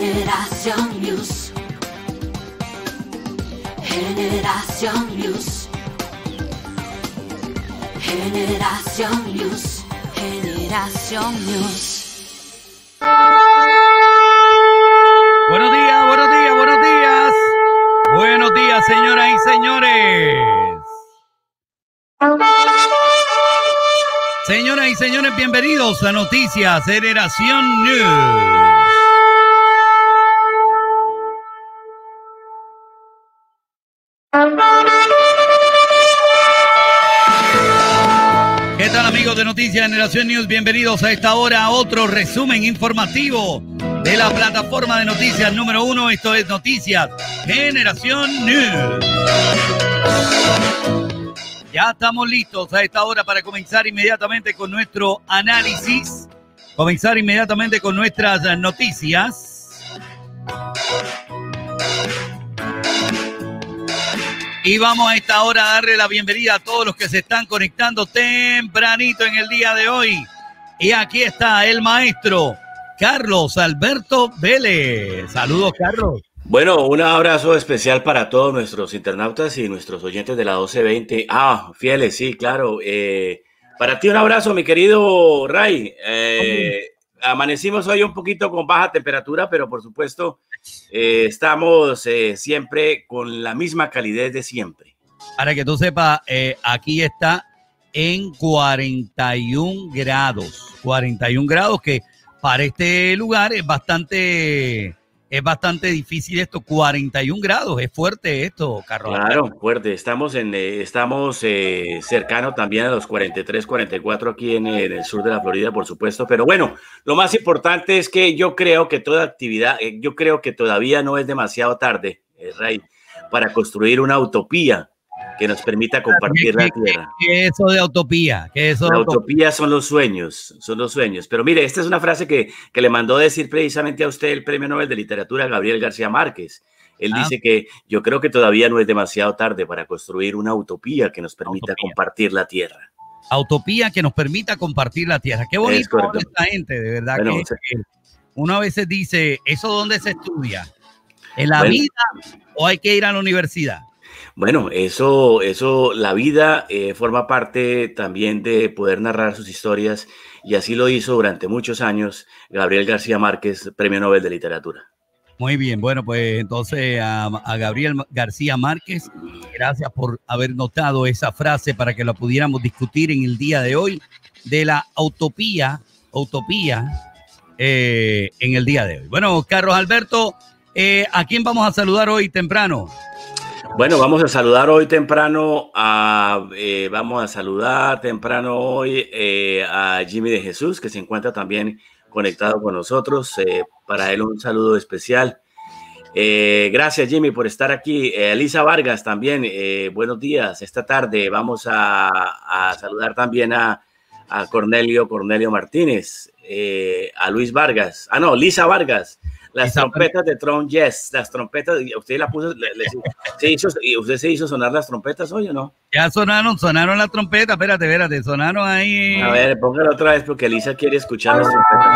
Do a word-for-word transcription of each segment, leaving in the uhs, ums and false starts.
Generación News. Generación News. Generación News. Generación News. Buenos días, buenos días, buenos días. Buenos días, señoras y señores. Señoras y señores, bienvenidos a Noticias Generación News. ¿Qué tal, amigos de Noticias Generación News? Bienvenidos a esta hora a otro resumen informativo de la plataforma de noticias número uno. Esto es Noticias Generación News. Ya estamos listos a esta hora para comenzar inmediatamente con nuestro análisis, comenzar inmediatamente con nuestras noticias. Y vamos a esta hora a darle la bienvenida a todos los que se están conectando tempranito en el día de hoy. Y aquí está el maestro Carlos Alberto Vélez. Saludos, Carlos. Bueno, un abrazo especial para todos nuestros internautas y nuestros oyentes de la doce veinte. Ah, fieles, sí, claro. Eh, para ti un abrazo, mi querido Ray. Eh, amanecimos hoy un poquito con baja temperatura, pero por supuesto eh, estamos eh, siempre con la misma calidez de siempre. Para que tú sepas, eh, aquí está en cuarenta y un grados. cuarenta y un grados, que para este lugar es bastante... Es bastante difícil esto, cuarenta y un grados, es fuerte esto, Carlos. Claro, fuerte. Estamos en, eh, estamos eh, cercano también a los cuarenta y tres, cuarenta y cuatro aquí en, en el sur de la Florida, por supuesto. Pero bueno, lo más importante es que yo creo que toda actividad, eh, yo creo que todavía no es demasiado tarde, eh, Ray, para construir una utopía que nos permita compartir la tierra. ¿Qué es eso de utopía? ¿Qué es eso la de utopía? Son los sueños, son los sueños. Pero mire, esta es una frase que, que le mandó decir precisamente a usted el Premio Nobel de Literatura, Gabriel García Márquez. Él ah. dice que yo creo que todavía no es demasiado tarde para construir una utopía que nos permita utopía. compartir la tierra. Utopía que nos permita compartir la tierra. Qué bonito esta gente, de verdad. Bueno, que, o sea, que uno a veces dice, ¿eso dónde se estudia? ¿En la bueno, vida o hay que ir a la universidad? Bueno, eso, eso, la vida eh, forma parte también de poder narrar sus historias, y así lo hizo durante muchos años Gabriel García Márquez, Premio Nobel de Literatura. Muy bien, bueno, pues entonces a, a Gabriel García Márquez, gracias por haber notado esa frase para que la pudiéramos discutir en el día de hoy, de la utopía, utopía eh, en el día de hoy. Bueno, Carlos Alberto, eh, ¿a quién vamos a saludar hoy temprano? Bueno, vamos a saludar hoy temprano a, eh, vamos a saludar temprano hoy eh, a Jimmy de Jesús, que se encuentra también conectado con nosotros. Eh, para él un saludo especial. Eh, gracias, Jimmy, por estar aquí. Eh, Elisa Vargas también, eh, buenos días. Esta tarde vamos a, a saludar también a, a Cornelio, Cornelio Martínez, eh, a Luis Vargas. Ah, no, Lisa Vargas. Las trompetas de Tron, yes, las trompetas, usted la puso, le, le, se hizo, ¿usted se hizo sonar las trompetas hoy o no? Ya sonaron, sonaron las trompetas, espérate, espérate, sonaron ahí. A ver, póngalo otra vez porque Lisa quiere escuchar las trompetas.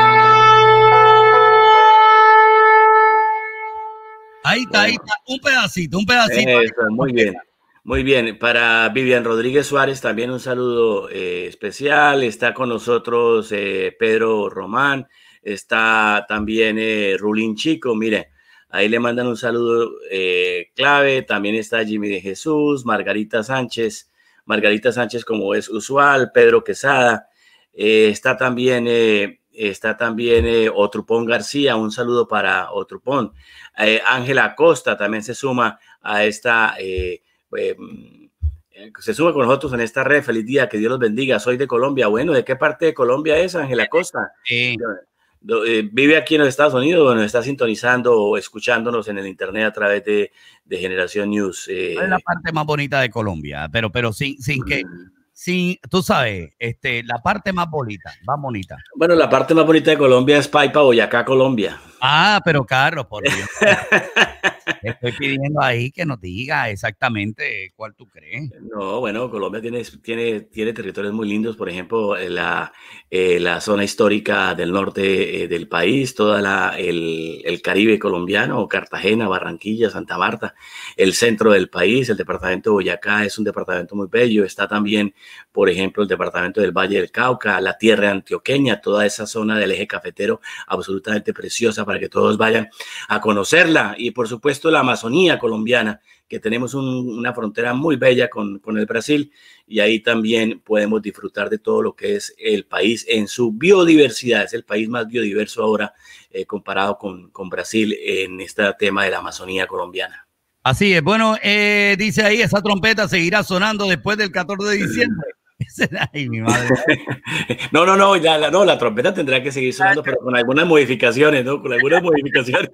Ahí está, ahí está, un pedacito, un pedacito. Eso, muy bien, muy bien. Para Vivian Rodríguez Suárez también un saludo eh, especial. Está con nosotros eh, Pedro Román. Está también eh, Rulín Chico, mire, ahí le mandan un saludo eh, clave. También está Jimmy de Jesús, Margarita Sánchez, Margarita Sánchez como es usual, Pedro Quesada, eh, está también, eh, está también eh, Otrupón García, un saludo para Otrupón. Eh, Ángela Acosta también se suma a esta, eh, eh, se suma con nosotros en esta red. Feliz día, que Dios los bendiga. Soy de Colombia. Bueno, ¿de qué parte de Colombia es Ángela Acosta? Sí. ¿Vive aquí en los Estados Unidos o nos está sintonizando o escuchándonos en el internet a través de, de Generación News? Eh, es la parte más bonita de Colombia, pero, pero sin, sin que, sin, tú sabes, este, la parte más bonita, más bonita. Bueno, la parte más bonita de Colombia es Paipa, Boyacá, Colombia. Ah, pero Carlos, por Dios. Estoy pidiendo ahí que nos diga exactamente cuál tú crees. No, bueno, Colombia tiene, tiene, tiene territorios muy lindos, por ejemplo, la, eh, la zona histórica del norte eh, del país, toda la, el, el Caribe colombiano, Cartagena, Barranquilla, Santa Marta, el centro del país, el departamento de Boyacá es un departamento muy bello, está también, por ejemplo, el departamento del Valle del Cauca, la tierra antioqueña, toda esa zona del eje cafetero, absolutamente preciosa para que todos vayan a conocerla, y por supuesto la Amazonía colombiana, que tenemos un, una frontera muy bella con, con el Brasil, y ahí también podemos disfrutar de todo lo que es el país en su biodiversidad. Es el país más biodiverso ahora eh, comparado con, con Brasil en este tema de la Amazonía colombiana. Así es. Bueno, eh, dice ahí, esa trompeta seguirá sonando después del catorce de diciembre. Ay, mi madre. No, no, no, ya la, no, la trompeta tendrá que seguir sonando, pero con algunas modificaciones, ¿no? Con algunas modificaciones.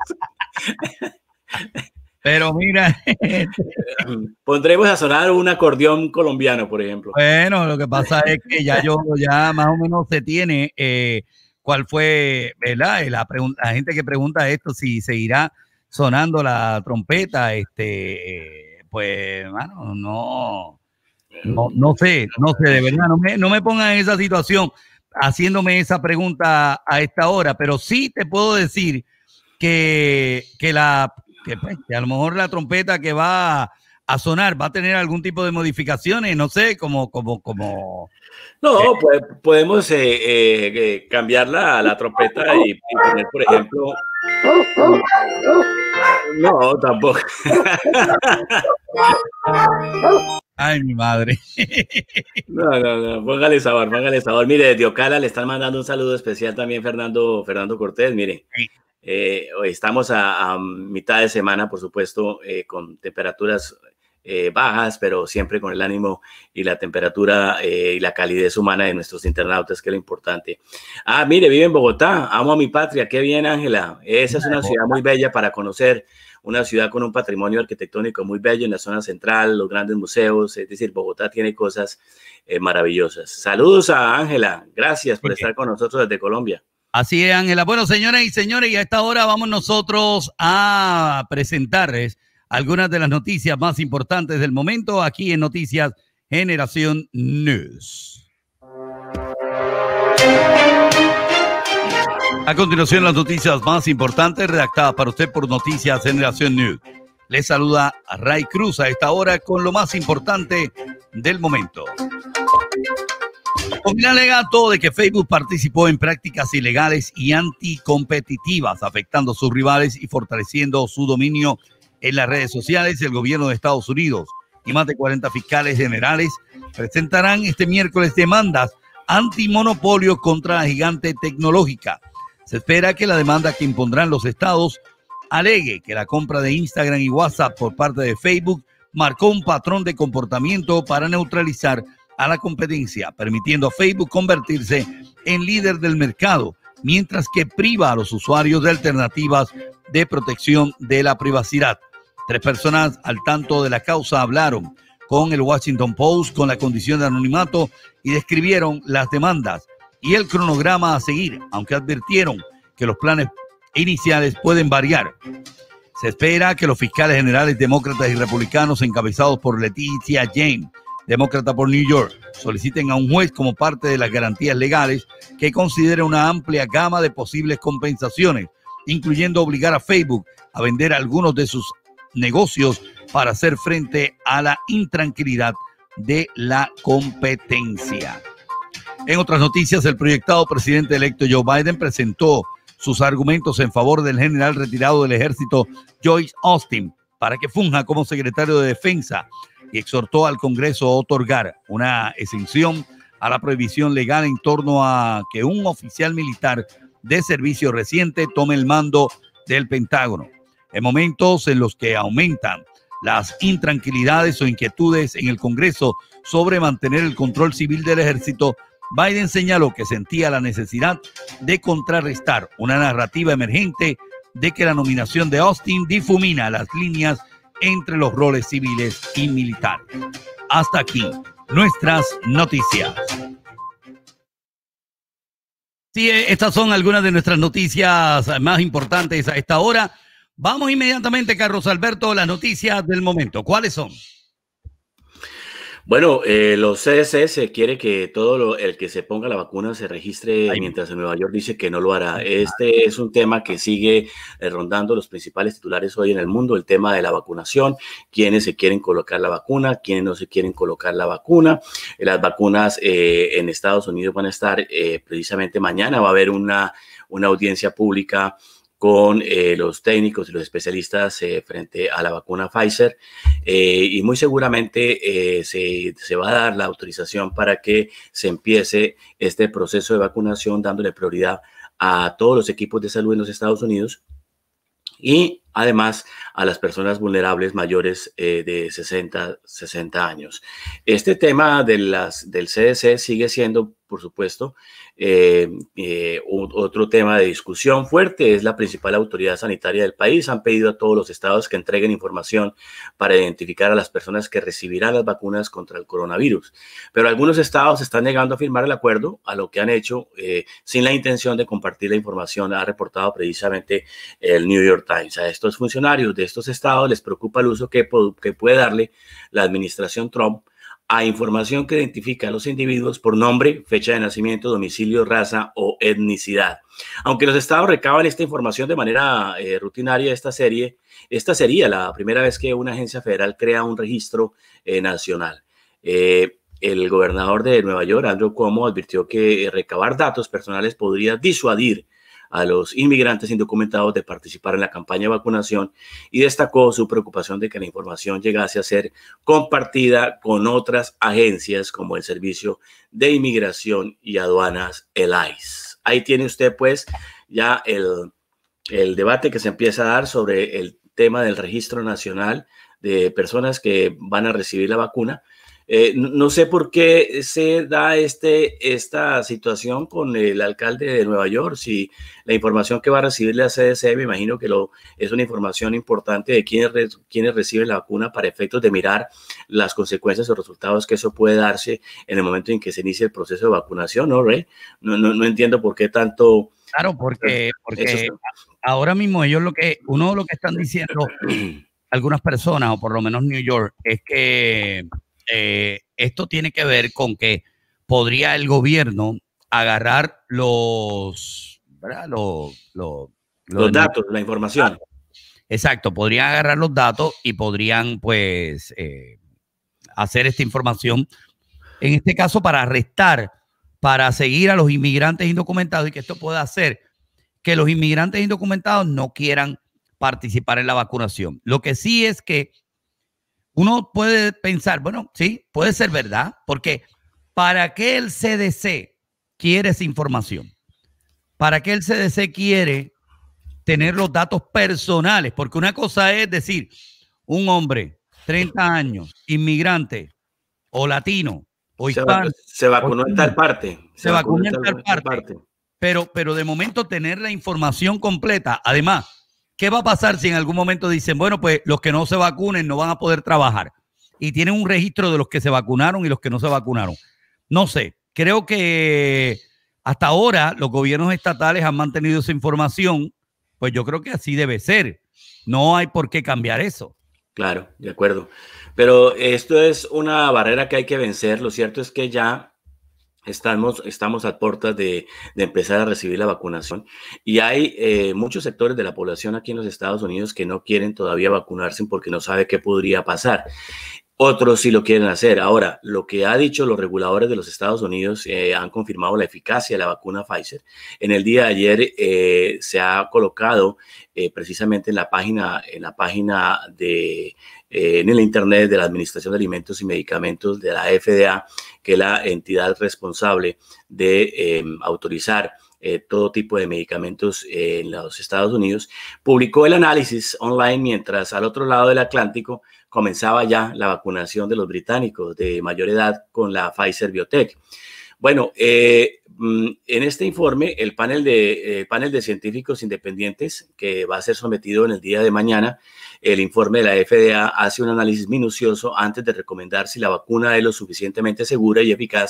Pero mira, pondremos a sonar un acordeón colombiano, por ejemplo. Bueno, lo que pasa es que ya yo, ya más o menos se tiene eh, cuál fue, ¿verdad? La, la gente que pregunta esto, si seguirá sonando la trompeta, este, pues, bueno, no, no, no sé, no sé, de verdad, no me, no me pongan en esa situación haciéndome esa pregunta a esta hora, pero sí te puedo decir que, que la Que, pues, que a lo mejor la trompeta que va a sonar va a tener algún tipo de modificaciones, no sé, como, como, como. No, eh, pues, podemos eh, eh, cambiar la, la trompeta y, y poner, por ejemplo. No, tampoco. Ay, mi madre. No, no, no, póngale sabor, póngale sabor. Mire, desde Ocala le están mandando un saludo especial también Fernando, Fernando Cortés, mire. Sí. Eh, estamos a, a mitad de semana, por supuesto, eh, con temperaturas eh, bajas, pero siempre con el ánimo y la temperatura eh, y la calidez humana de nuestros internautas, que es lo importante. Ah, mire, vive en Bogotá, amo a mi patria, qué bien, Ángela. Esa es una ciudad muy bella para conocer, una ciudad con un patrimonio arquitectónico muy bello en la zona central, los grandes museos, es decir, Bogotá tiene cosas eh, maravillosas. Saludos a Ángela, gracias por estar con nosotros desde Colombia. Así es, Ángela. Bueno, señoras y señores, y a esta hora vamos nosotros a presentarles algunas de las noticias más importantes del momento aquí en Noticias Generación News. A continuación, las noticias más importantes redactadas para usted por Noticias Generación News. Les saluda a Ray Cruz a esta hora con lo más importante del momento. Con el alegato de que Facebook participó en prácticas ilegales y anticompetitivas, afectando a sus rivales y fortaleciendo su dominio en las redes sociales, el gobierno de Estados Unidos y más de cuarenta fiscales generales presentarán este miércoles demandas antimonopolio contra la gigante tecnológica. Se espera que la demanda que impondrán los estados alegue que la compra de Instagram y WhatsApp por parte de Facebook marcó un patrón de comportamiento para neutralizar a la competencia, permitiendo a Facebook convertirse en líder del mercado, mientras que priva a los usuarios de alternativas de protección de la privacidad. Tres personas al tanto de la causa hablaron con el Washington Post con la condición de anonimato y describieron las demandas y el cronograma a seguir, aunque advirtieron que los planes iniciales pueden variar. Se espera que los fiscales generales demócratas y republicanos encabezados por Leticia James, demócrata por New York, soliciten a un juez como parte de las garantías legales que considere una amplia gama de posibles compensaciones, incluyendo obligar a Facebook a vender algunos de sus negocios para hacer frente a la intranquilidad de la competencia. En otras noticias, el proyectado presidente electo Joe Biden presentó sus argumentos en favor del general retirado del ejército Lloyd Austin para que funja como secretario de Defensa y exhortó al Congreso a otorgar una exención a la prohibición legal en torno a que un oficial militar de servicio reciente tome el mando del Pentágono. En momentos en los que aumentan las intranquilidades o inquietudes en el Congreso sobre mantener el control civil del ejército, Biden señaló que sentía la necesidad de contrarrestar una narrativa emergente de que la nominación de Austin difumina las líneas entre los roles civiles y militares. Hasta aquí nuestras noticias. Sí, estas son algunas de nuestras noticias más importantes a esta hora. Vamos inmediatamente, Carlos Alberto, las noticias del momento. ¿Cuáles son? Bueno, eh, los C D C se quiere que todo lo, el que se ponga la vacuna se registre, Ay, mientras en Nueva York dice que no lo hará. Este es un tema que sigue eh, rondando los principales titulares hoy en el mundo, el tema de la vacunación, quiénes se quieren colocar la vacuna, quiénes no se quieren colocar la vacuna. Eh, las vacunas eh, en Estados Unidos van a estar eh, precisamente mañana, va a haber una, una audiencia pública con eh, los técnicos y los especialistas eh, frente a la vacuna Pfizer eh, y muy seguramente eh, se, se va a dar la autorización para que se empiece este proceso de vacunación dándole prioridad a todos los equipos de salud en los Estados Unidos y además a las personas vulnerables mayores eh, de sesenta, sesenta años. Este tema de las, del C D C sigue siendo, por supuesto, eh, eh, otro tema de discusión fuerte. Es la principal autoridad sanitaria del país. Han pedido a todos los estados que entreguen información para identificar a las personas que recibirán las vacunas contra el coronavirus. Pero algunos estados están negando a firmar el acuerdo, a lo que han hecho eh, sin la intención de compartir la información, ha reportado precisamente el New York Times. A estos funcionarios de estos estados les preocupa el uso que, que puede darle la administración Trump a información que identifica a los individuos por nombre, fecha de nacimiento, domicilio, raza o etnicidad. Aunque los estados recaban esta información de manera eh, rutinaria, esta serie, esta sería la primera vez que una agencia federal crea un registro eh, nacional. Eh, el gobernador de Nueva York, Andrew Cuomo, advirtió que eh, recabar datos personales podría disuadir a los inmigrantes indocumentados de participar en la campaña de vacunación y destacó su preocupación de que la información llegase a ser compartida con otras agencias como el Servicio de Inmigración y Aduanas, el I C E. Ahí tiene usted pues ya el, el debate que se empieza a dar sobre el tema del registro nacional de personas que van a recibir la vacuna. Eh, no, no sé por qué se da este, esta situación con el alcalde de Nueva York. Si la información que va a recibir la C D C, me imagino que lo, es una información importante de quiénes, re, quiénes reciben la vacuna para efectos de mirar las consecuencias o resultados que eso puede darse en el momento en que se inicie el proceso de vacunación, ¿no, Rey? No, no, no entiendo por qué tanto... Claro, porque, porque ahora mismo ellos lo que, uno lo que están diciendo algunas personas, o por lo menos New York, es que Eh, esto tiene que ver con que podría el gobierno agarrar los, ¿verdad? los, los, los, los datos, la información. Datos. Exacto, podrían agarrar los datos y podrían pues eh, hacer esta información, en este caso para arrestar, para seguir a los inmigrantes indocumentados y que esto pueda hacer que los inmigrantes indocumentados no quieran participar en la vacunación. Lo que sí es que uno puede pensar, bueno, sí, puede ser verdad, porque ¿para qué el C D C quiere esa información? ¿Para qué el C D C quiere tener los datos personales? Porque una cosa es decir, un hombre, treinta años, inmigrante o latino o hispano. Se, se vacunó en tal parte. Se, se vacunó en tal, tal parte. parte. Pero, pero de momento tener la información completa, además, ¿qué va a pasar si en algún momento dicen, bueno, pues los que no se vacunen no van a poder trabajar? Y tienen un registro de los que se vacunaron y los que no se vacunaron. No sé, creo que hasta ahora los gobiernos estatales han mantenido esa información, pues yo creo que así debe ser. No hay por qué cambiar eso. Claro, de acuerdo. Pero esto es una barrera que hay que vencer. Lo cierto es que ya Estamos, estamos a puertas de, de empezar a recibir la vacunación y hay eh, muchos sectores de la población aquí en los Estados Unidos que no quieren todavía vacunarse porque no sabe qué podría pasar. Otros sí lo quieren hacer. Ahora, lo que ha dicho los reguladores de los Estados Unidos eh, han confirmado la eficacia de la vacuna Pfizer. En el día de ayer eh, se ha colocado eh, precisamente en la página, en la página de eh, en el internet de la Administración de Alimentos y Medicamentos de la F D A, que es la entidad responsable de eh, autorizar Eh, todo tipo de medicamentos eh, en los Estados Unidos, publicó el análisis online mientras al otro lado del Atlántico comenzaba ya la vacunación de los británicos de mayor edad con la Pfizer Biotech. Bueno, eh, en este informe, el panel de, eh, panel de científicos independientes que va a ser sometido en el día de mañana, el informe de la F D A hace un análisis minucioso antes de recomendar si la vacuna es lo suficientemente segura y eficaz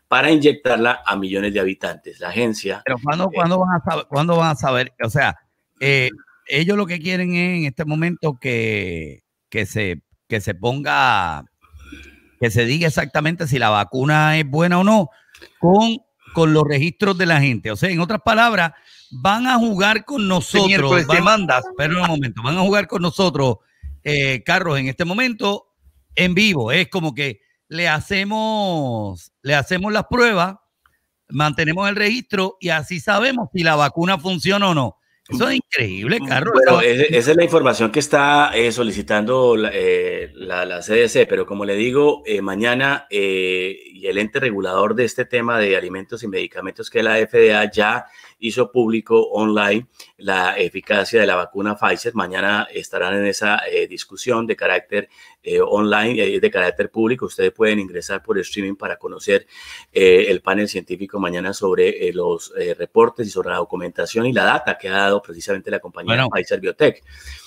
para inyectarla a millones de habitantes. La agencia... Pero ¿cuándo, eh, ¿cuándo, van, a saber, ¿cuándo van a saber? O sea, eh, ellos lo que quieren es en este momento que, que, se, que se ponga, que se diga exactamente si la vacuna es buena o no con, con los registros de la gente. O sea, en otras palabras, van a jugar con nosotros. Van, demandas. Pero un momento, van a jugar con nosotros, eh, Carlos, en este momento en vivo. Es como que le hacemos, le hacemos las pruebas, mantenemos el registro y así sabemos si la vacuna funciona o no. Eso es increíble, Carlos. Bueno, esa es la información que está eh, solicitando la, eh, la, la C D C, pero como le digo, eh, mañana eh, y el ente regulador de este tema de alimentos y medicamentos, que es la F D A, ya hizo público online la eficacia de la vacuna Pfizer. Mañana estarán en esa eh, discusión de carácter eh, online y eh, de carácter público. Ustedes pueden ingresar por streaming para conocer eh, el panel científico mañana sobre eh, los eh, reportes y sobre la documentación y la data que ha dado precisamente la compañía bueno. Pfizer Biotech.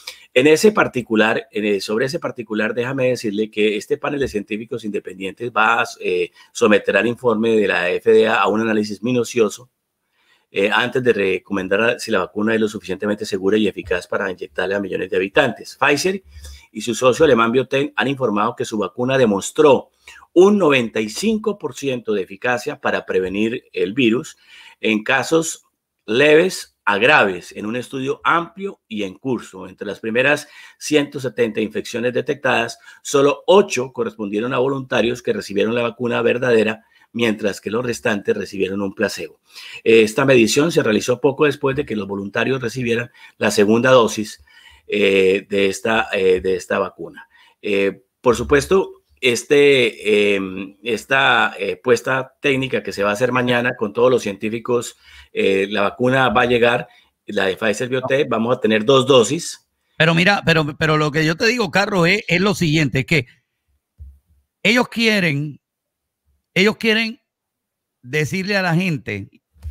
En ese particular, en, sobre ese particular, déjame decirle que este panel de científicos independientes va a eh, someter al informe de la F D A a un análisis minucioso eh, antes de recomendar si la vacuna es lo suficientemente segura y eficaz para inyectarle a millones de habitantes. Pfizer y su socio alemán BioNTech han informado que su vacuna demostró un noventa y cinco por ciento de eficacia para prevenir el virus en casos leves a graves en un estudio amplio y en curso. Entre las primeras ciento setenta infecciones detectadas, solo ocho correspondieron a voluntarios que recibieron la vacuna verdadera, mientras que los restantes recibieron un placebo. Esta medición se realizó poco después de que los voluntarios recibieran la segunda dosis eh, de, esta, eh, de esta vacuna. Eh, por supuesto, Este, eh, esta eh, puesta técnica que se va a hacer mañana con todos los científicos, eh, la vacuna va a llegar, la de Pfizer Biotech, vamos a tener dos dosis. Pero mira, pero, pero lo que yo te digo, Carlos, es, es lo siguiente, es que ellos quieren, ellos quieren decirle a la gente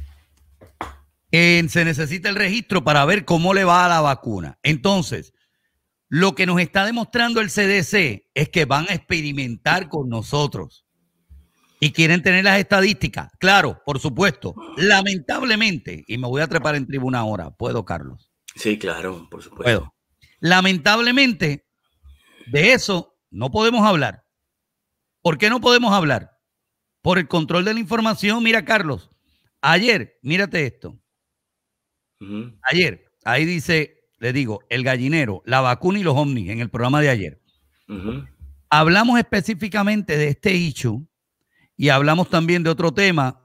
que se necesita el registro para ver cómo le va a la vacuna. Entonces, lo que nos está demostrando el C D C es que van a experimentar con nosotros y quieren tener las estadísticas. Claro, por supuesto. Lamentablemente, y me voy a trepar en tribuna ahora. ¿Puedo, Carlos? Sí, claro, por supuesto. Puedo. Lamentablemente, de eso no podemos hablar. ¿Por qué no podemos hablar? Por el control de la información. Mira, Carlos, ayer, mírate esto. Uh-huh. Ayer, ahí dice... Le digo, el gallinero, la vacuna y los ovnis en el programa de ayer. Uh-huh. Hablamos específicamente de este issue y hablamos también de otro tema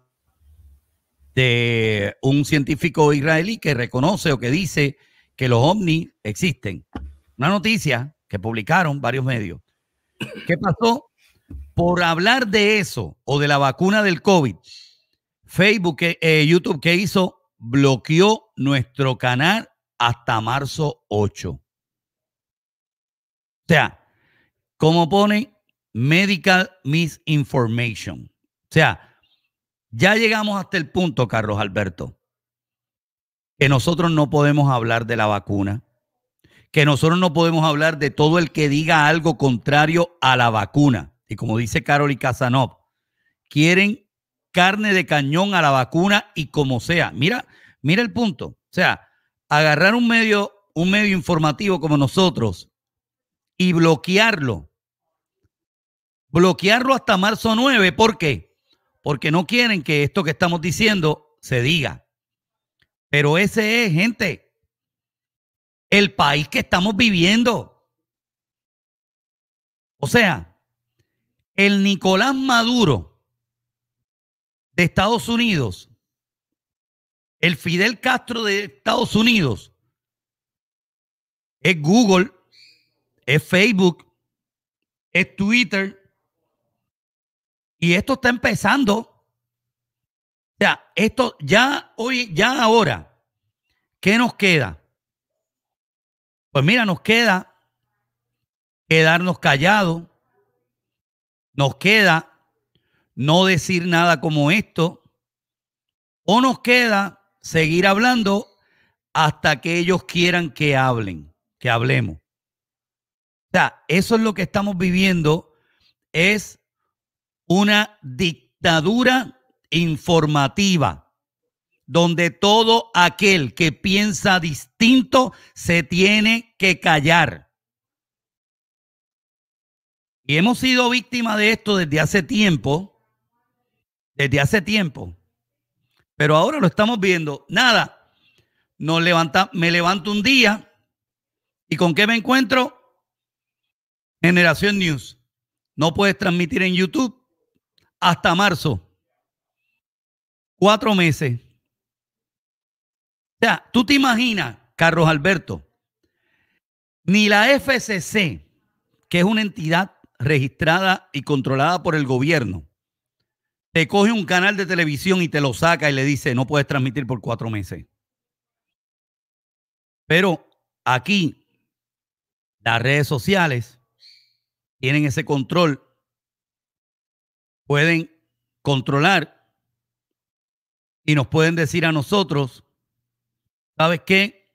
de un científico israelí que reconoce o que dice que los ovnis existen. Una noticia que publicaron varios medios. ¿Qué pasó? Por hablar de eso o de la vacuna del COVID, Facebook, eh, YouTube, ¿qué hizo? Bloqueó nuestro canal hasta marzo ocho. O sea, como pone medical misinformation. O sea, ya llegamos hasta el punto, Carlos Alberto, que nosotros no podemos hablar de la vacuna, que nosotros no podemos hablar de todo el que diga algo contrario a la vacuna. Y como dice Carol y Casanov, quieren carne de cañón a la vacuna y como sea. Mira, mira el punto. O sea, agarrar un medio, un medio informativo como nosotros y bloquearlo. Bloquearlo hasta marzo nueve. ¿Por qué? Porque no quieren que esto que estamos diciendo se diga. Pero ese es, gente, el país que estamos viviendo. O sea, el Nicolás Maduro de Estados Unidos, el Fidel Castro de Estados Unidos, es Google, es Facebook, es Twitter. Y esto está empezando. O sea, esto ya hoy, ya ahora, ¿qué nos queda? Pues mira, nos queda quedarnos callados. Nos queda no decir nada como esto. O nos queda seguir hablando hasta que ellos quieran que hablen, que hablemos. O sea, eso es lo que estamos viviendo, es una dictadura dictadura informativa, donde todo aquel que piensa distinto se tiene que callar. Y hemos sido víctimas de esto desde hace tiempo, desde hace tiempo, pero ahora lo estamos viendo. Nada, nos levanta, me levanto un día y ¿con qué me encuentro? Generación News. No puedes transmitir en YouTube hasta marzo. Cuatro meses. O sea, tú te imaginas, Carlos Alberto, ni la F C C, que es una entidad registrada y controlada por el gobierno, te coge un canal de televisión y te lo saca y le dice no puedes transmitir por cuatro meses. Pero aquí las redes sociales tienen ese control, pueden controlar y nos pueden decir a nosotros, ¿sabes qué?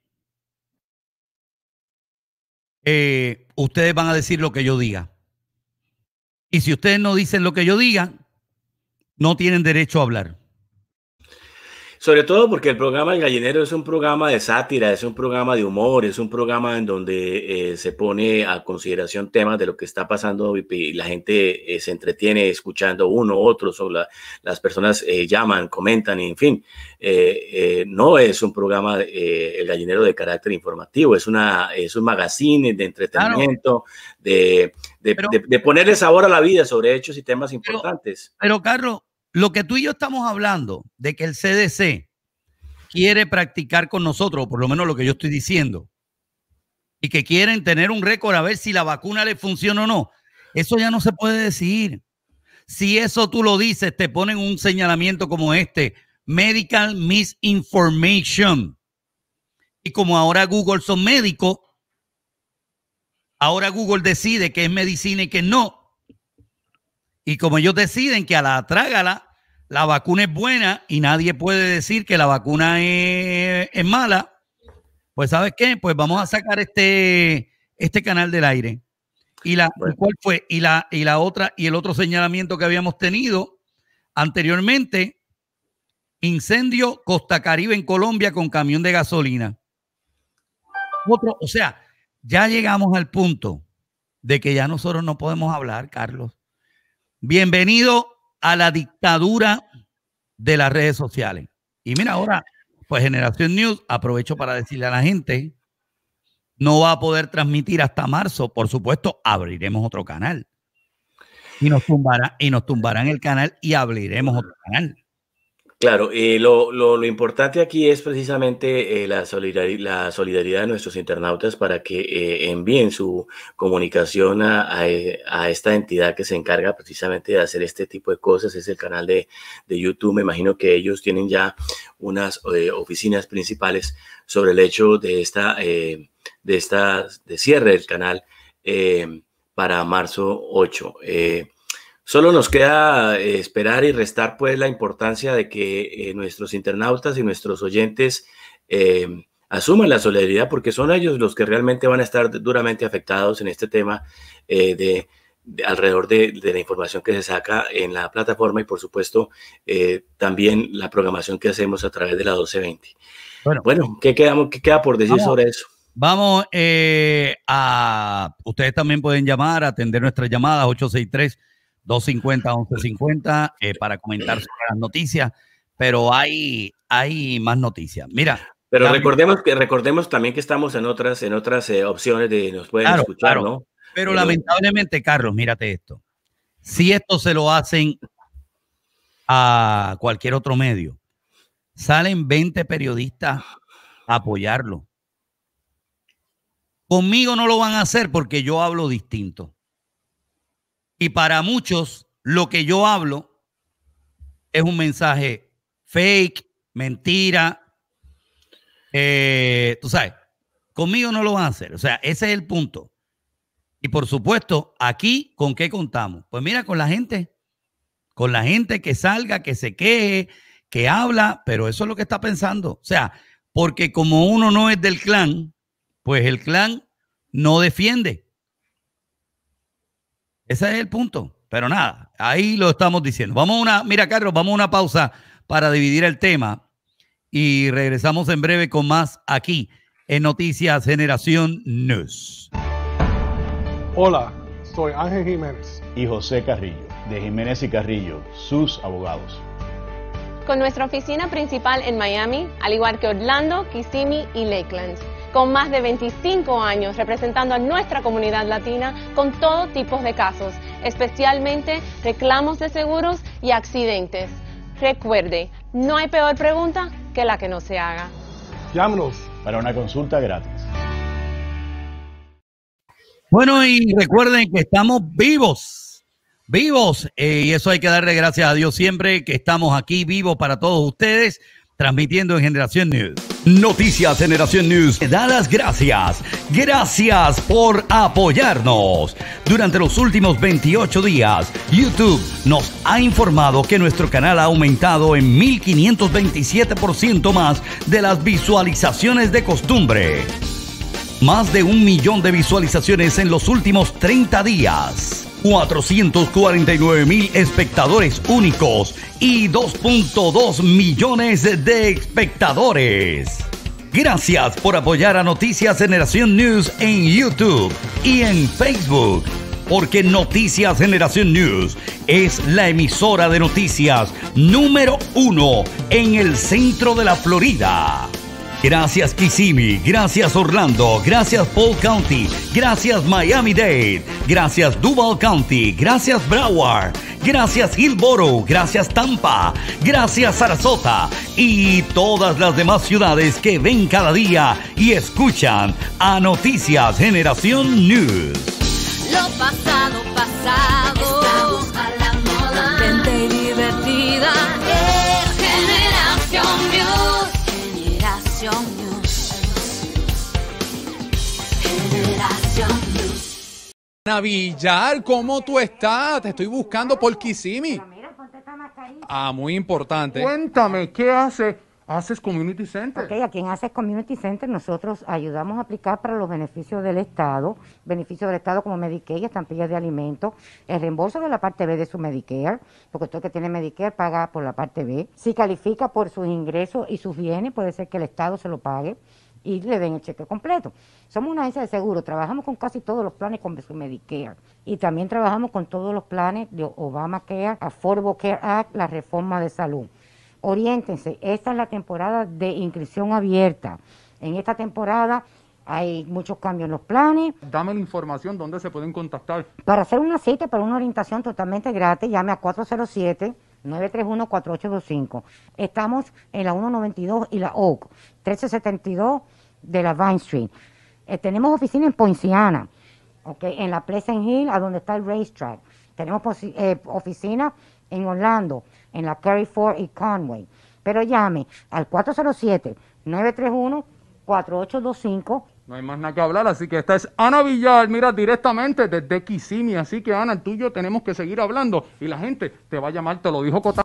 Eh, ustedes van a decir lo que yo diga. Y si ustedes no dicen lo que yo diga, no tienen derecho a hablar. Sobre todo porque el programa El Gallinero es un programa de sátira, es un programa de humor, es un programa en donde eh, se pone a consideración temas de lo que está pasando y, y la gente eh, se entretiene escuchando uno, otro, o la, las personas eh, llaman, comentan, y en fin. Eh, eh, no es un programa, eh, El Gallinero, de carácter informativo, es, una, es un magazine de entretenimiento, claro. de, de, pero, de, de ponerle sabor a la vida sobre hechos y temas importantes. Pero, pero Carlos, lo que tú y yo estamos hablando de que el C D C quiere practicar con nosotros, o por lo menos lo que yo estoy diciendo, y que quieren tener un récord a ver si la vacuna le funciona o no, eso ya no se puede decir. Si eso tú lo dices, te ponen un señalamiento como este, medical misinformation. Y como ahora Google son médicos, ahora Google decide que es medicina y que no. Y como ellos deciden que a la trágala, la vacuna es buena y nadie puede decir que la vacuna es, es mala, pues ¿sabes qué? Pues vamos a sacar este, este canal del aire. Y la, bueno. ¿cuál fue? Y la, y la otra, y el otro señalamiento que habíamos tenido anteriormente, incendio Costa Caribe en Colombia con camión de gasolina. Otro, o sea, ya llegamos al punto de que ya nosotros no podemos hablar, Carlos. Bienvenido a la dictadura de las redes sociales. Y mira, ahora, pues Generación News, aprovecho para decirle a la gente, no va a poder transmitir hasta marzo. Por supuesto, abriremos otro canal. Y nos tumbará, y nos tumbarán el canal y abriremos otro canal. Claro, eh, lo, lo, lo importante aquí es precisamente eh, la, solidari la solidaridad de nuestros internautas para que eh, envíen su comunicación a, a, a esta entidad que se encarga precisamente de hacer este tipo de cosas. Es el canal de, de YouTube. Me imagino que ellos tienen ya unas eh, oficinas principales sobre el hecho de esta, eh, de esta de cierre del canal eh, para marzo ocho. Eh, Solo nos queda eh, esperar y restar pues la importancia de que eh, nuestros internautas y nuestros oyentes eh, asuman la solidaridad, porque son ellos los que realmente van a estar duramente afectados en este tema eh, de, de alrededor de, de la información que se saca en la plataforma y por supuesto eh, también la programación que hacemos a través de la doce veinte. Bueno, bueno ¿qué, quedamos, ¿qué queda por decir vamos, sobre eso? Vamos eh, a... Ustedes también pueden llamar, atender nuestras llamadas ocho seis tres, dos cinco cero, once cincuenta eh, para comentar sobre las noticias, pero hay, hay más noticias. Mira. Pero recordemos que recordemos también que estamos en otras, en otras eh, opciones de nos pueden claro, escuchar, claro. ¿no? Pero, pero lamentablemente, Carlos, mírate esto. Si esto se lo hacen a cualquier otro medio, salen veinte periodistas a apoyarlo. Conmigo no lo van a hacer porque yo hablo distinto. Y para muchos, lo que yo hablo es un mensaje fake, mentira. Eh, tú sabes, conmigo no lo van a hacer. O sea, ese es el punto. Y por supuesto, aquí, ¿con qué contamos? Pues mira, con la gente. Con la gente que salga, que se queje, que habla, pero eso es lo que está pensando. O sea, porque como uno no es del clan, pues el clan no defiende. Ese es el punto. Pero Pero nada, ahí lo estamos diciendo. Vamos a una, mira, Carlos, vamos a una pausa para dividir el tema y regresamos en breve con más aquí en Noticias Generación News. Hola, soy Ángel Jiménez y José Carrillo, de Jiménez y Carrillo, sus abogados. Con nuestra oficina principal en Miami, al igual que Orlando, Kissimmee y Lakeland, con más de veinticinco años representando a nuestra comunidad latina con todo tipo de casos, especialmente reclamos de seguros y accidentes. Recuerde, no hay peor pregunta que la que no se haga. Llámenos para una consulta gratis. Bueno, y recuerden que estamos vivos, vivos, eh, y eso hay que darle gracias a Dios siempre que estamos aquí vivos para todos ustedes, transmitiendo en Generación News. Noticias Generación News te da las gracias. Gracias por apoyarnos. Durante los últimos veintiocho días, YouTube nos ha informado que nuestro canal ha aumentado en mil quinientos veintisiete por ciento más de las visualizaciones de costumbre. Más de un millón de visualizaciones en los últimos treinta días. cuatrocientos cuarenta y nueve mil espectadores únicos y dos punto dos millones de espectadores. Gracias por apoyar a Noticias Generación News en YouTube y en Facebook, porque Noticias Generación News es la emisora de noticias número uno en el centro de la Florida. Gracias Kissimmee, gracias Orlando, gracias Polk County, gracias Miami-Dade, gracias Duval County, gracias Broward, gracias Hillsborough, gracias Tampa, gracias Sarasota y todas las demás ciudades que ven cada día y escuchan a Noticias Generación News. Lo pasado, pasado. Estamos a la moda. Contenta y divertida. Es Generación News. Generación News. Generación News. Navillar, ¿cómo tú estás? Te estoy buscando por Kissimmee. Ah, muy importante. Cuéntame, ¿qué hace? ¿Haces Community Center? Ok, aquí en Access Community Center nosotros ayudamos a aplicar para los beneficios del Estado, beneficios del Estado como Medicare, estampillas de alimentos, el reembolso de la parte B de su Medicare, porque todo el que tiene Medicare paga por la parte B. Si califica por sus ingresos y sus bienes, puede ser que el Estado se lo pague y le den el cheque completo. Somos una agencia de seguro, trabajamos con casi todos los planes con su Medicare y también trabajamos con todos los planes de Obamacare, Affordable Care Act, la reforma de salud. Oriéntense, esta es la temporada de inscripción abierta. En esta temporada hay muchos cambios en los planes. Dame la información, ¿dónde se pueden contactar? Para hacer una cita, para una orientación totalmente gratis, llame a cuatro cero siete, nueve tres uno, cuatro ocho dos cinco. Estamos en la ciento noventa y dos y la Oak, trece setenta y dos de la Vine Street. Eh, tenemos oficina en Poinciana, okay, en la Pleasant Hill, a donde está el racetrack. Tenemos eh, oficina en Orlando, en la Cary Ford y Conway. Pero llame al cuatro cero siete, nueve tres uno, cuatro ocho dos cinco. No hay más nada que hablar, así que esta es Ana Villar, mira, directamente desde Kissimmee. Así que, Ana, el tuyo tenemos que seguir hablando y la gente te va a llamar, te lo dijo Cota.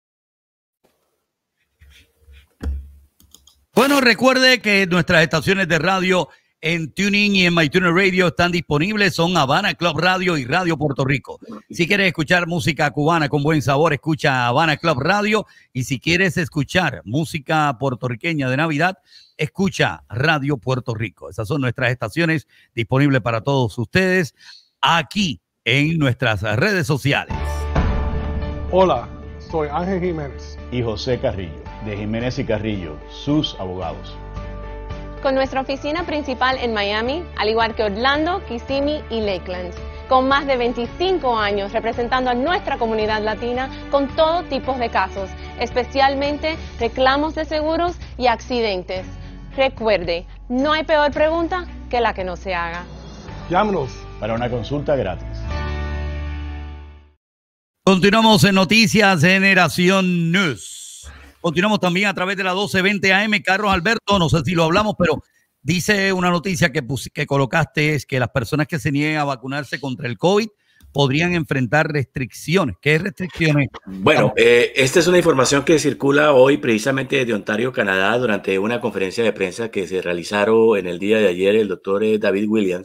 Bueno, recuerde que nuestras estaciones de radio en TuneIn y en MyTuner Radio están disponibles, son Habana Club Radio y Radio Puerto Rico. Si quieres escuchar música cubana con buen sabor, escucha Habana Club Radio. Y si quieres escuchar música puertorriqueña de Navidad, escucha Radio Puerto Rico. Esas son nuestras estaciones disponibles para todos ustedes aquí en nuestras redes sociales. Hola, soy Ángel Jiménez y José Carrillo, de Jiménez y Carrillo, sus abogados. Con nuestra oficina principal en Miami, al igual que Orlando, Kissimmee y Lakeland, con más de veinticinco años representando a nuestra comunidad latina con todo tipo de casos, especialmente reclamos de seguros y accidentes. Recuerde, no hay peor pregunta que la que no se haga. Llámenos para una consulta gratis. Continuamos en Noticias Generación News. Continuamos también a través de la doce veinte A M. Carlos Alberto, no sé si lo hablamos, pero dice una noticia que, que colocaste, es que las personas que se nieguen a vacunarse contra el COVID podrían enfrentar restricciones. ¿Qué restricciones? Bueno, eh, esta es una información que circula hoy precisamente desde Ontario, Canadá, durante una conferencia de prensa que se realizaron en el día de ayer. El doctor David Williams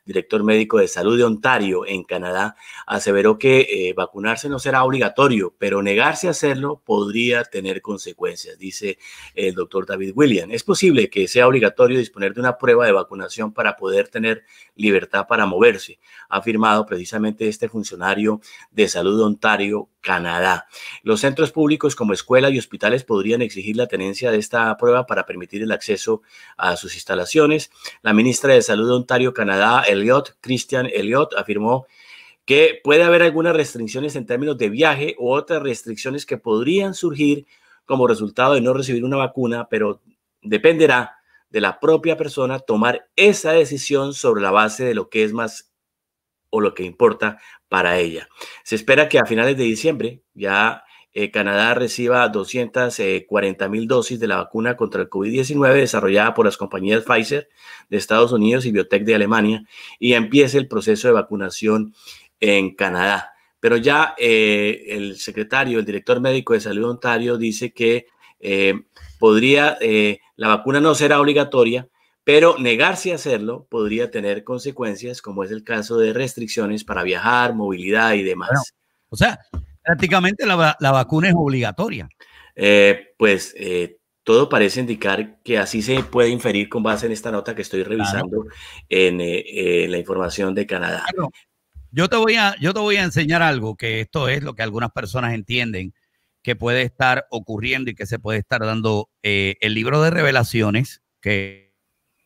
director médico de salud de Ontario, en Canadá, aseveró que eh, vacunarse no será obligatorio, pero negarse a hacerlo podría tener consecuencias, dice el doctor David William. Es posible que sea obligatorio disponer de una prueba de vacunación para poder tener libertad para moverse, ha afirmado precisamente este funcionario de salud de Ontario, Canadá. Los centros públicos como escuelas y hospitales podrían exigir la tenencia de esta prueba para permitir el acceso a sus instalaciones. La ministra de Salud de Ontario, Canadá, Elliott, Christian Elliott, afirmó que puede haber algunas restricciones en términos de viaje u otras restricciones que podrían surgir como resultado de no recibir una vacuna, pero dependerá de la propia persona tomar esa decisión sobre la base de lo que es más o lo que importa para ella. Se espera que a finales de diciembre ya eh, Canadá reciba doscientas cuarenta mil dosis de la vacuna contra el COVID diecinueve desarrollada por las compañías Pfizer de Estados Unidos y BioNTech de Alemania y empiece el proceso de vacunación en Canadá. Pero ya eh, el secretario, el director médico de salud de Ontario dice que eh, podría, eh, la vacuna no será obligatoria, pero negarse a hacerlo podría tener consecuencias, como es el caso de restricciones para viajar, movilidad y demás. Bueno, o sea, prácticamente la, la vacuna es obligatoria. Eh, pues eh, todo parece indicar que así se puede inferir con base en esta nota que estoy revisando, claro, en, eh, en la información de Canadá. Claro. Yo te voy a, yo te voy a enseñar algo, que esto es lo que algunas personas entienden que puede estar ocurriendo y que se puede estar dando. Eh, el libro de Revelaciones, que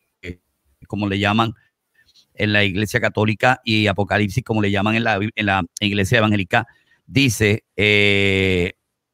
como le llaman en la Iglesia Católica, y Apocalipsis, como le llaman en la, en la Iglesia Evangélica, dice, eh,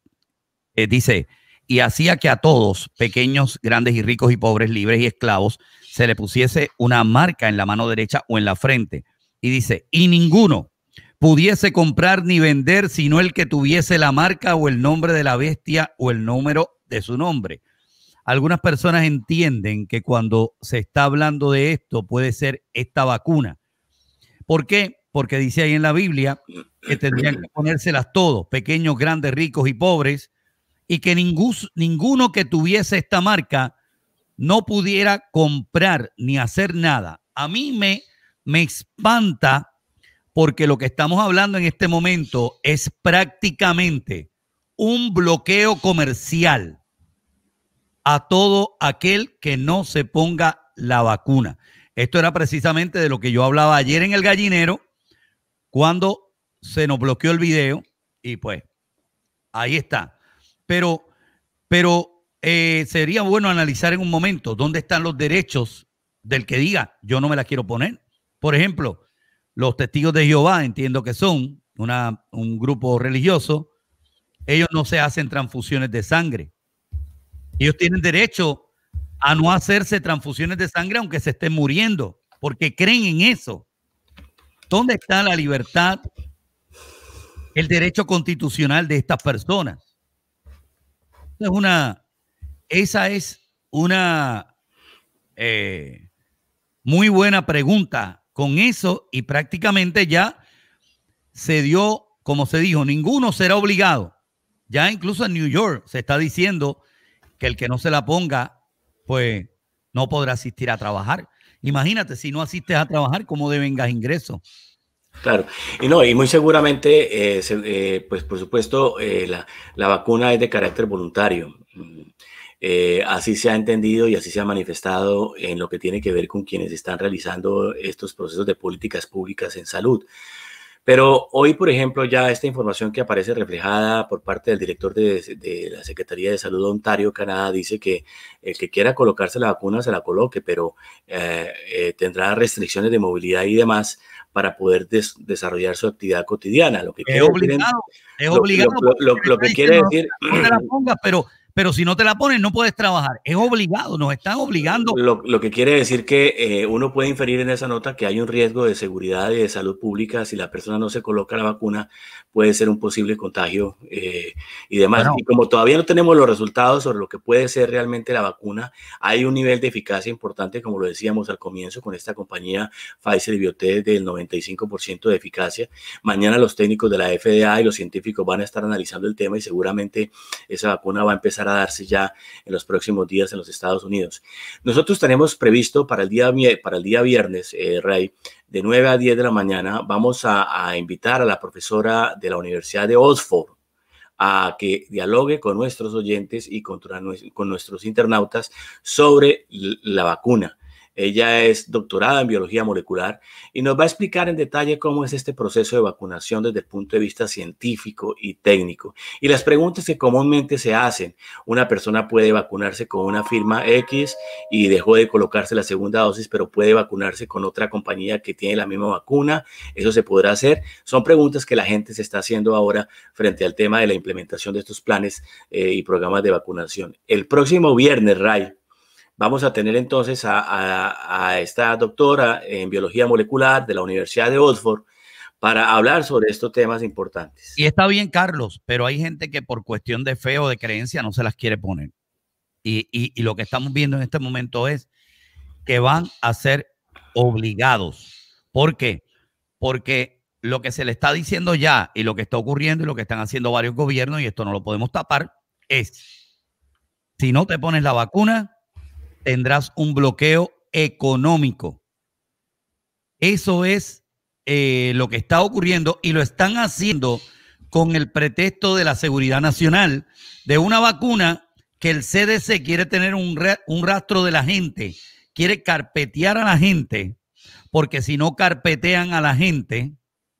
eh, dice, y hacía que a todos, pequeños, grandes y ricos y pobres, libres y esclavos, se le pusiese una marca en la mano derecha o en la frente. Y dice, y ninguno pudiese comprar ni vender sino el que tuviese la marca o el nombre de la bestia o el número de su nombre. Algunas personas entienden que cuando se está hablando de esto puede ser esta vacuna. ¿Por qué? Porque dice ahí en la Biblia que tendrían que ponérselas todos, pequeños, grandes, ricos y pobres, y que ningún, ninguno que tuviese esta marca no pudiera comprar ni hacer nada. A mí me, me espanta, porque lo que estamos hablando en este momento es prácticamente un bloqueo comercial a todo aquel que no se ponga la vacuna. Esto era precisamente de lo que yo hablaba ayer en el gallinero, cuando se nos bloqueó el video, y pues ahí está. Pero, pero eh, sería bueno analizar en un momento dónde están los derechos del que diga, yo no me la quiero poner. Por ejemplo, los testigos de Jehová, entiendo que son una, un grupo religioso, ellos no se hacen transfusiones de sangre. Ellos tienen derecho a no hacerse transfusiones de sangre aunque se estén muriendo, porque creen en eso. ¿Dónde está la libertad, el derecho constitucional de estas personas? Es una, esa es una eh, muy buena pregunta con eso, y prácticamente ya se dio, como se dijo, ninguno será obligado. Ya incluso en New York se está diciendo que el que no se la ponga, pues no podrá asistir a trabajar. Imagínate, si no asistes a trabajar, ¿cómo devengas ingresos? Claro, y no, y muy seguramente, eh, se, eh, pues por supuesto, eh, la, la vacuna es de carácter voluntario. Eh, así se ha entendido y así se ha manifestado en lo que tiene que ver con quienes están realizando estos procesos de políticas públicas en salud. Pero hoy, por ejemplo, ya esta información que aparece reflejada por parte del director de, de la Secretaría de Salud de Ontario, Canadá, dice que el que quiera colocarse la vacuna se la coloque, pero eh, eh, tendrá restricciones de movilidad y demás para poder des desarrollar su actividad cotidiana. Lo que es obligado, decir, es lo, obligado. Lo, lo, lo, lo que quiere decir... No te la pongas, pero... Pero si no te la pones, no puedes trabajar. Es obligado, nos están obligando. Lo, lo que quiere decir que eh, uno puede inferir en esa nota que hay un riesgo de seguridad y de salud pública. Si la persona no se coloca la vacuna, puede ser un posible contagio eh, y demás. Bueno. Y como todavía no tenemos los resultados sobre lo que puede ser realmente la vacuna, hay un nivel de eficacia importante, como lo decíamos al comienzo, con esta compañía Pfizer y BioNTech del noventa y cinco por ciento de eficacia. Mañana los técnicos de la F D A y los científicos van a estar analizando el tema y seguramente esa vacuna va a empezar empezar a darse ya en los próximos días en los Estados Unidos. Nosotros tenemos previsto para el día, para el día viernes, eh, Ray, de nueve a diez de la mañana, vamos a, a invitar a la profesora de la Universidad de Oxford a que dialogue con nuestros oyentes y con, con nuestros internautas sobre la vacuna. Ella es doctorada en biología molecular y nos va a explicar en detalle cómo es este proceso de vacunación desde el punto de vista científico y técnico. Y las preguntas que comúnmente se hacen: una persona puede vacunarse con una firma X y dejó de colocarse la segunda dosis, pero puede vacunarse con otra compañía que tiene la misma vacuna. ¿Eso se podrá hacer? Son preguntas que la gente se está haciendo ahora frente al tema de la implementación de estos planes eh, y programas de vacunación. El próximo viernes, Ray, vamos a tener entonces a, a, a esta doctora en biología molecular de la Universidad de Oxford para hablar sobre estos temas importantes. Y está bien, Carlos, pero hay gente que por cuestión de fe o de creencia no se las quiere poner. Y, y, y lo que estamos viendo en este momento es que van a ser obligados. ¿Por qué? Porque lo que se le está diciendo ya y lo que está ocurriendo y lo que están haciendo varios gobiernos, y esto no lo podemos tapar, es: si no te pones la vacuna, tendrás un bloqueo económico. Eso es eh, lo que está ocurriendo, y lo están haciendo con el pretexto de la seguridad nacional, de una vacuna que el C D C quiere tener un, un rastro de la gente, quiere carpetear a la gente, porque si no carpetean a la gente,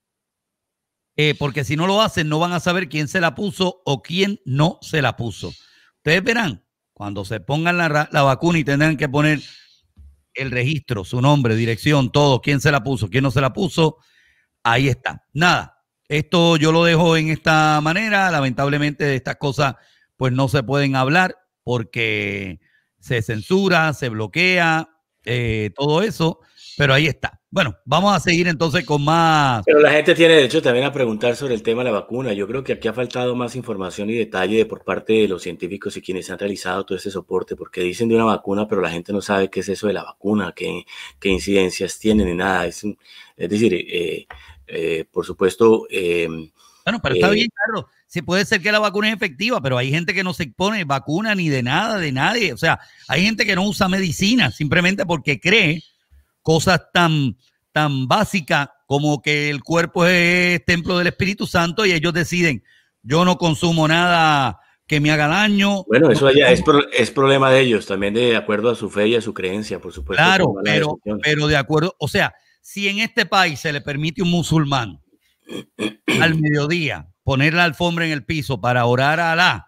eh, porque si no lo hacen no van a saber quién se la puso o quién no se la puso. Ustedes verán cuando se pongan la, la vacuna y tendrán que poner el registro, su nombre, dirección, todo, quién se la puso, quién no se la puso, ahí está. Nada, esto yo lo dejo en esta manera. Lamentablemente de estas cosas pues no se pueden hablar porque se censura, se bloquea, eh, todo eso, pero ahí está. Bueno, vamos a seguir entonces con más. Pero la gente tiene derecho también a preguntar sobre el tema de la vacuna. Yo creo que aquí ha faltado más información y detalle de por parte de los científicos y quienes han realizado todo este soporte, porque dicen de una vacuna, pero la gente no sabe qué es eso de la vacuna, qué, qué incidencias tienen ni nada. Es, es decir, eh, eh, por supuesto... Eh, bueno, pero está eh, bien, Carlos. Sí, puede ser que la vacuna es efectiva, pero hay gente que no se pone vacuna ni de nada, de nadie. O sea, hay gente que no usa medicina simplemente porque cree cosas tan, tan básicas como que el cuerpo es templo del Espíritu Santo, y ellos deciden: yo no consumo nada que me haga daño. Bueno, eso no allá es, pro, es problema de ellos, también de acuerdo a su fe y a su creencia, por supuesto. Claro, pero, pero de acuerdo, o sea, si en este país se le permite a un musulmán al mediodía poner la alfombra en el piso para orar a Alá,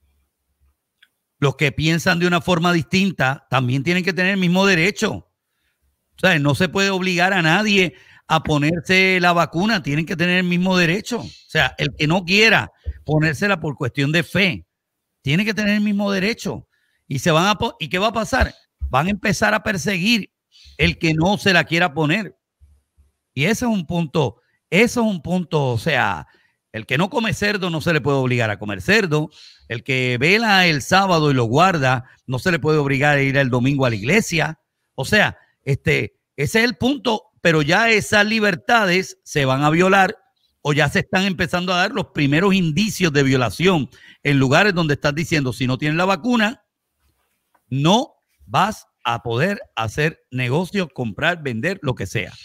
los que piensan de una forma distinta también tienen que tener el mismo derecho. O sea, no se puede obligar a nadie a ponerse la vacuna, tienen que tener el mismo derecho. O sea, el que no quiera ponérsela por cuestión de fe, tiene que tener el mismo derecho. Y se van a ¿y qué va a pasar? Van a empezar a perseguir el que no se la quiera poner. Y ese es un punto, eso es un punto, o sea, el que no come cerdo no se le puede obligar a comer cerdo. El que vela el sábado y lo guarda no se le puede obligar a ir el domingo a la iglesia. O sea, Este, ese es el punto, pero ya esas libertades se van a violar, o ya se están empezando a dar los primeros indicios de violación en lugares donde estás diciendo: si no tienes la vacuna, no vas a poder hacer negocio, comprar, vender, lo que sea.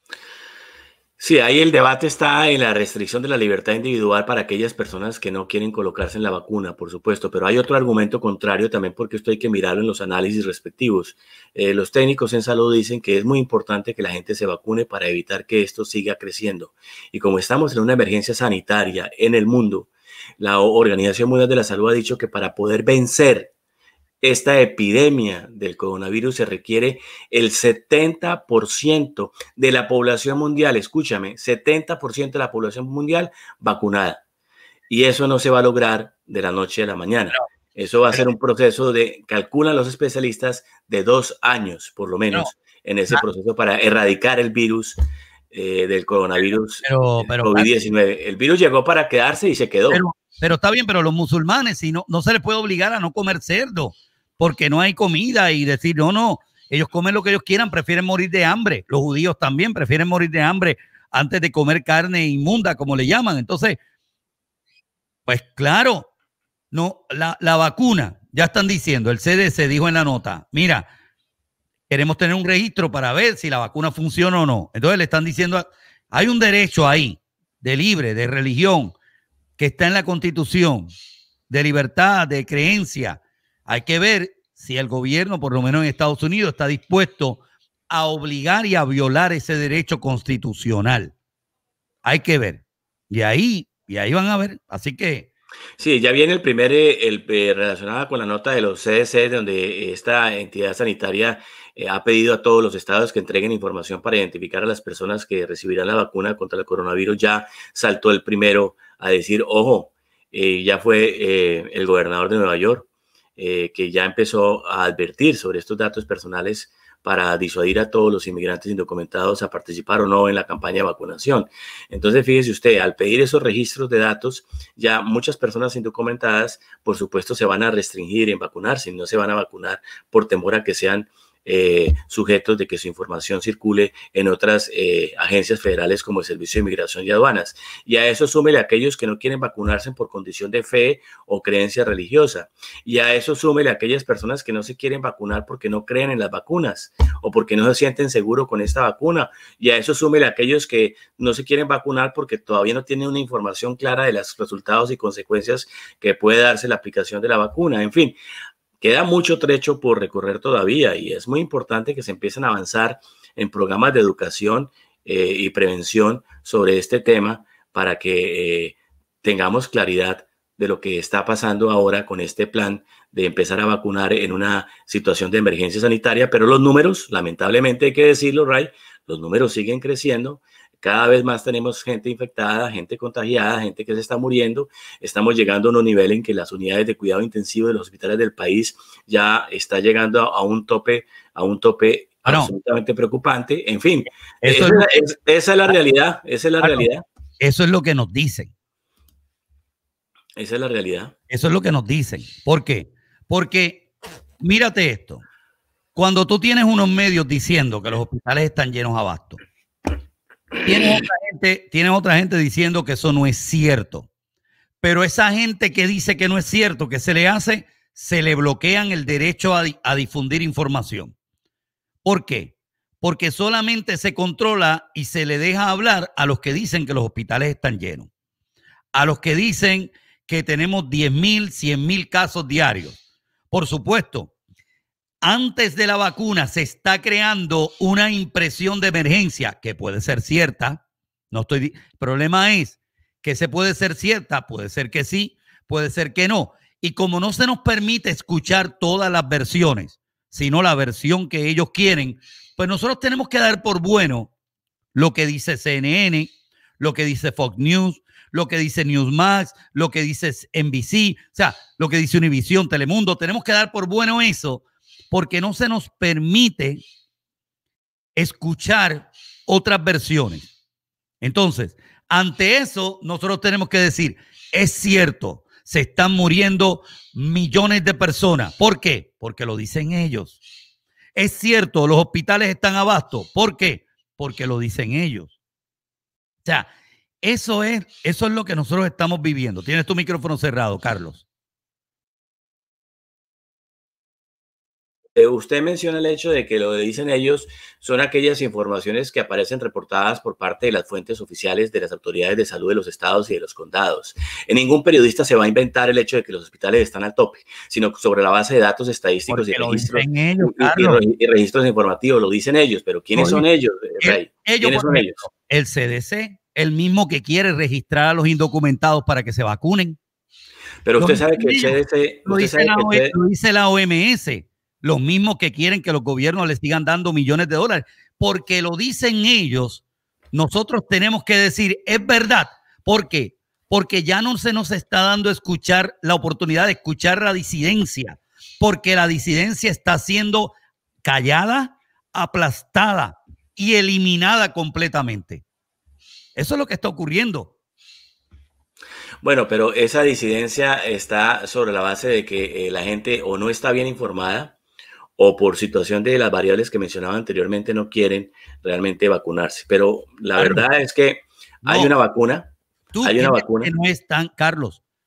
Sí, ahí el debate está en la restricción de la libertad individual para aquellas personas que no quieren colocarse en la vacuna, por supuesto, pero hay otro argumento contrario también, porque esto hay que mirarlo en los análisis respectivos. Eh, los técnicos en salud dicen que es muy importante que la gente se vacune para evitar que esto siga creciendo. Y como estamos en una emergencia sanitaria en el mundo, la Organización Mundial de la Salud ha dicho que para poder vencer esta epidemia del coronavirus se requiere el setenta por ciento de la población mundial, escúchame, setenta por ciento de la población mundial vacunada. Y eso no se va a lograr de la noche a la mañana. Eso va a ser un proceso de, calculan los especialistas, de dos años por lo menos en ese proceso para erradicar el virus eh, del coronavirus pero, pero, COVID diecinueve. El virus llegó para quedarse y se quedó. Pero, pero está bien, pero los musulmanes, si no, no se les puede obligar a no comer cerdo, porque no hay comida, y decir: no, no, ellos comen lo que ellos quieran, prefieren morir de hambre. Los judíos también prefieren morir de hambre antes de comer carne inmunda, como le llaman. Entonces, pues claro, no, la, la vacuna, ya están diciendo, el C D C dijo en la nota, mira, queremos tener un registro para ver si la vacuna funciona o no. Entonces le están diciendo, hay un derecho ahí de libre, de religión, que está en la Constitución, de libertad, de creencia. Hay que ver si el gobierno, por lo menos en Estados Unidos, está dispuesto a obligar y a violar ese derecho constitucional. Hay que ver. Y ahí, y ahí van a ver. Así que... Sí, ya viene el primer, eh, el, eh, relacionado con la nota de los C D C, donde esta entidad sanitaria eh, ha pedido a todos los estados que entreguen información para identificar a las personas que recibirán la vacuna contra el coronavirus. Ya saltó el primero a decir, ojo, eh, ya fue eh, el gobernador de Nueva York, eh, que ya empezó a advertir sobre estos datos personales para disuadir a todos los inmigrantes indocumentados a participar o no en la campaña de vacunación. Entonces, fíjese usted, al pedir esos registros de datos, ya muchas personas indocumentadas, por supuesto, se van a restringir en vacunarse, no se van a vacunar por temor a que sean eh, sujetos de que su información circule en otras eh, agencias federales como el Servicio de Inmigración y Aduanas. Y a eso súmele a aquellos que no quieren vacunarse por condición de fe o creencia religiosa. Y a eso súmele a aquellas personas que no se quieren vacunar porque no creen en las vacunas o porque no se sienten seguros con esta vacuna. Y a eso súmele a aquellos que no se quieren vacunar porque todavía no tienen una información clara de los resultados y consecuencias que puede darse la aplicación de la vacuna. En fin, queda mucho trecho por recorrer todavía y es muy importante que se empiecen a avanzar en programas de educación eh, y prevención sobre este tema para que eh, tengamos claridad de lo que está pasando ahora con este plan de empezar a vacunar en una situación de emergencia sanitaria. Pero los números, lamentablemente hay que decirlo, Ray, los números siguen creciendo. Cada vez más tenemos gente infectada, gente contagiada, gente que se está muriendo. Estamos llegando a un nivel en que las unidades de cuidado intensivo de los hospitales del país ya está llegando a, a un tope, a un tope ah, no. absolutamente preocupante. En fin, Eso esa, es, es, esa es la realidad. Esa es la ah, realidad. No. Eso es lo que nos dicen. Esa es la realidad. Eso es lo que nos dicen. ¿Por qué? Porque mírate esto. Cuando tú tienes unos medios diciendo que los hospitales están llenos a abasto, Tienes otra, gente, tienes otra gente diciendo que eso no es cierto. Pero esa gente que dice que no es cierto, ¿qué se le hace? Se le bloquean el derecho a, a difundir información. ¿Por qué? Porque solamente se controla y se le deja hablar a los que dicen que los hospitales están llenos. A los que dicen que tenemos diez mil, cien mil casos diarios. Por supuesto, antes de la vacuna se está creando una impresión de emergencia que puede ser cierta. No estoy. El problema es que se puede ser cierta, puede ser que sí, puede ser que no. Y como no se nos permite escuchar todas las versiones, sino la versión que ellos quieren, pues nosotros tenemos que dar por bueno lo que dice C N N, lo que dice Fox News, lo que dice Newsmax, lo que dice N B C, o sea, lo que dice Univision, Telemundo. Tenemos que dar por bueno eso, porque no se nos permite escuchar otras versiones. Entonces, ante eso, nosotros tenemos que decir, es cierto, se están muriendo millones de personas. ¿Por qué? Porque lo dicen ellos. Es cierto, los hospitales están a abasto. ¿Por qué? Porque lo dicen ellos. O sea, eso es, eso es lo que nosotros estamos viviendo. Tienes tu micrófono cerrado, Carlos. Usted menciona el hecho de que lo que dicen ellos son aquellas informaciones que aparecen reportadas por parte de las fuentes oficiales de las autoridades de salud de los estados y de los condados. En ningún periodista se va a inventar el hecho de que los hospitales están al tope, sino sobre la base de datos estadísticos y registros, ellos, y, y, y registros informativos. Lo dicen ellos, pero ¿quiénes Oye, son ellos, Rey? Ellos, ¿Quiénes son ellos? El C D C, el mismo que quiere registrar a los indocumentados para que se vacunen. Pero usted sabe que el C D C... Lo dice, la, que lo dice la O M S. Los mismos que quieren que los gobiernos les sigan dando millones de dólares, porque lo dicen ellos. Nosotros tenemos que decir, es verdad. ¿Por qué? Porque ya no se nos está dando a escuchar la oportunidad de escuchar la disidencia, porque la disidencia está siendo callada, aplastada y eliminada completamente. Eso es lo que está ocurriendo. Bueno, pero esa disidencia está sobre la base de que eh, la gente o no está bien informada, o por situación de las variables que mencionaba anteriormente no quieren realmente vacunarse. Pero la Carlos, verdad es que hay no, una vacuna. Tú hay una vacuna. Que no están, Carlos,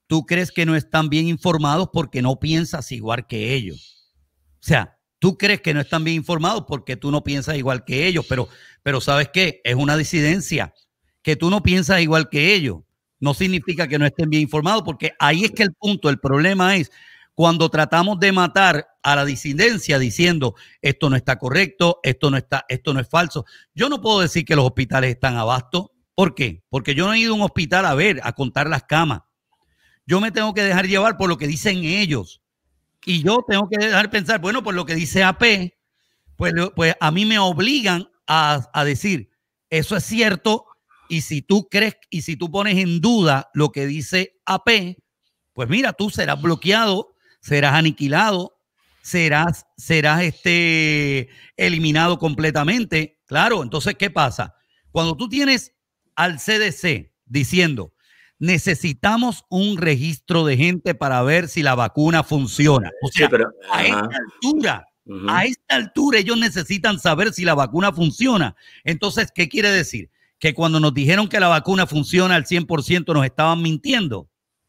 tú crees que no están bien informados porque no piensas igual que ellos. O sea, tú crees que no están bien informados porque tú no piensas igual que ellos, pero, pero ¿sabes qué? Es una disidencia. Que tú no piensas igual que ellos no significa que no estén bien informados, porque ahí es que el punto, el problema es cuando tratamos de matar a la disidencia diciendo esto no está correcto, esto no está, esto no es falso. Yo no puedo decir que los hospitales están abasto. ¿Por qué? Porque yo no he ido a un hospital a ver, a contar las camas. Yo me tengo que dejar llevar por lo que dicen ellos. Y yo tengo que dejar pensar, bueno, por lo que dice A P, pues, pues a mí me obligan a, a decir, eso es cierto, y si tú crees, y si tú pones en duda lo que dice A P, pues mira, tú serás bloqueado, serás aniquilado, serás, serás este, eliminado completamente. Claro, entonces, ¿qué pasa? Cuando tú tienes al C D C diciendo, necesitamos un registro de gente para ver si la vacuna funciona. O sea, sí, pero, a esta altura, uh-huh. a esta altura ellos necesitan saber si la vacuna funciona. Entonces, ¿qué quiere decir? Que cuando nos dijeron que la vacuna funciona al cien por ciento nos estaban mintiendo.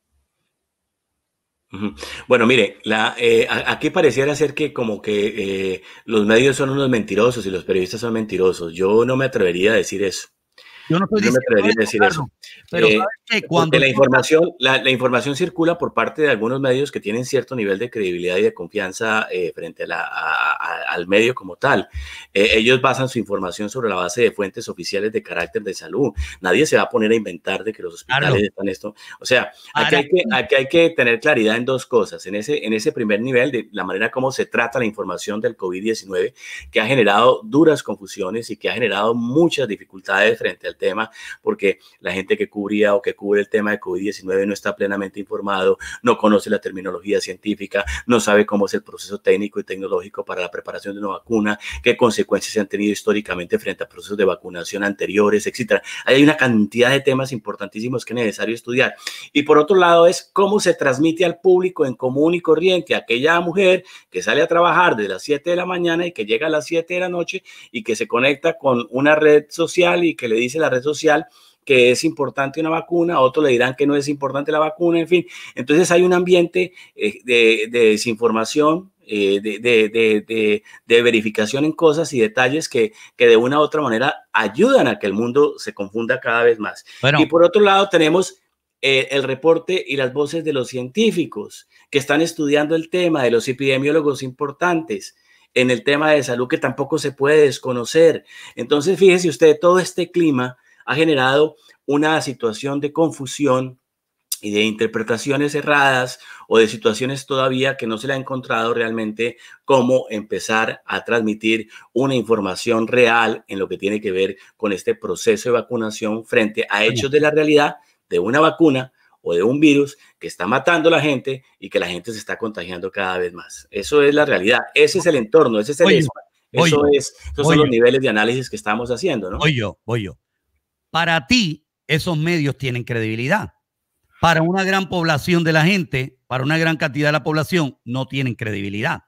Uh-huh. Bueno, mire, la, eh, aquí pareciera ser que como que eh, los medios son unos mentirosos y los periodistas son mentirosos. Yo no me atrevería a decir eso. Yo no, estoy no me atrevería a decir eso. Pero eh, ¿sabes qué? Cuando la información, la, la información circula por parte de algunos medios que tienen cierto nivel de credibilidad y de confianza eh, frente a la, a, a, al medio como tal. Eh, ellos basan su información sobre la base de fuentes oficiales de carácter de salud. Nadie se va a poner a inventar de que los hospitales claro. están esto. O sea, aquí hay, que, aquí hay que tener claridad en dos cosas. En ese, en ese primer nivel, de la manera como se trata la información del COVID diecinueve, que ha generado duras confusiones y que ha generado muchas dificultades frente al tema, porque la gente que cubría o que cubre el tema de COVID diecinueve no está plenamente informado, no conoce la terminología científica, no sabe cómo es el proceso técnico y tecnológico para la preparación de una vacuna, qué consecuencias se han tenido históricamente frente a procesos de vacunación anteriores, etcétera. Hay una cantidad de temas importantísimos que es necesario estudiar. Y por otro lado es cómo se transmite al público en común y corriente, aquella mujer que sale a trabajar de las siete de la mañana y que llega a las siete de la noche y que se conecta con una red social y que le dice la red social que es importante una vacuna, otros le dirán que no es importante la vacuna, en fin. Entonces hay un ambiente eh, de, de desinformación, eh, de, de, de, de, de verificación en cosas y detalles que, que de una u otra manera ayudan a que el mundo se confunda cada vez más. Bueno. Y por otro lado tenemos eh, el reporte y las voces de los científicos que están estudiando el tema, de los epidemiólogos importantes en el tema de salud que tampoco se puede desconocer. Entonces, fíjese usted, todo este clima ha generado una situación de confusión y de interpretaciones erradas o de situaciones todavía que no se le ha encontrado realmente cómo empezar a transmitir una información real en lo que tiene que ver con este proceso de vacunación frente a hechos de la realidad de una vacuna o de un virus que está matando a la gente y que la gente se está contagiando cada vez más. Eso es la realidad, ese es el entorno, ese es el eso, eso es, esos son los niveles de análisis que estamos haciendo, ¿no? Voy yo, voy yo. Para ti, esos medios tienen credibilidad. Para una gran población de la gente, para una gran cantidad de la población, no tienen credibilidad.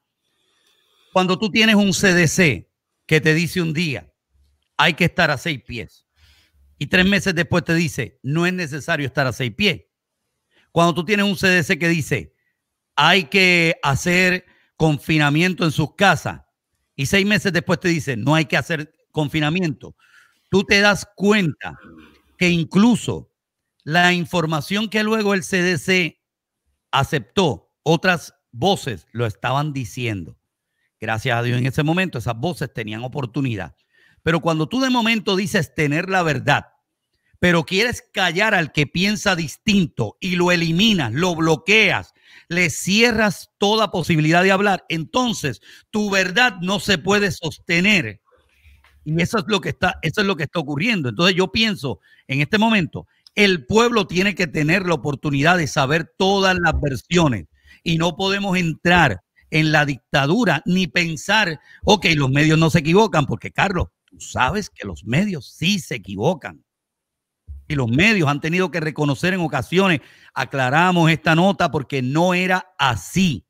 Cuando tú tienes un C D C que te dice un día, hay que estar a seis pies, y tres meses después te dice, no es necesario estar a seis pies. Cuando tú tienes un C D C que dice, hay que hacer confinamiento en sus casas, y seis meses después te dice, no hay que hacer confinamiento, tú te das cuenta que incluso la información que luego el C D C aceptó, otras voces lo estaban diciendo. Gracias a Dios en ese momento esas voces tenían oportunidad. Pero cuando tú de momento dices tener la verdad, pero quieres callar al que piensa distinto y lo eliminas, lo bloqueas, le cierras toda posibilidad de hablar, entonces tu verdad no se puede sostener. Y eso es lo que está, eso es lo que está ocurriendo. Entonces yo pienso, en este momento, el pueblo tiene que tener la oportunidad de saber todas las versiones y no podemos entrar en la dictadura ni pensar, ok, los medios no se equivocan, porque Carlos, tú sabes que los medios sí se equivocan. Y los medios han tenido que reconocer en ocasiones, aclaramos esta nota porque no era así.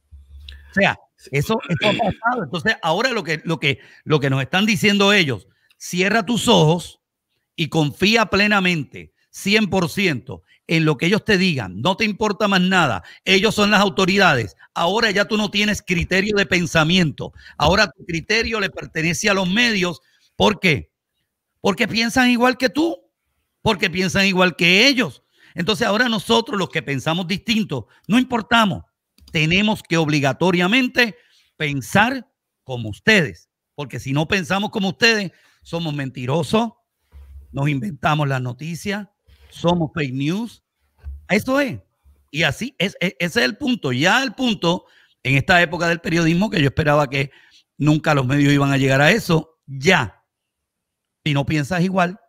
O sea, eso, eso ha pasado. Entonces, ahora lo que, lo, que, lo que nos están diciendo ellos, cierra tus ojos y confía plenamente, cien por ciento, en lo que ellos te digan, no te importa más nada, ellos son las autoridades, ahora ya tú no tienes criterio de pensamiento, ahora tu criterio le pertenece a los medios. ¿Por qué? Porque piensan igual que tú, porque piensan igual que ellos. Entonces ahora nosotros los que pensamos distinto, no importamos, tenemos que obligatoriamente pensar como ustedes, porque si no pensamos como ustedes, somos mentirosos, nos inventamos las noticias, somos fake news. Eso es. Y así, es, es, ese es el punto. Ya el punto, en esta época del periodismo, que yo esperaba que nunca los medios iban a llegar a eso, ya. Si no piensas igual,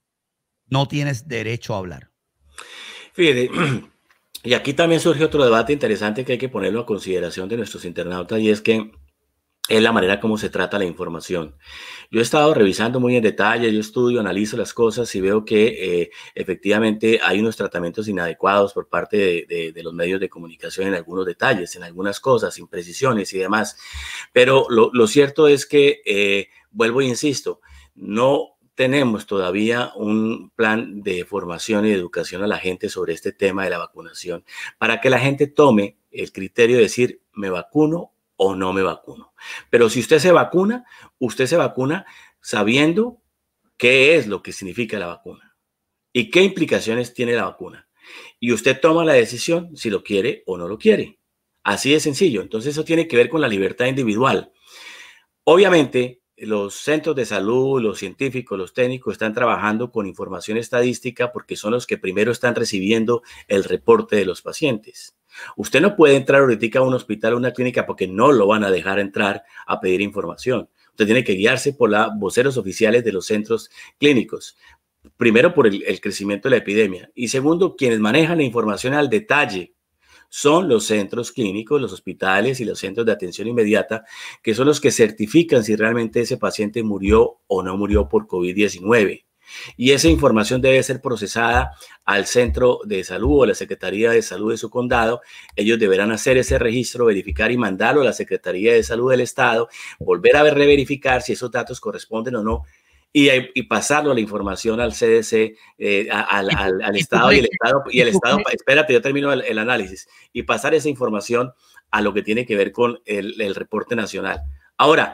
no tienes derecho a hablar. Fíjate, y aquí también surge otro debate interesante que hay que ponerlo a consideración de nuestros internautas, y es que es la manera como se trata la información. Yo he estado revisando muy en detalle, yo estudio, analizo las cosas y veo que eh, efectivamente hay unos tratamientos inadecuados por parte de, de, de los medios de comunicación en algunos detalles, en algunas cosas, imprecisiones y demás. Pero lo, lo cierto es que, eh, vuelvo e insisto, no tenemos todavía un plan de formación y de educación a la gente sobre este tema de la vacunación para que la gente tome el criterio de decir, me vacuno o no me vacuno. Pero si usted se vacuna, usted se vacuna sabiendo qué es lo que significa la vacuna y qué implicaciones tiene la vacuna. Y usted toma la decisión si lo quiere o no lo quiere. Así de sencillo. Entonces eso tiene que ver con la libertad individual. Obviamente, los centros de salud, los científicos, los técnicos están trabajando con información estadística porque son los que primero están recibiendo el reporte de los pacientes. Usted no puede entrar ahorita a un hospital o una clínica porque no lo van a dejar entrar a pedir información. Usted tiene que guiarse por los voceros oficiales de los centros clínicos. Primero, por el, el crecimiento de la epidemia. Y segundo, quienes manejan la información al detalle son los centros clínicos, los hospitales y los centros de atención inmediata, que son los que certifican si realmente ese paciente murió o no murió por COVID diecinueve. Y esa información debe ser procesada al centro de salud o a la Secretaría de Salud de su condado. Ellos deberán hacer ese registro, verificar y mandarlo a la Secretaría de Salud del Estado, volver a reverificar si esos datos corresponden o no, y, y pasarlo a la información al C D C, eh, al, al, al Estado y el Estado, y el Estado, espérate, yo termino el, el análisis, y pasar esa información a lo que tiene que ver con el, el reporte nacional. Ahora,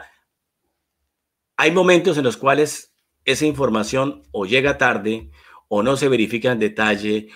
hay momentos en los cuales esa información o llega tarde o no se verifica en detalle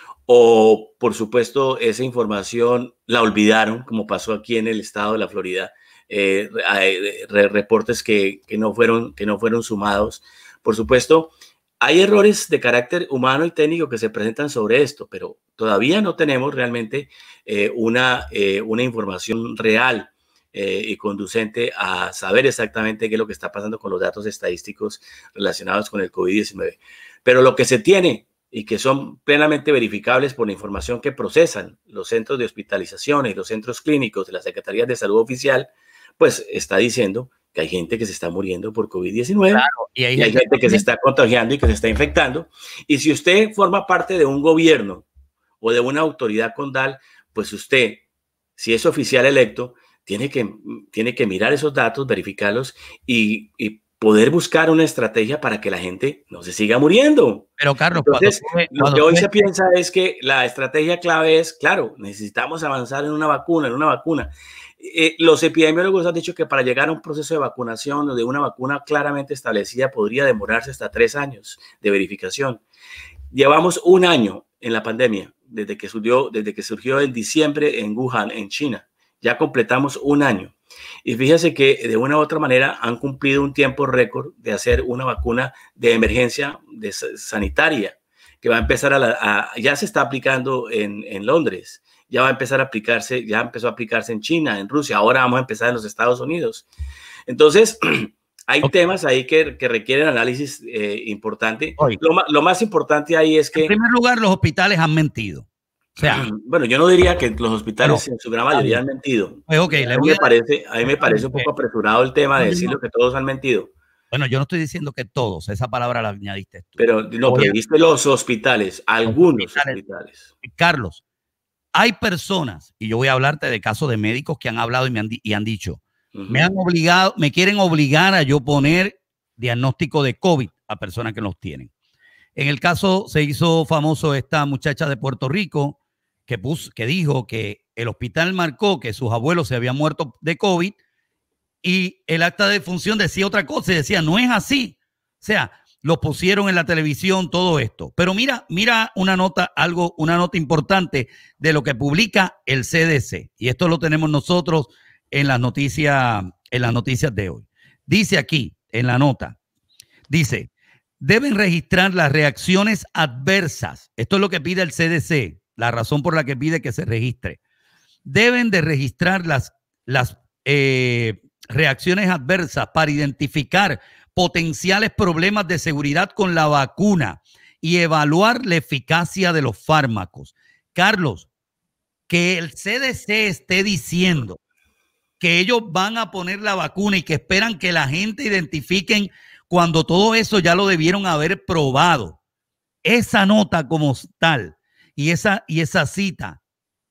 o, por supuesto, esa información la olvidaron, como pasó aquí en el estado de la Florida. Eh, re, reportes que, que, no fueron, que no fueron sumados. Por supuesto, hay errores de carácter humano y técnico que se presentan sobre esto, pero todavía no tenemos realmente eh, una, eh, una información real Eh, y conducente a saber exactamente qué es lo que está pasando con los datos estadísticos relacionados con el COVID diecinueve. Pero lo que se tiene y que son plenamente verificables por la información que procesan los centros de hospitalización y los centros clínicos de la Secretaría de Salud Oficial, pues está diciendo que hay gente que se está muriendo por COVID diecinueve, claro, y hay, y hay gente, gente que se está contagiando y que se está infectando. Y si usted forma parte de un gobierno o de una autoridad condal, pues usted, si es oficial electo, Tiene que, tiene que mirar esos datos, verificarlos y, y poder buscar una estrategia para que la gente no se siga muriendo. Pero, Carlos, Entonces, cuando, lo cuando que hoy fue... se piensa es que la estrategia clave es, claro, necesitamos avanzar en una vacuna, en una vacuna. Eh, los epidemiólogos han dicho que para llegar a un proceso de vacunación o de una vacuna claramente establecida podría demorarse hasta tres años de verificación. Llevamos un año en la pandemia, desde que surgió, desde que surgió en diciembre en Wuhan, en China. Ya completamos un año. Y fíjese que de una u otra manera han cumplido un tiempo récord de hacer una vacuna de emergencia de sanitaria que va a empezar a, la, a ya se está aplicando en, en Londres, ya va a empezar a aplicarse, ya empezó a aplicarse en China, en Rusia, ahora vamos a empezar en los Estados Unidos. Entonces, hay okay. temas ahí que, que requieren análisis eh, importante. Lo, lo más importante ahí es que... En primer lugar, los hospitales han mentido. O sea, bueno, yo no diría que los hospitales no, en su gran mayoría han mentido. Pues okay, a, mí me parece, a mí me parece un poco apresurado el tema de decirlo que todos han mentido. Bueno, yo no estoy diciendo que todos, esa palabra la añadiste tú. Pero no, pero viste los hospitales, algunos hospitales. hospitales. Carlos, hay personas, y yo voy a hablarte de casos de médicos que han hablado y me han, y han dicho, uh-huh. me han obligado, me quieren obligar a yo poner diagnóstico de COVID a personas que los tienen. En el caso se hizo famoso esta muchacha de Puerto Rico que, puso, que dijo que el hospital marcó que sus abuelos se habían muerto de COVID y el acta de defunción decía otra cosa y decía, no es así. O sea, lo pusieron en la televisión, todo esto. Pero mira, mira una nota, algo, una nota importante de lo que publica el C D C. Y esto lo tenemos nosotros en las noticias, en las noticias de hoy. Dice aquí, en la nota, dice, deben registrar las reacciones adversas. Esto es lo que pide el C D C, la razón por la que pide que se registre. Deben de registrar las, las eh, reacciones adversas para identificar potenciales problemas de seguridad con la vacuna y evaluar la eficacia de los fármacos. Carlos, que el C D C esté diciendo que ellos van a poner la vacuna y que esperan que la gente identifiquen cuando todo eso ya lo debieron haber probado. Esa nota como tal y esa, y esa cita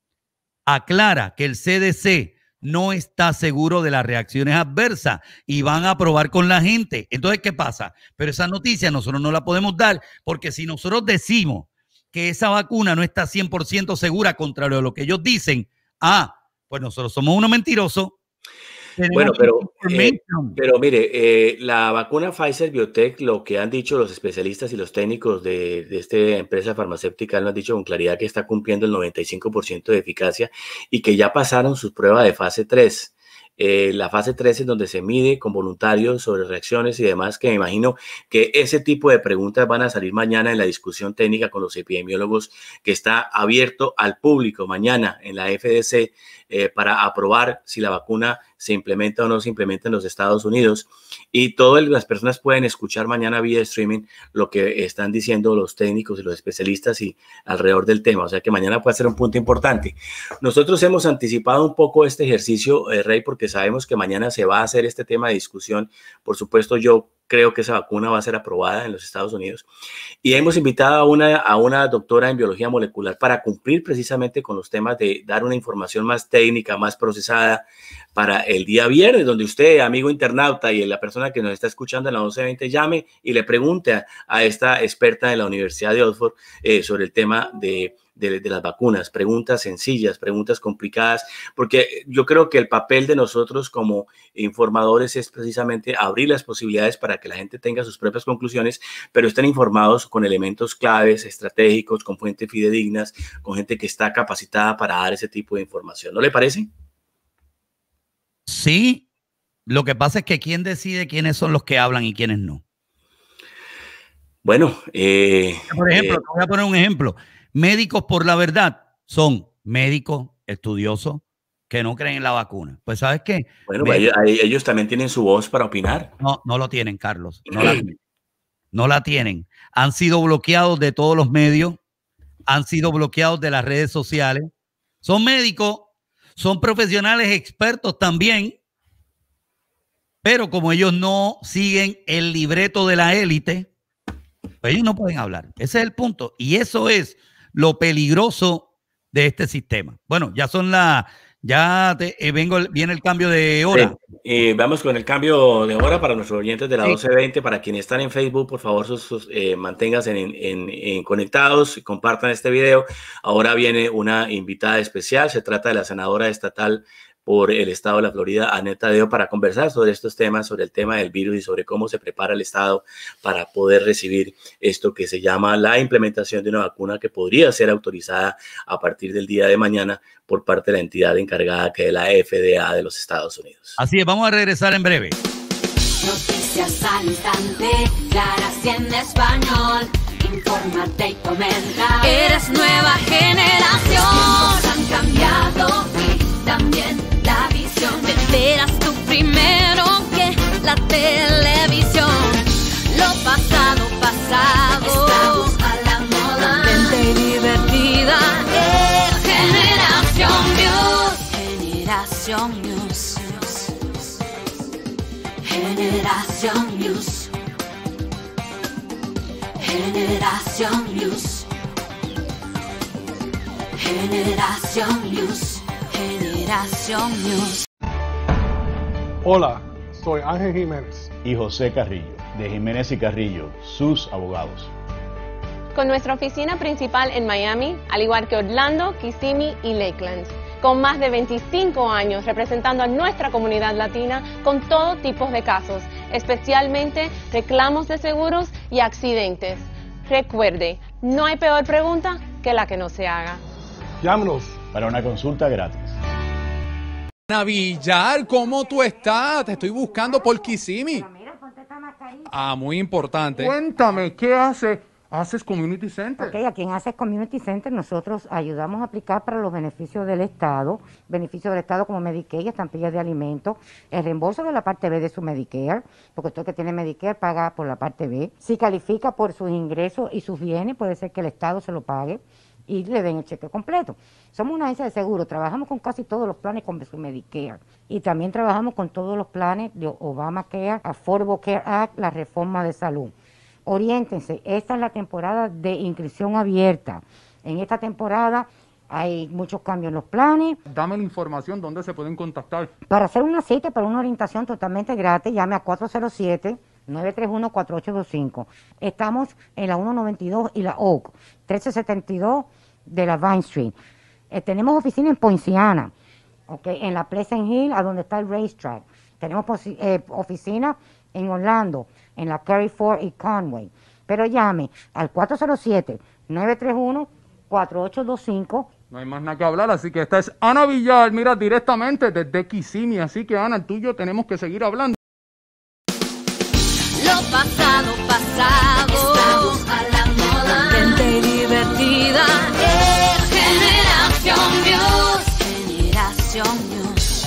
aclara que el C D C no está seguro de las reacciones adversas y van a probar con la gente. Entonces, ¿qué pasa? Pero esa noticia nosotros no la podemos dar porque si nosotros decimos que esa vacuna no está cien por ciento segura contra lo que ellos dicen, ah, pues nosotros somos unos mentirosos. Bueno, pero, eh, pero mire, eh, la vacuna Pfizer-BioNTech, lo que han dicho los especialistas y los técnicos de, de esta empresa farmacéutica, nos han dicho con claridad que está cumpliendo el noventa y cinco por ciento de eficacia y que ya pasaron sus pruebas de fase tres. Eh, la fase tres es donde se mide con voluntarios sobre reacciones y demás, que me imagino que ese tipo de preguntas van a salir mañana en la discusión técnica con los epidemiólogos que está abierto al público mañana en la F D C eh, para aprobar si la vacuna se implementa o no se implementa en los Estados Unidos. Y todas las personas pueden escuchar mañana vía streaming lo que están diciendo los técnicos y los especialistas y alrededor del tema. O sea que mañana puede ser un punto importante. Nosotros hemos anticipado un poco este ejercicio, eh, Rey, porque sabemos que mañana se va a hacer este tema de discusión. Por supuesto, yo creo que esa vacuna va a ser aprobada en los Estados Unidos. Y hemos invitado a una, a una doctora en biología molecular para cumplir precisamente con los temas de dar una información más técnica, más procesada para el día viernes, donde usted, amigo internauta y la persona que nos está escuchando en la once veinte, llame y le pregunte a, a esta experta de la Universidad de Oxford eh, sobre el tema de De, de las vacunas, preguntas sencillas, preguntas complicadas, porque yo creo que el papel de nosotros como informadores es precisamente abrir las posibilidades para que la gente tenga sus propias conclusiones, pero estén informados con elementos claves, estratégicos, con fuentes fidedignas, con gente que está capacitada para dar ese tipo de información. ¿No le parece? Sí, lo que pasa es que ¿quién decide quiénes son los que hablan y quiénes no? Bueno, eh, por ejemplo, eh, te voy a poner un ejemplo. Médicos por la Verdad son médicos estudiosos que no creen en la vacuna. Pues ¿sabes qué? Bueno, pues ellos, ellos también tienen su voz para opinar. No, no lo tienen, Carlos. No la, no la tienen. Han sido bloqueados de todos los medios. Han sido bloqueados de las redes sociales. Son médicos, son profesionales expertos también. Pero como ellos no siguen el libreto de la élite, pues ellos no pueden hablar. Ese es el punto. Y eso es lo peligroso de este sistema. Bueno, ya son las, ya te, eh, vengo, viene el cambio de hora. Sí, eh, vamos con el cambio de hora para nuestros oyentes de la Sí. doce veinte. Para quienes están en Facebook, por favor, sus, sus, eh, manténganse en, en, en conectados y compartan este video. Ahora viene una invitada especial. Se trata de la senadora estatal por el estado de la Florida, Annette Taddeo, para conversar sobre estos temas, sobre el tema del virus y sobre cómo se prepara el estado para poder recibir esto que se llama la implementación de una vacuna que podría ser autorizada a partir del día de mañana por parte de la entidad encargada, que es la F D A de los Estados Unidos. Así es, vamos a regresar en breve. Noticias al instante, claras y en español. Infórmate y comenta. Eres nueva generación. Los tiempos han cambiado y también la visión. Te enteras tú primero que la televisión. Lo pasado, pasado. Estamos a la moda. Contenta y divertida. Es Generación News. Generación News. Generación News. Generación News. Generación News. Generación News. Hola, soy Ángel Jiménez. Y José Carrillo, de Jiménez y Carrillo, sus abogados. con nuestra oficina principal en Miami, al igual que Orlando, Kissimmee y Lakelands, con más de veinticinco años representando a nuestra comunidad latina con todo tipo de casos, especialmente reclamos de seguros y accidentes. Recuerde, no hay peor pregunta que la que no se haga. Llámenos para una consulta gratis. Ana Villar, ¿cómo tú estás? Te estoy buscando por Kissimmee. Ah, muy importante. Cuéntame, ¿qué hace? ¿Haces Community Center? Ok, aquí en Access Community Center nosotros ayudamos a aplicar para los beneficios del Estado, beneficios del Estado como Medicaid, estampillas de alimentos, el reembolso de la parte B de su Medicare, porque usted que tiene Medicare paga por la parte B. Si califica por sus ingresos y sus bienes, puede ser que el Estado se lo pague y le den el cheque completo. Somos una agencia de seguro, trabajamos con casi todos los planes con su Medicare y también trabajamos con todos los planes de Obamacare, Affordable Care Act, la reforma de salud. Oriéntense, esta es la temporada de inscripción abierta. En esta temporada hay muchos cambios en los planes. Dame la información, ¿dónde se pueden contactar? Para hacer una cita, para una orientación totalmente gratis, llame a cuatro cero siete, nueve tres uno, cuatro ocho dos cinco. Estamos en la ciento noventa y dos y la Oak, trece setenta y dos de la Vine Street. Eh, tenemos oficina en Poinciana, okay, en la Pleasant Hill, a donde está el racetrack. Tenemos eh, oficina en Orlando, en la Cary Ford y Conway. Pero llame al cuatro cero siete, nueve tres uno, cuatro ocho dos cinco. No hay más nada que hablar, así que esta es Ana Villar, mira, directamente desde Kissimmee. Así que, Ana, tú y yo tenemos que seguir hablando. Lo pasado, pasado. Estamos a la moda. Gente divertida. Es Generación News. Generación News.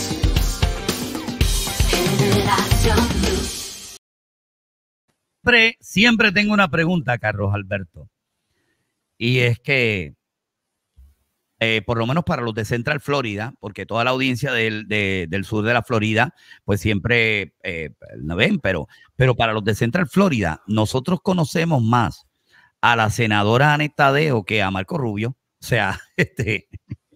Generación News. Siempre, siempre tengo una pregunta, Carlos Alberto. Y es que, eh, por lo menos para los de Central Florida, porque toda la audiencia del, de, del sur de la Florida, pues siempre eh, no ven, pero, pero para los de Central Florida, nosotros conocemos más a la senadora Annette Taddeo que a Marco Rubio. O sea, este...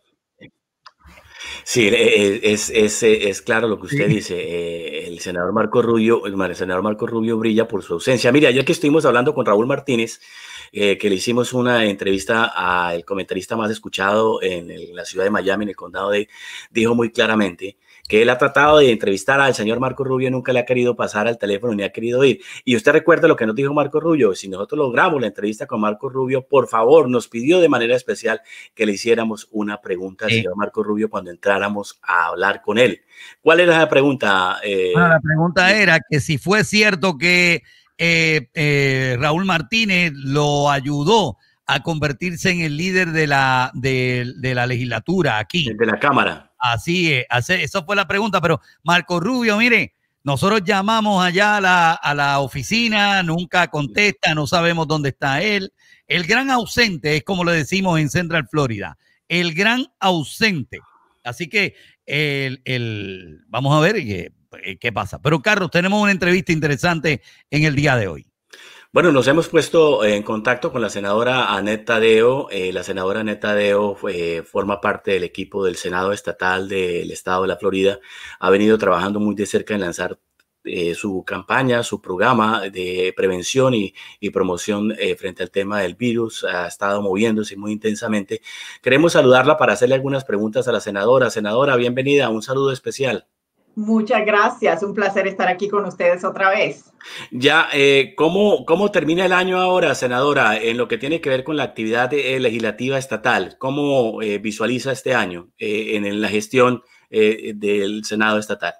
Sí, es, es, es claro lo que usted sí. dice. Eh, el senador Marco Rubio, el senador Marco Rubio brilla por su ausencia. Mira, ayer que estuvimos hablando con Raúl Martínez, eh, que le hicimos una entrevista al comentarista más escuchado en, el, en la ciudad de Miami, en el condado de, dijo muy claramente que él ha tratado de entrevistar al señor Marco Rubio, nunca le ha querido pasar al teléfono ni ha querido ir. Y usted recuerda lo que nos dijo Marco Rubio. Si nosotros logramos la entrevista con Marco Rubio, por favor, nos pidió de manera especial que le hiciéramos una pregunta al sí. señor Marco Rubio cuando entráramos a hablar con él. ¿Cuál era la pregunta? Eh, bueno, la pregunta era que si fue cierto que eh, eh, Raúl Martínez lo ayudó a convertirse en el líder de la, de, de la legislatura aquí. De la Cámara. Así es, así, esa fue la pregunta, pero Marco Rubio, mire, nosotros llamamos allá a la, a la oficina, nunca contesta, no sabemos dónde está él. El gran ausente es como le decimos en Central Florida, el gran ausente. Así que el, el, vamos a ver qué, qué pasa. Pero Carlos, tenemos una entrevista interesante en el día de hoy. Bueno, nos hemos puesto en contacto con la senadora Annette Taddeo. Eh, la senadora Annette Taddeo eh, forma parte del equipo del Senado Estatal del Estado de la Florida. Ha venido trabajando muy de cerca en lanzar eh, su campaña, su programa de prevención y, y promoción eh, frente al tema del virus. Ha estado moviéndose muy intensamente. Queremos saludarla para hacerle algunas preguntas a la senadora. Senadora, bienvenida. Un saludo especial. Muchas gracias, un placer estar aquí con ustedes otra vez. Ya, eh, ¿cómo, ¿cómo termina el año ahora, senadora, en lo que tiene que ver con la actividad de, eh, legislativa estatal? ¿Cómo eh, visualiza este año eh, en, en la gestión eh, del Senado estatal?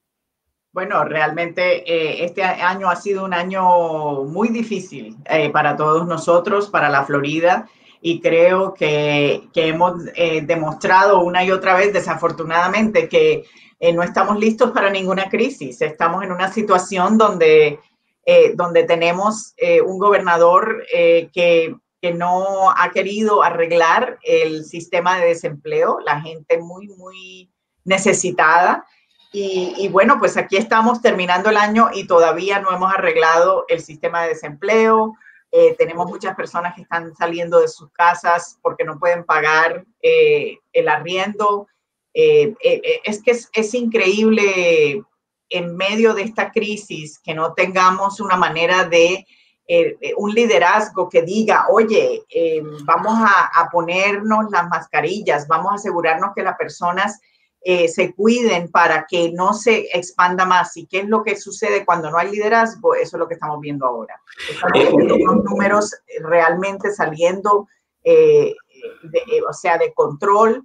Bueno, realmente eh, este año ha sido un año muy difícil eh, para todos nosotros, para la Florida, y creo que, que hemos eh, demostrado una y otra vez, desafortunadamente, que Eh, no estamos listos para ninguna crisis. Estamos en una situación donde, eh, donde tenemos eh, un gobernador eh, que, que no ha querido arreglar el sistema de desempleo, la gente muy, muy necesitada. Y, y bueno, pues aquí estamos terminando el año y todavía no hemos arreglado el sistema de desempleo. Eh, tenemos muchas personas que están saliendo de sus casas porque no pueden pagar eh, el arriendo. Eh, eh, es que es, es increíble en medio de esta crisis que no tengamos una manera de eh, un liderazgo que diga, oye, eh, vamos a, a ponernos las mascarillas, vamos a asegurarnos que las personas eh, se cuiden para que no se expanda más. ¿Y qué es lo que sucede cuando no hay liderazgo? Eso es lo que estamos viendo ahora. Estamos viendo unos números realmente saliendo, eh, de, eh, o sea, de control.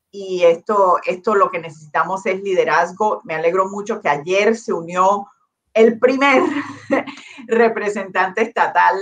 Y esto, esto lo que necesitamos es liderazgo. Me alegro mucho que ayer se unió el primer representante estatal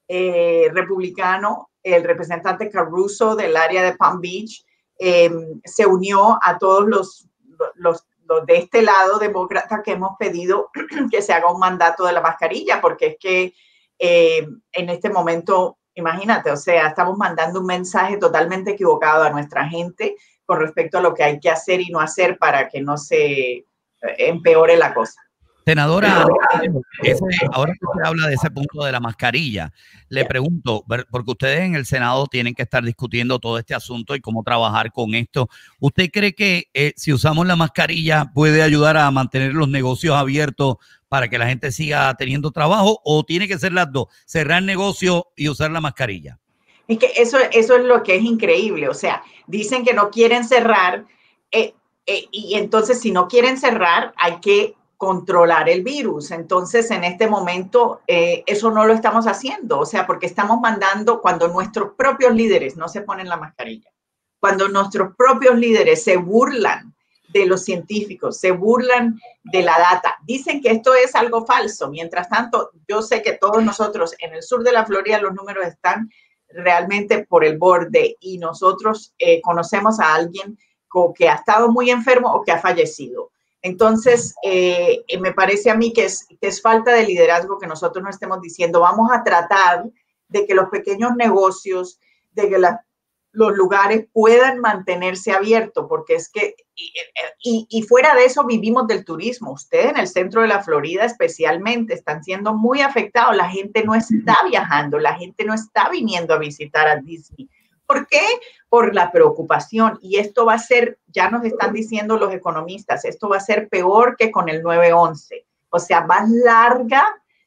eh, republicano, el representante Caruso del área de Palm Beach, eh, se unió a todos los, los, los de este lado demócrata que hemos pedido que se haga un mandato de la mascarilla, porque es que eh, en este momento, imagínate, o sea, estamos mandando un mensaje totalmente equivocado a nuestra gente con respecto a lo que hay que hacer y no hacer para que no se empeore la cosa. Senadora, ese, ahora que usted habla de ese punto de la mascarilla, le pregunto, porque ustedes en el Senado tienen que estar discutiendo todo este asunto y cómo trabajar con esto. ¿Usted cree que eh, si usamos la mascarilla puede ayudar a mantener los negocios abiertos para que la gente siga teniendo trabajo, o tiene que ser las dos, cerrar el negocio y usar la mascarilla? Es que eso, eso es lo que es increíble. O sea, dicen que no quieren cerrar eh, eh, y entonces si no quieren cerrar hay que controlar el virus. Entonces, en este momento, eh, eso no lo estamos haciendo. O sea, porque estamos mandando, cuando nuestros propios líderes no se ponen la mascarilla, cuando nuestros propios líderes se burlan de los científicos, se burlan de la data, dicen que esto es algo falso. Mientras tanto, yo sé que todos nosotros en el sur de la Florida los números están realmente por el borde y nosotros eh, conocemos a alguien que ha estado muy enfermo o que ha fallecido. Entonces, eh, me parece a mí que es, que es falta de liderazgo que nosotros no estemos diciendo, vamos a tratar de que los pequeños negocios, de que la, los lugares puedan mantenerse abiertos, porque es que, y, y, y fuera de eso vivimos del turismo. Ustedes en el centro de la Florida especialmente están siendo muy afectados. La gente no está viajando, la gente no está viniendo a visitar a Disney. ¿Por qué? Por la preocupación. Y esto va a ser, ya nos están diciendo los economistas, esto va a ser peor que con el nueve once. O sea, más larga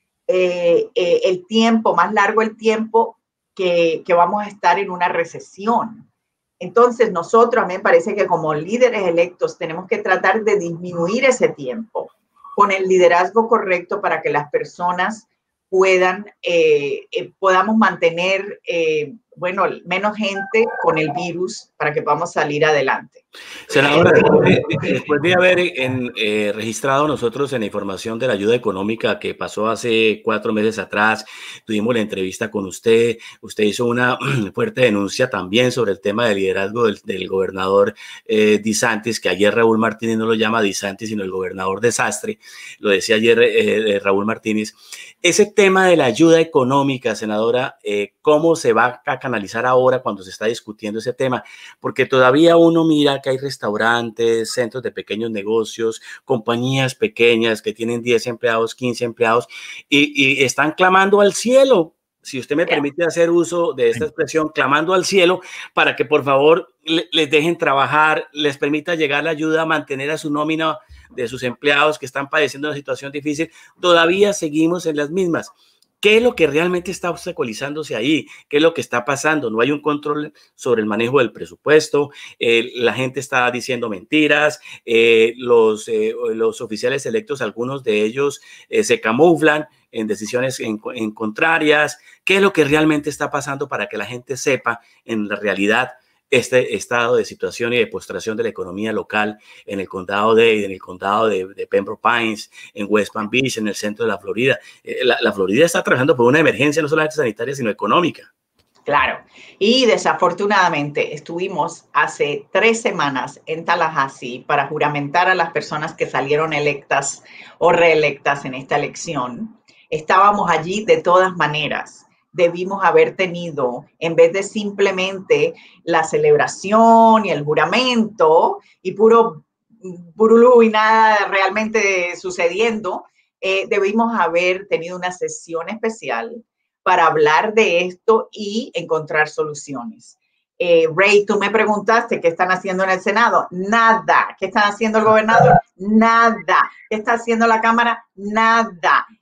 eh, eh, el tiempo, más largo el tiempo que, que vamos a estar en una recesión. Entonces, nosotros, a mí me parece que como líderes electos tenemos que tratar de disminuir ese tiempo con el liderazgo correcto para que las personas puedan, eh, eh, podamos mantener, eh, bueno, menos gente con el virus para que podamos salir adelante. Senadora, después de, después de haber en, eh, registrado nosotros en la información de la ayuda económica que pasó hace cuatro meses atrás, tuvimos la entrevista con usted, usted hizo una fuerte denuncia también sobre el tema del liderazgo del, del gobernador eh, DeSantis, que ayer Raúl Martínez no lo llama DeSantis, sino el gobernador desastre, lo decía ayer eh, Raúl Martínez. Ese tema de la ayuda económica, senadora, eh, ¿cómo se va a canalizar ahora cuando se está discutiendo ese tema? Porque todavía uno mira que hay restaurantes, centros de pequeños negocios, compañías pequeñas que tienen diez empleados, quince empleados y, y están clamando al cielo. Si usted me permite hacer uso de esta expresión, clamando al cielo para que por favor le, les dejen trabajar, les permita llegar la ayuda a mantener a su nómina de sus empleados que están padeciendo una situación difícil. Todavía seguimos en las mismas. ¿Qué es lo que realmente está obstaculizándose ahí? ¿Qué es lo que está pasando? No hay un control sobre el manejo del presupuesto, eh, la gente está diciendo mentiras, eh, los, eh, los oficiales electos, algunos de ellos eh, se camuflan en decisiones en, en contrarias. ¿Qué es lo que realmente está pasando para que la gente sepa en la realidad este estado de situación y de postración de la economía local en el condado de, en el condado de, de Pembroke Pines, en West Palm Beach, en el centro de la Florida? Eh, la, la Florida está trabajando por una emergencia no solamente sanitaria, sino económica. Claro, y desafortunadamente estuvimos hace tres semanas en Tallahassee para juramentar a las personas que salieron electas o reelectas en esta elección. Estábamos allí de todas maneras. Debimos haber tenido, en vez de simplemente la celebración y el juramento y puro burulú y nada realmente sucediendo, eh, debimos haber tenido una sesión especial para hablar de esto y encontrar soluciones. Eh, Ray, tú me preguntaste qué están haciendo en el Senado. Nada. ¿Qué están haciendo el gobernador? Nada. ¿Qué está haciendo la Cámara? Nada.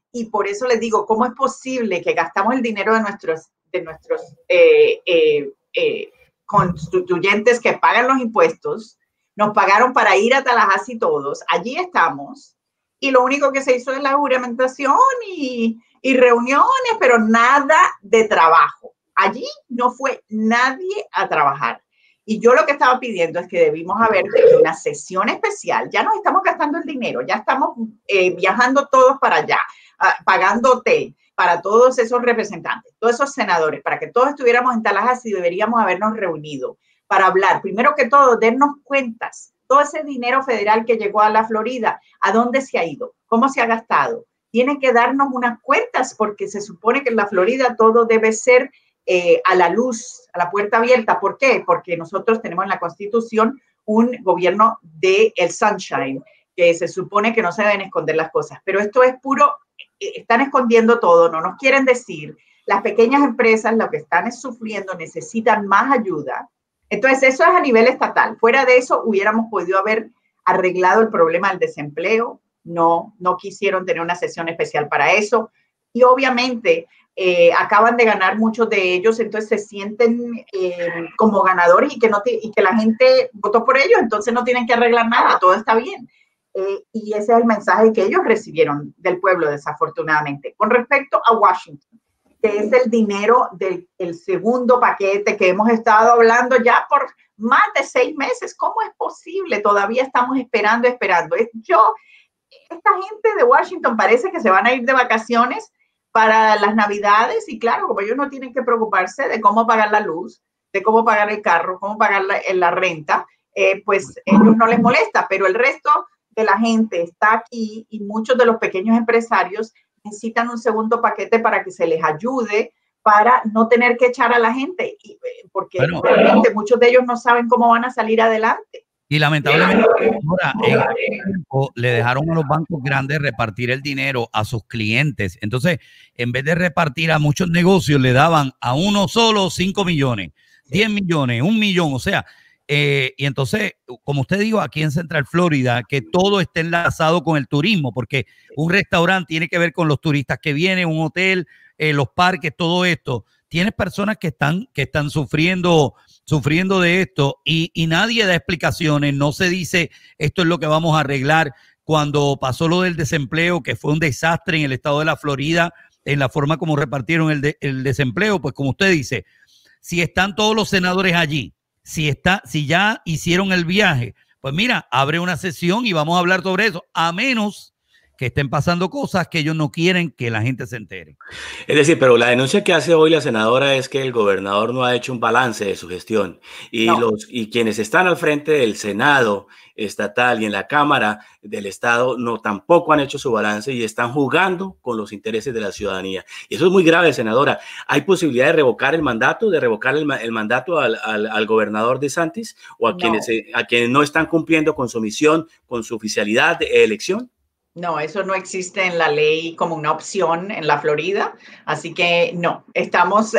y por eso les digo, ¿cómo es posible que gastamos el dinero de nuestros, de nuestros eh, eh, eh, constituyentes que pagan los impuestos? Nos pagaron para ir a Tallahassee todos, allí estamos, y lo único que se hizo es la juramentación y, y reuniones, pero nada de trabajo. Allí no fue nadie a trabajar. Y yo lo que estaba pidiendo es que debimos haber tenido una sesión especial. Ya nos estamos gastando el dinero, ya estamos eh, viajando todos para allá, uh, pagando hotel para todos esos representantes, todos esos senadores, para que todos estuviéramos en Tallahassee. Deberíamos habernos reunido para hablar, primero que todo, darnos cuentas, todo ese dinero federal que llegó a la Florida, ¿a dónde se ha ido? ¿Cómo se ha gastado? Tiene que darnos unas cuentas, porque se supone que en la Florida todo debe ser Eh, a la luz, a la puerta abierta. ¿Por qué? Porque nosotros tenemos en la Constitución un gobierno de el sunshine, que se supone que no se deben esconder las cosas, pero esto es puro, eh, están escondiendo todo, no nos quieren decir. Las pequeñas empresas lo que están es sufriendo, necesitan más ayuda. Entonces eso es a nivel estatal. Fuera de eso hubiéramos podido haber arreglado el problema del desempleo. No, no quisieron tener una sesión especial para eso. Y obviamente Eh, acaban de ganar muchos de ellos, entonces se sienten eh, como ganadores y que, no y que la gente votó por ellos, entonces no tienen que arreglar nada, todo está bien. Eh, y ese es el mensaje que ellos recibieron del pueblo, desafortunadamente. Con respecto a Washington, que es el dinero del el segundo paquete que hemos estado hablando ya por más de seis meses, ¿cómo es posible? Todavía estamos esperando, esperando. Yo, esta gente de Washington parece que se van a ir de vacaciones para las Navidades, y claro, como ellos no tienen que preocuparse de cómo pagar la luz, de cómo pagar el carro, cómo pagar la, la renta, eh, pues a ellos no les molesta, pero el resto de la gente está aquí y muchos de los pequeños empresarios necesitan un segundo paquete para que se les ayude, para no tener que echar a la gente, y, porque bueno, realmente muchos de ellos no saben cómo van a salir adelante. Y lamentablemente ahora en este tiempo le dejaron a los bancos grandes repartir el dinero a sus clientes. Entonces, en vez de repartir a muchos negocios, le daban a uno solo cinco millones, diez millones, un millón. O sea, eh, y entonces, como usted dijo, aquí en Central Florida, que todo esté enlazado con el turismo, porque un restaurante tiene que ver con los turistas que vienen, un hotel, eh, los parques, todo esto. Tienes personas que están, que están sufriendo, sufriendo de esto y, y nadie da explicaciones, no se dice esto es lo que vamos a arreglar. Cuando pasó lo del desempleo, que fue un desastre en el estado de la Florida, en la forma como repartieron el, de, el desempleo, pues como usted dice, si están todos los senadores allí, si, está, si ya hicieron el viaje, pues mira, abre una sesión y vamos a hablar sobre eso, a menos que estén pasando cosas que ellos no quieren que la gente se entere. Es decir, pero la denuncia que hace hoy la senadora es que el gobernador no ha hecho un balance de su gestión y, no. los, y quienes están al frente del Senado estatal y en la Cámara del Estado no tampoco han hecho su balance y están jugando con los intereses de la ciudadanía. Y eso es muy grave, senadora. ¿Hay posibilidad de revocar el mandato, de revocar el, el mandato al, al, al gobernador DeSantis o a, no. quienes, a quienes no están cumpliendo con su misión, con su oficialidad de elección? No, eso no existe en la ley como una opción en la Florida, así que no, estamos,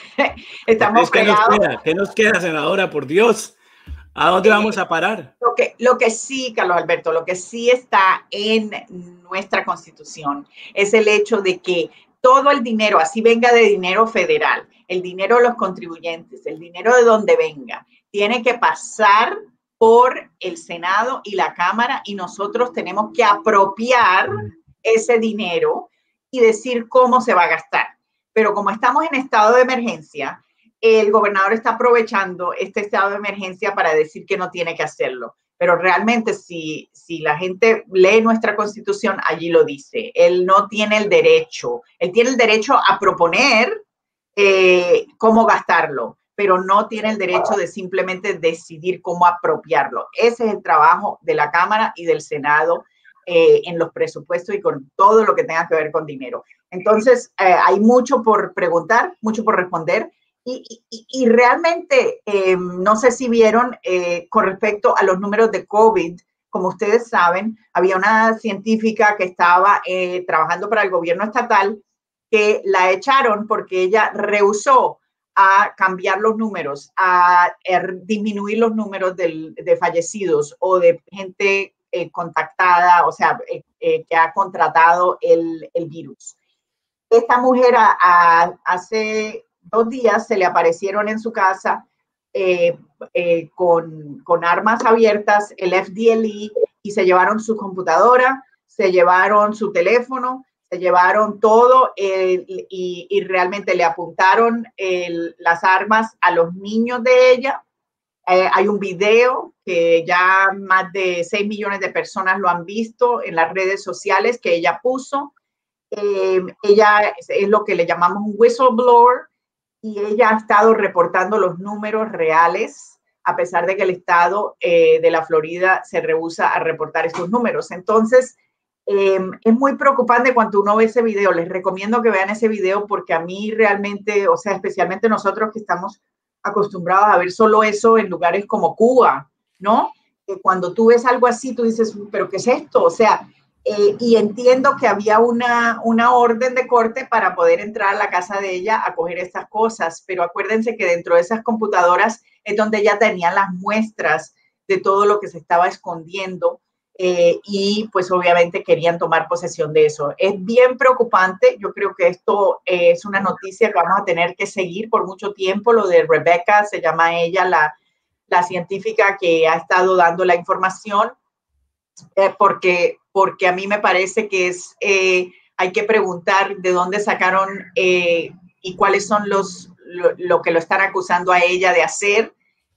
estamos ¿Qué nos queda? ¿Qué nos queda, senadora? Por Dios, ¿a dónde eh, vamos a parar? Lo que, lo que sí, Carlos Alberto, lo que sí está en nuestra Constitución es el hecho de que todo el dinero, así venga de dinero federal, el dinero de los contribuyentes, el dinero de donde venga, tiene que pasar por el Senado y la Cámara y nosotros tenemos que apropiar ese dinero y decir cómo se va a gastar. Pero como estamos en estado de emergencia, el gobernador está aprovechando este estado de emergencia para decir que no tiene que hacerlo. Pero realmente si, si la gente lee nuestra Constitución, allí lo dice. Él no tiene el derecho, él tiene el derecho a proponer eh, cómo gastarlo, pero no tiene el derecho de simplemente decidir cómo apropiarlo. Ese es el trabajo de la Cámara y del Senado eh, en los presupuestos y con todo lo que tenga que ver con dinero. Entonces, eh, hay mucho por preguntar, mucho por responder. Y, y, y realmente, eh, no sé si vieron eh, con respecto a los números de COVID, como ustedes saben, había una científica que estaba eh, trabajando para el gobierno estatal que la echaron porque ella rehusó a cambiar los números, a er, disminuir los números del, de fallecidos o de gente eh, contactada, o sea, eh, eh, que ha contratado el, el virus. Esta mujer a, a, hace dos días se le aparecieron en su casa eh, eh, con, con armas abiertas, el F D L E, y se llevaron su computadora, se llevaron su teléfono, se llevaron todo eh, y, y realmente le apuntaron el, las armas a los niños de ella. Eh, hay un video que ya más de seis millones de personas lo han visto en las redes sociales que ella puso. Eh, ella es, es lo que le llamamos un whistleblower y ella ha estado reportando los números reales a pesar de que el estado eh, de la Florida se rehúsa a reportar esos números. Entonces, eh, es muy preocupante cuando uno ve ese video. Les recomiendo que vean ese video porque a mí realmente, o sea, especialmente nosotros que estamos acostumbrados a ver solo eso en lugares como Cuba, ¿no? Que cuando tú ves algo así, tú dices, ¿pero qué es esto? O sea, eh, y entiendo que había una, una orden de corte para poder entrar a la casa de ella a coger estas cosas, pero acuérdense que dentro de esas computadoras es donde ya tenían las muestras de todo lo que se estaba escondiendo eh, y pues obviamente querían tomar posesión de eso. Es bien preocupante, yo creo que esto eh, es una noticia que vamos a tener que seguir por mucho tiempo, lo de Rebecca, se llama ella la, la científica que ha estado dando la información, eh, porque, porque a mí me parece que es, eh, hay que preguntar de dónde sacaron eh, y cuáles son los, lo, lo que lo están acusando a ella de hacer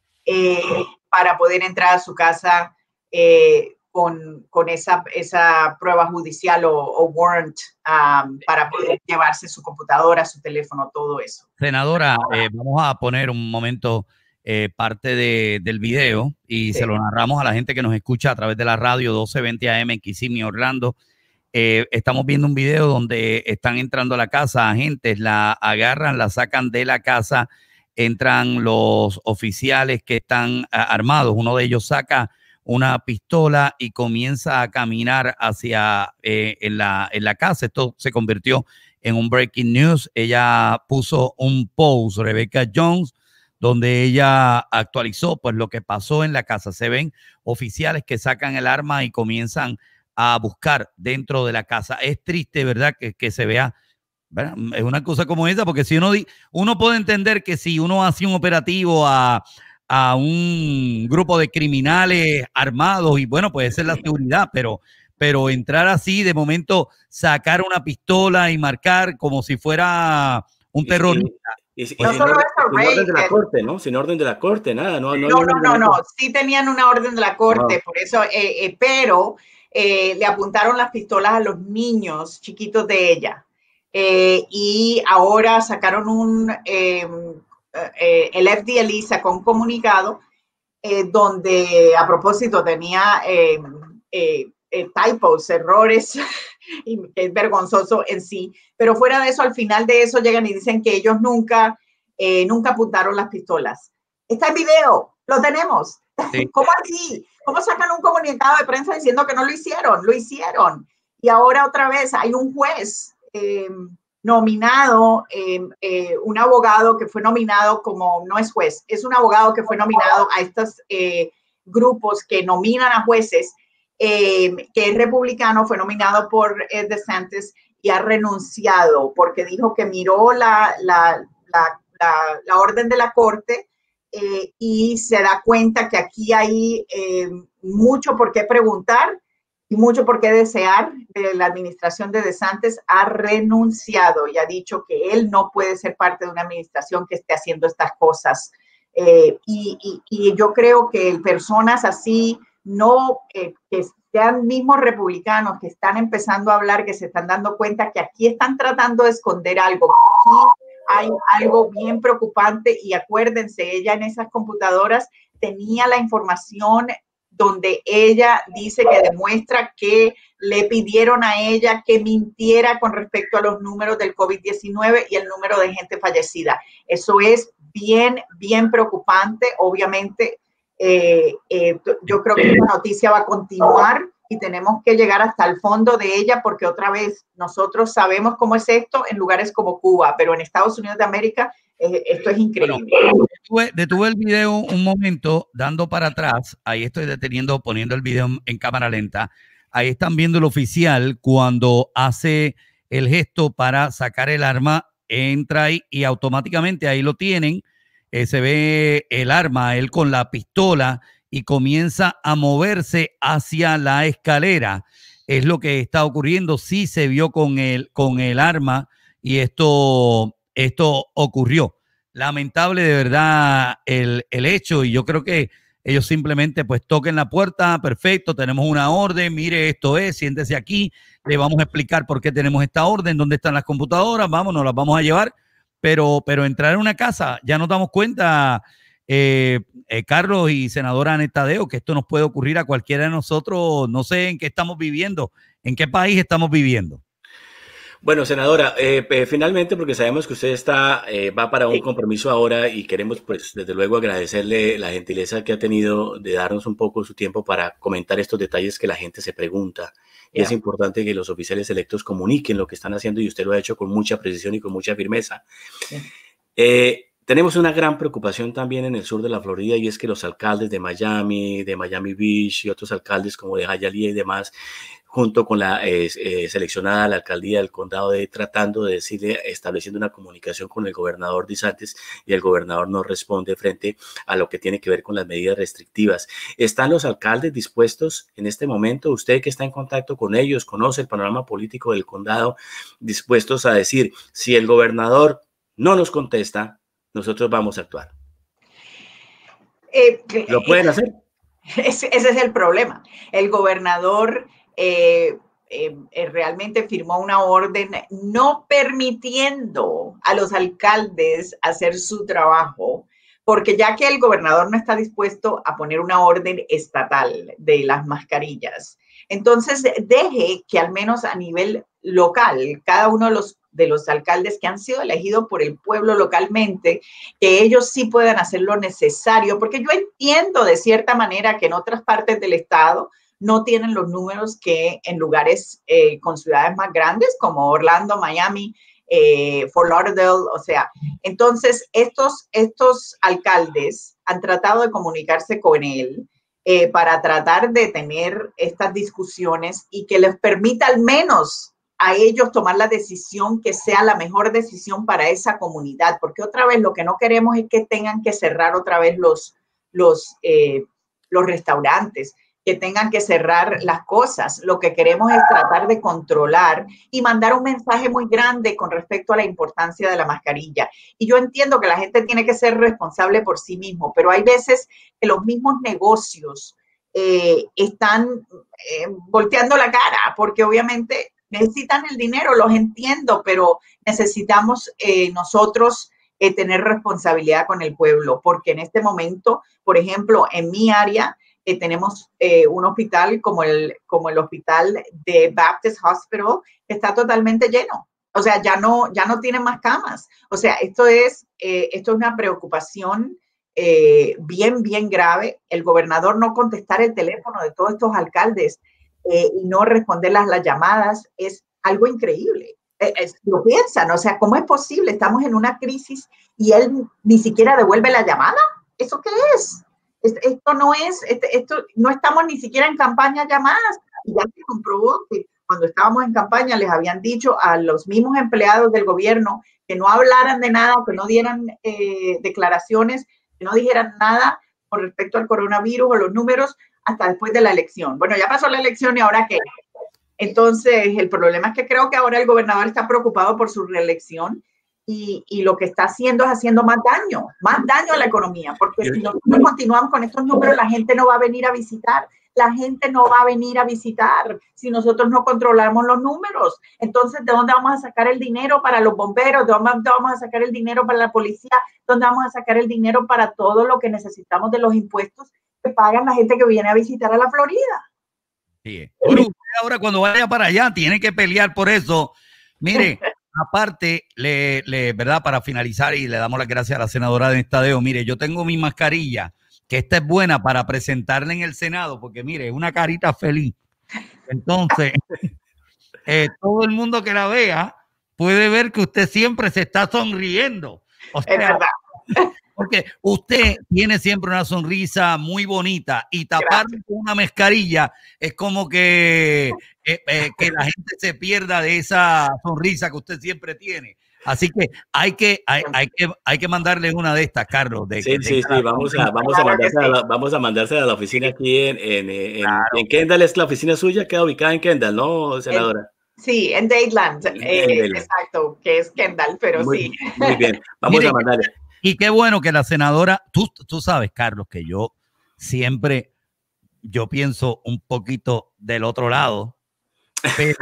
eh, para poder entrar a su casa eh, con, con esa, esa prueba judicial o, o warrant um, para poder llevarse su computadora, su teléfono, todo eso. Senadora, eh, vamos a poner un momento eh, parte de, del video y sí. se lo narramos a la gente que nos escucha a través de la radio doce veinte A M en Kissimmee, Orlando. Eh, estamos viendo un video donde están entrando a la casa agentes, la agarran, la sacan de la casa, entran los oficiales que están uh, armados, uno de ellos saca una pistola y comienza a caminar hacia eh, en, la, en la casa. Esto se convirtió en un breaking news. Ella puso un post, Rebecca Jones, donde ella actualizó pues lo que pasó en la casa. Se ven oficiales que sacan el arma y comienzan a buscar dentro de la casa. Es triste, ¿verdad? Que, que se vea, ¿verdad? Es una cosa como esa, porque si uno, uno puede entender que si uno hace un operativo a, a un grupo de criminales armados y bueno, puede ser la seguridad, pero, pero entrar así, de momento sacar una pistola y marcar como si fuera un terrorista. Y, y, y, no y solo sin, eso, sin orden de la corte, ¿no? Sin orden de la corte, nada. No, no, no, no, no, no. Sí tenían una orden de la corte, ah. por eso, eh, eh, pero eh, le apuntaron las pistolas a los niños chiquitos de ella. Eh, y ahora sacaron un, eh, eh, el F D L E sacó un comunicado eh, donde a propósito tenía eh, eh, eh, typos, errores, y que es vergonzoso en sí, pero fuera de eso, al final de eso llegan y dicen que ellos nunca, eh, nunca apuntaron las pistolas. Está en video, lo tenemos. Sí. ¿Cómo así? ¿Cómo sacan un comunicado de prensa diciendo que no lo hicieron? Lo hicieron. Y ahora otra vez hay un juez eh, nominado, eh, eh, un abogado que fue nominado como, no es juez, es un abogado que fue nominado a estos eh, grupos que nominan a jueces, eh, que es republicano, fue nominado por eh, DeSantis y ha renunciado porque dijo que miró la, la, la, la, la orden de la corte eh, y se da cuenta que aquí hay eh, mucho por qué preguntar y mucho por qué desear. De la administración de DeSantis ha renunciado y ha dicho que él no puede ser parte de una administración que esté haciendo estas cosas. Eh, y, y, y yo creo que personas así, no eh, que sean mismos republicanos que están empezando a hablar, que se están dando cuenta que aquí están tratando de esconder algo. Aquí hay algo bien preocupante y acuérdense, ella en esas computadoras tenía la información donde ella dice que demuestra que le pidieron a ella que mintiera con respecto a los números del COVID diecinueve y el número de gente fallecida. Eso es bien, bien preocupante. Obviamente, eh, eh, yo creo que esta noticia va a continuar y tenemos que llegar hasta el fondo de ella porque otra vez nosotros sabemos cómo es esto en lugares como Cuba, pero en Estados Unidos de América Eh, esto es increíble. Bueno, detuve, detuve el video un momento, dando para atrás. Ahí estoy deteniendo, poniendo el video en, en cámara lenta. Ahí están viendo el oficial cuando hace el gesto para sacar el arma, entra ahí y automáticamente ahí lo tienen. Eh, se ve el arma, él con la pistola, y comienza a moverse hacia la escalera. Es lo que está ocurriendo. Sí se vio con el, con el arma y esto, esto ocurrió. Lamentable de verdad el, el hecho, y yo creo que ellos simplemente pues toquen la puerta, perfecto, tenemos una orden, mire, esto es, siéntese aquí, le vamos a explicar por qué tenemos esta orden, dónde están las computadoras, vamos, nos las vamos a llevar, pero, pero entrar en una casa, ya nos damos cuenta, eh, eh, Carlos y senadora Anet Tadeo, que esto nos puede ocurrir a cualquiera de nosotros. No sé en qué estamos viviendo, en qué país estamos viviendo. Bueno, senadora, eh, eh, finalmente, porque sabemos que usted está, eh, va para un compromiso ahora y queremos, pues, desde luego agradecerle la gentileza que ha tenido de darnos un poco su tiempo para comentar estos detalles que la gente se pregunta. Y yeah. Es importante que los oficiales electos comuniquen lo que están haciendo, y usted lo ha hecho con mucha precisión y con mucha firmeza. Yeah. Eh, tenemos una gran preocupación también en el sur de la Florida, y es que los alcaldes de Miami, de Miami Beach y otros alcaldes como de Hialeah y demás, junto con la eh, eh, seleccionada la alcaldía del condado, de tratando de decirle, estableciendo una comunicación con el gobernador DeSantis, y el gobernador no responde frente a lo que tiene que ver con las medidas restrictivas. ¿Están los alcaldes dispuestos en este momento, usted que está en contacto con ellos, conoce el panorama político del condado, dispuestos a decir, si el gobernador no nos contesta, nosotros vamos a actuar? Eh, ¿Lo pueden hacer? Ese, ese es el problema. El gobernador Eh, eh, eh, realmente firmó una orden no permitiendo a los alcaldes hacer su trabajo, porque ya que el gobernador no está dispuesto a poner una orden estatal de las mascarillas, entonces deje que al menos a nivel local, cada uno de los, de los alcaldes que han sido elegidos por el pueblo localmente, que ellos sí puedan hacer lo necesario, porque yo entiendo de cierta manera que en otras partes del estado no tienen los números que en lugares eh, con ciudades más grandes como Orlando, Miami, eh, Fort Lauderdale, o sea, entonces estos, estos alcaldes han tratado de comunicarse con él eh, para tratar de tener estas discusiones y que les permita al menos a ellos tomar la decisión que sea la mejor decisión para esa comunidad, porque otra vez lo que no queremos es que tengan que cerrar otra vez los, los, eh, los restaurantes, que tengan que cerrar las cosas. Lo que queremos es tratar de controlar y mandar un mensaje muy grande con respecto a la importancia de la mascarilla. Y yo entiendo que la gente tiene que ser responsable por sí mismo, pero hay veces que los mismos negocios eh, están eh, volteando la cara, porque obviamente necesitan el dinero, los entiendo, pero necesitamos eh, nosotros eh, tener responsabilidad con el pueblo, porque en este momento, por ejemplo, en mi área, Eh, tenemos eh, un hospital como el, como el hospital de Baptist Hospital, que está totalmente lleno. O sea, ya no, ya no tienen más camas. O sea, esto es, eh, esto es una preocupación eh, bien, bien grave. El gobernador no contestar el teléfono de todos estos alcaldes eh, y no responder las, las llamadas es algo increíble. Eh, es, lo piensan, o sea, ¿cómo es posible? Estamos en una crisis y él ni siquiera devuelve la llamada. ¿Eso qué es? Esto no es, esto no estamos ni siquiera en campaña llamadas. Y ya se comprobó que cuando estábamos en campaña les habían dicho a los mismos empleados del gobierno que no hablaran de nada, que no dieran eh, declaraciones, que no dijeran nada con respecto al coronavirus o los números hasta después de la elección. Bueno, ya pasó la elección y ahora qué. Entonces, el problema es que creo que ahora el gobernador está preocupado por su reelección. Y, y lo que está haciendo es haciendo más daño, más daño a la economía, porque si nosotros continuamos con estos números, la gente no va a venir a visitar, la gente no va a venir a visitar si nosotros no controlamos los números. Entonces, ¿de dónde vamos a sacar el dinero para los bomberos? ¿De dónde vamos a sacar el dinero para la policía? ¿Dónde vamos a sacar el dinero para todo lo que necesitamos de los impuestos que pagan la gente que viene a visitar a la Florida? Sí. Bueno, ahora cuando vaya para allá tiene que pelear por eso. Mire, aparte, le, le, ¿verdad? Para finalizar, y le damos las gracias a la senadora Anet Tadeo. Mire, yo tengo mi mascarilla, que esta es buena para presentarla en el Senado, porque mire, es una carita feliz. Entonces, eh, todo el mundo que la vea puede ver que usted siempre se está sonriendo. O sea, es verdad. Porque usted tiene siempre una sonrisa muy bonita y tapar con una mascarilla es como que, eh, eh, que la gente se pierda de esa sonrisa que usted siempre tiene. Así que hay que, hay, hay que, hay que mandarle una de estas, Carlos. De, sí, de sí, sí, vamos a, vamos, a mandarse a la, vamos a mandarse a la oficina aquí en, en, en, claro. en Kendall. ¿Es la oficina suya? Queda ubicada en Kendall, ¿no, senadora? En, sí, en Dadeland, eh, Dadeland. Exacto, que es Kendall, pero muy, sí. Muy bien, vamos Mire, a mandarle. Y qué bueno que la senadora, tú, tú sabes, Carlos, que yo siempre, yo pienso un poquito del otro lado, pero...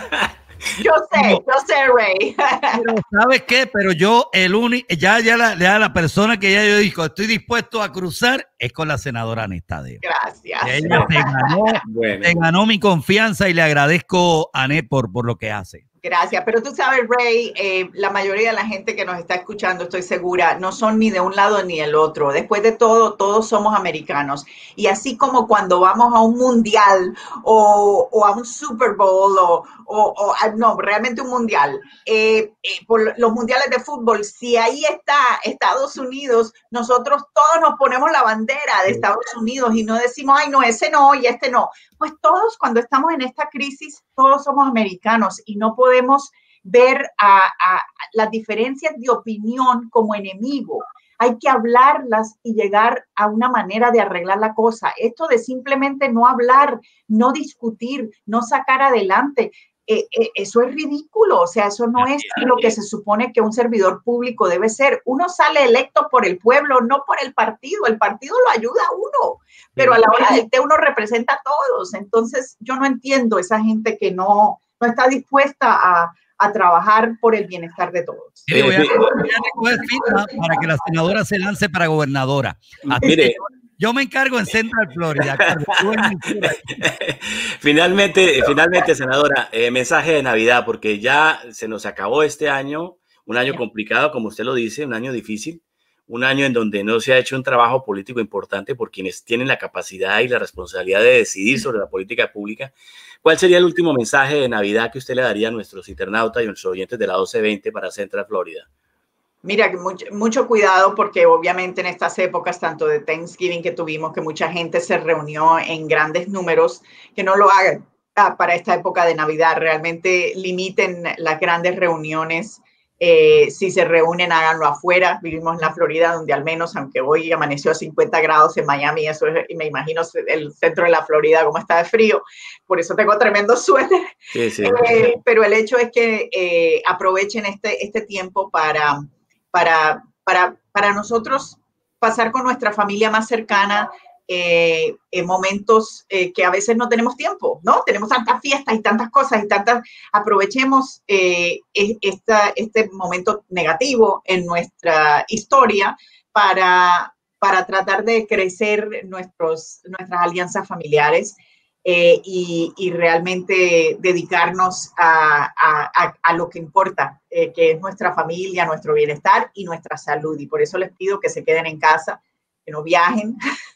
Yo sé, yo sé, Ray. Pero ¿sabes qué? Pero yo, el único, ya, ya, la, ya la persona que ya yo digo, estoy dispuesto a cruzar, es con la senadora Anet Tadeo. Gracias. Y ella te ganó, bueno. te ganó mi confianza y le agradezco a Anet por, por lo que hace. Gracias, pero tú sabes, Ray, eh, la mayoría de la gente que nos está escuchando, estoy segura, no son ni de un lado ni del otro. Después de todo, todos somos americanos. Y así como cuando vamos a un mundial o, o a un Super Bowl o, o, o no, realmente un mundial, eh, eh, por los mundiales de fútbol, si ahí está Estados Unidos, nosotros todos nos ponemos la bandera de Estados Unidos y no decimos, ay, no, ese no y este no. Pues todos, cuando estamos en esta crisis, todos somos americanos y no podemos ver a, a las diferencias de opinión como enemigo. Hay que hablarlas y llegar a una manera de arreglar la cosa. Esto de simplemente no hablar, no discutir, no sacar adelante, eh, eh, eso es ridículo. O sea, eso no es lo que se supone que un servidor público debe ser. Uno sale electo por el pueblo, no por el partido. El partido lo ayuda a uno, pero a la hora del té uno representa a todos. Entonces, yo no entiendo esa gente que no, no está dispuesta a, a trabajar por el bienestar de todos. Sí, voy a, voy a recoger firma para que la senadora se lance para gobernadora. Así Mire. Yo me encargo en Central Florida. finalmente, finalmente, senadora, eh, mensaje de Navidad, porque ya se nos acabó este año, un año complicado, como usted lo dice, un año difícil, un año en donde no se ha hecho un trabajo político importante por quienes tienen la capacidad y la responsabilidad de decidir sobre la política pública. ¿Cuál sería el último mensaje de Navidad que usted le daría a nuestros internautas y a nuestros oyentes de la doce veinte para Central Florida? Mira, mucho, mucho cuidado porque obviamente en estas épocas, tanto de Thanksgiving que tuvimos, que mucha gente se reunió en grandes números, que no lo hagan ah, para esta época de Navidad. Realmente limiten las grandes reuniones. Eh, si se reúnen, háganlo afuera. Vivimos en la Florida, donde al menos, aunque hoy amaneció a cincuenta grados en Miami, eso es, y me imagino el centro de la Florida cómo está de frío, por eso tengo tremendo suéter. Sí, sí. Eh, pero el hecho es que eh, aprovechen este, este tiempo para, para, para, para nosotros pasar con nuestra familia más cercana, Eh, en momentos eh, que a veces no tenemos tiempo, ¿no? Tenemos tantas fiestas y tantas cosas y tantas, aprovechemos eh, esta, este momento negativo en nuestra historia para, para tratar de crecer nuestros, nuestras alianzas familiares eh, y, y realmente dedicarnos a, a, a lo que importa, eh, que es nuestra familia, nuestro bienestar y nuestra salud. Y por eso les pido que se queden en casa, que no viajen,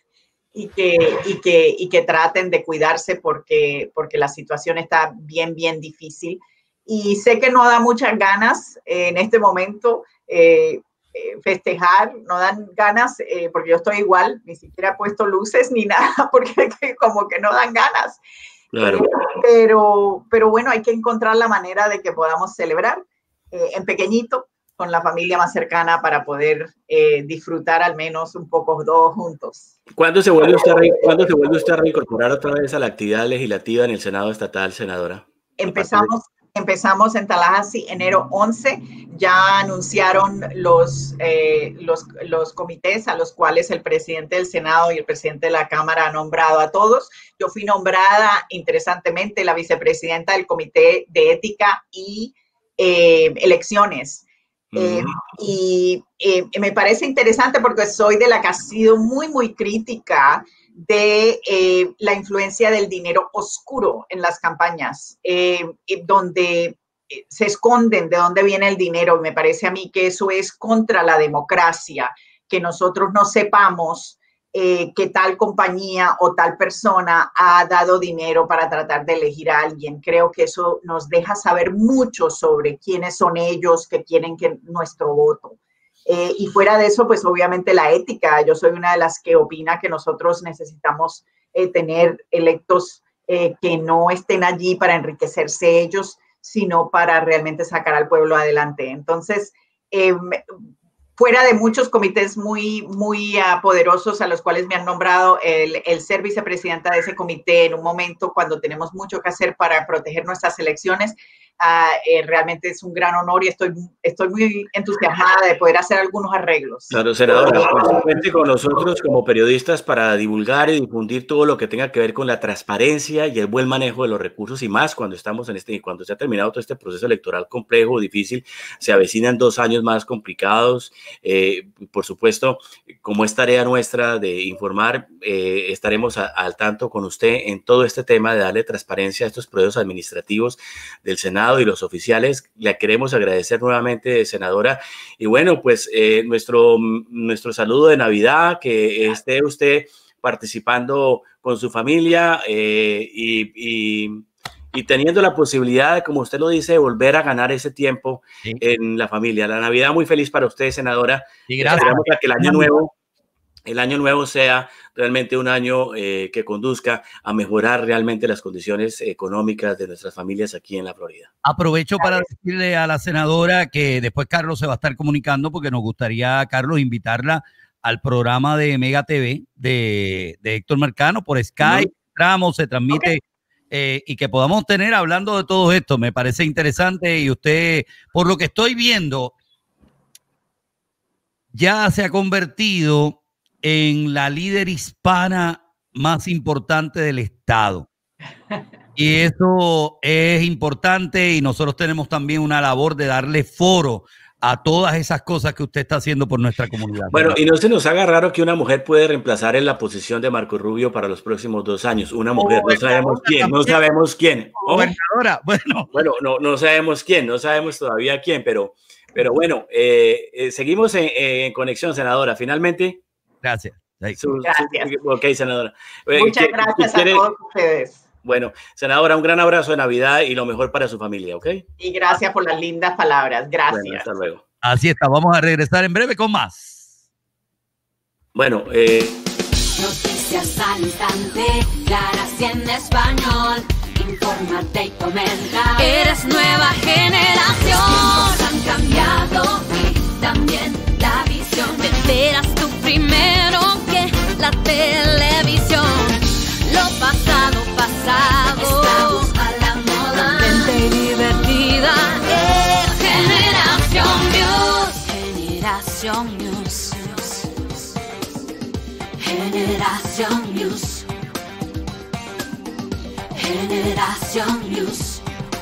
Y que, y, que, y que traten de cuidarse porque, porque la situación está bien, bien difícil. Y sé que no da muchas ganas eh, en este momento eh, eh, festejar, no dan ganas, eh, porque yo estoy igual, ni siquiera he puesto luces ni nada, porque como que no dan ganas. Claro. Eh, pero, pero bueno, hay que encontrar la manera de que podamos celebrar eh, en pequeñito, con la familia más cercana para poder eh, disfrutar al menos un poco dos juntos. ¿Cuándo se vuelve usted a, ¿cuándo se vuelve usted a reincorporar otra vez a la actividad legislativa en el Senado estatal, senadora? Empezamos, empezamos en Tallahassee enero once, ya anunciaron los, eh, los, los comités a los cuales el presidente del Senado y el presidente de la Cámara han nombrado a todos. Yo fui nombrada, interesantemente, la vicepresidenta del Comité de Ética y eh, Elecciones. Eh, y eh, me parece interesante porque soy de la que ha sido muy, muy crítica de eh, la influencia del dinero oscuro en las campañas, eh, donde se esconden de dónde viene el dinero. Me parece a mí que eso es contra la democracia, que nosotros no sepamos eh, que tal compañía o tal persona ha dado dinero para tratar de elegir a alguien. Creo que eso nos deja saber mucho sobre quiénes son ellos que quieren que nuestro voto. Eh, y fuera de eso, pues obviamente la ética. Yo soy una de las que opina que nosotros necesitamos eh, tener electos eh, que no estén allí para enriquecerse ellos, sino para realmente sacar al pueblo adelante. Entonces, eh, fuera de muchos comités muy, muy uh, poderosos a los cuales me han nombrado, el, el ser vicepresidenta de ese comité en un momento cuando tenemos mucho que hacer para proteger nuestras elecciones, Uh, eh, realmente es un gran honor y estoy, estoy muy entusiasmada de poder hacer algunos arreglos. Claro, senadora, cuente con nosotros como periodistas para divulgar y difundir todo lo que tenga que ver con la transparencia y el buen manejo de los recursos, y más cuando estamos en este, cuando se ha terminado todo este proceso electoral complejo, difícil, se avecinan dos años más complicados. Eh, por supuesto, como es tarea nuestra de informar, eh, estaremos a, al tanto con usted en todo este tema de darle transparencia a estos procesos administrativos del Senado y los oficiales. Le queremos agradecer nuevamente, senadora, y bueno, pues eh, nuestro, nuestro saludo de Navidad, que esté usted participando con su familia eh, y, y, y teniendo la posibilidad, como usted lo dice, de volver a ganar ese tiempo sí. en la familia. La Navidad muy feliz para usted, senadora. Y gracias. Esperamos a que el año nuevo el año nuevo sea realmente un año eh, que conduzca a mejorar realmente las condiciones económicas de nuestras familias aquí en la Florida. Aprovecho para decirle a la senadora que después Carlos se va a estar comunicando, porque nos gustaría, Carlos, invitarla al programa de Mega T V de, de Héctor Marcano por Skype. Uh-huh. Entramos, se transmite okay. eh, y que podamos tener hablando de todo esto. Me parece interesante y usted, por lo que estoy viendo, ya se ha convertido en la líder hispana más importante del estado. Y eso es importante y nosotros tenemos también una labor de darle foro a todas esas cosas que usted está haciendo por nuestra comunidad. Bueno, y no se nos haga raro que una mujer puede reemplazar en la posición de Marco Rubio para los próximos dos años. Una mujer, no sabemos quién, no sabemos quién. Oh, gobernadora, bueno. Bueno, no, no sabemos quién, no sabemos todavía quién, pero, pero bueno, eh, eh, seguimos en, en conexión, senadora. Finalmente... Gracias. Su, gracias. Su, ok, senadora. Muchas gracias a todos ustedes. Bueno, senadora, un gran abrazo de Navidad y lo mejor para su familia, ¿ok? Y gracias por las lindas palabras. Gracias. Bueno, hasta luego. Así está, vamos a regresar en breve con más. Bueno, eh... Noticias al instante, claras y en español. Infórmate y comenta. Eres nueva generación. Los tiempos han cambiado y también la visión. Te enteras tú primero que la televisión. Lo pasado, pasado. Estamos a la moda. Contenta y divertida. Es Generación News. Generación News. Generación News. Generación News.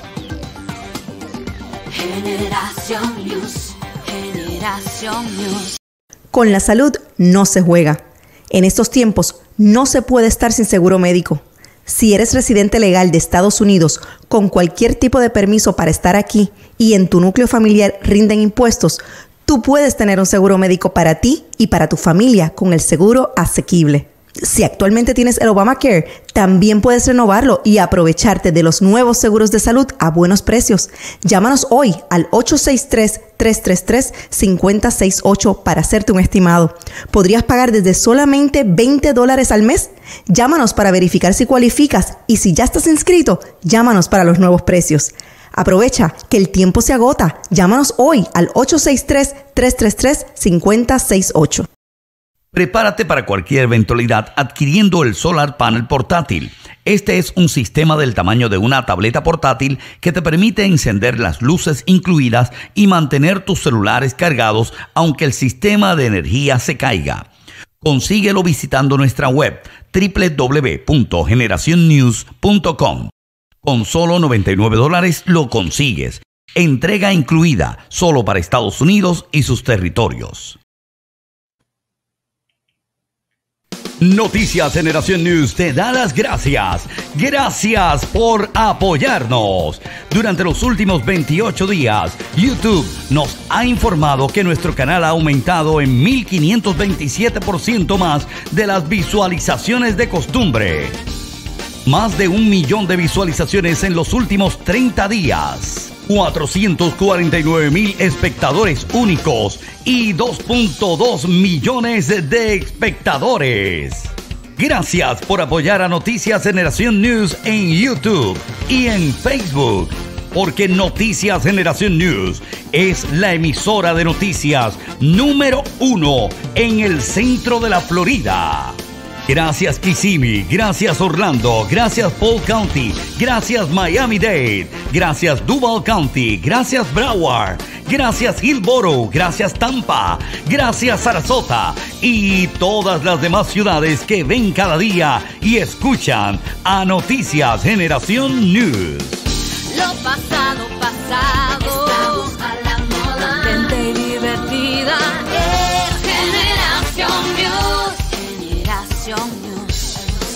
Generación News. Generación News. Con la salud no se juega. En estos tiempos no se puede estar sin seguro médico. Si eres residente legal de Estados Unidos con cualquier tipo de permiso para estar aquí y en tu núcleo familiar rinden impuestos, tú puedes tener un seguro médico para ti y para tu familia con el seguro asequible. Si actualmente tienes el Obamacare, también puedes renovarlo y aprovecharte de los nuevos seguros de salud a buenos precios. Llámanos hoy al ocho seis tres, tres tres tres, cinco cero seis ocho para hacerte un estimado. ¿Podrías pagar desde solamente veinte dólares al mes? Llámanos para verificar si cualificas y si ya estás inscrito, llámanos para los nuevos precios. Aprovecha que el tiempo se agota. Llámanos hoy al ocho seis tres, tres tres tres, cinco cero seis ocho. Prepárate para cualquier eventualidad adquiriendo el Solar Panel portátil. Este es un sistema del tamaño de una tableta portátil que te permite encender las luces incluidas y mantener tus celulares cargados aunque el sistema de energía se caiga. Consíguelo visitando nuestra web doble u doble u doble u punto generación news punto com. Con solo noventa y nueve dólares lo consigues. Entrega incluida solo para Estados Unidos y sus territorios. Noticias Generación News te da las gracias. Gracias por apoyarnos. Durante los últimos veintiocho días, YouTube nos ha informado que nuestro canal ha aumentado en mil quinientos veintisiete por ciento más de las visualizaciones de costumbre. Más de un millón de visualizaciones en los últimos treinta días. cuatrocientos cuarenta y nueve mil espectadores únicos y dos punto dos millones de espectadores. Gracias por apoyar a Noticias Generación News en YouTube y en Facebook, porque Noticias Generación News es la emisora de noticias número uno en el centro de la Florida. Gracias Kissimmee, gracias Orlando, gracias Polk County, gracias Miami-Dade, gracias Duval County, gracias Broward, gracias Hillsborough, gracias Tampa, gracias Sarasota y todas las demás ciudades que ven cada día y escuchan a Noticias Generación News. Lo pasado, pasado, estamos a la moda, gente y divertida, es Generación News. Generación News.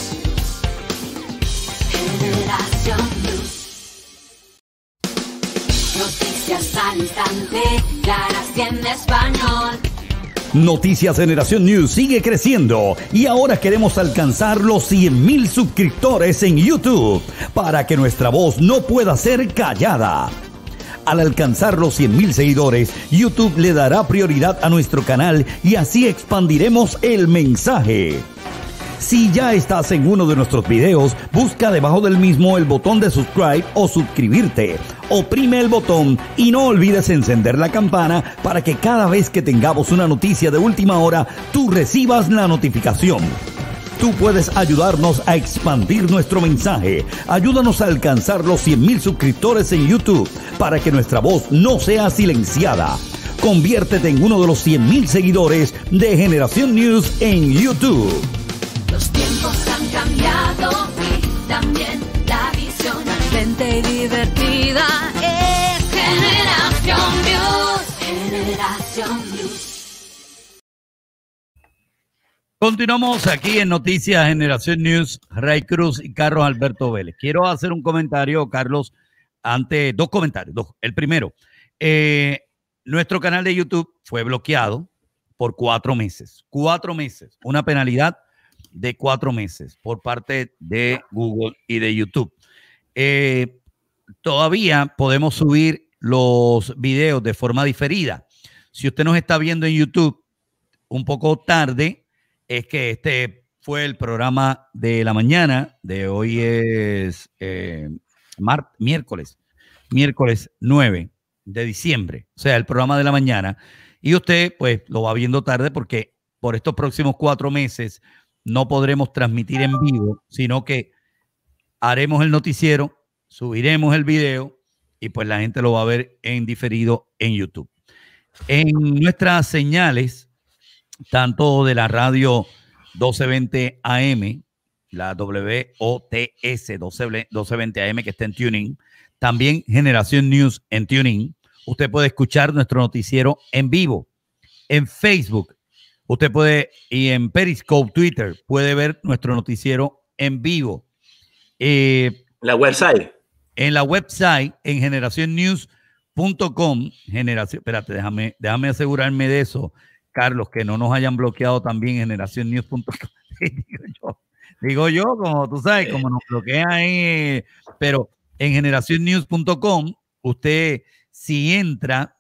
Generación News. Noticias al instante, claras y en español. Noticias Generación News sigue creciendo y ahora queremos alcanzar los cien mil suscriptores en YouTube para que nuestra voz no pueda ser callada. Al alcanzar los cien mil seguidores, YouTube le dará prioridad a nuestro canal y así expandiremos el mensaje. Si ya estás en uno de nuestros videos, busca debajo del mismo el botón de subscribe o suscribirte. Oprime el botón y no olvides encender la campana para que cada vez que tengamos una noticia de última hora, tú recibas la notificación. Tú puedes ayudarnos a expandir nuestro mensaje. Ayúdanos a alcanzar los cien mil suscriptores en YouTube para que nuestra voz no sea silenciada. Conviértete en uno de los cien mil seguidores de Generación News en YouTube. Los tiempos han cambiado y también la visión. Gente divertida es Generación News. Generación News. Continuamos aquí en Noticias Generación News. Ray Cruz y Carlos Alberto Vélez. Quiero hacer un comentario, Carlos, ante dos comentarios. Dos. El primero, eh, nuestro canal de YouTube fue bloqueado por cuatro meses. Cuatro meses. Una penalidad de cuatro meses por parte de Google y de YouTube. Eh, todavía podemos subir los videos de forma diferida. Si usted nos está viendo en YouTube un poco tarde, es que este fue el programa de la mañana, de hoy es eh, mar, miércoles, miércoles nueve de diciembre, o sea, el programa de la mañana, y usted pues lo va viendo tarde porque por estos próximos cuatro meses no podremos transmitir en vivo, sino que haremos el noticiero, subiremos el video y pues la gente lo va a ver en diferido en YouTube. En nuestras señales, tanto de la radio doce veinte A M, la W O T S doce veinte A M que está en Tuning, también Generación News en Tuning, usted puede escuchar nuestro noticiero en vivo. En Facebook, usted puede, y en Periscope, Twitter, puede ver nuestro noticiero en vivo. Eh, la website. En la website, en generación news punto com. Generación, espérate, déjame, déjame asegurarme de eso, Carlos, que no nos hayan bloqueado también generación news punto com. digo yo, digo yo, como tú sabes, como nos bloquean ahí. Pero en generación news punto com, usted, si entra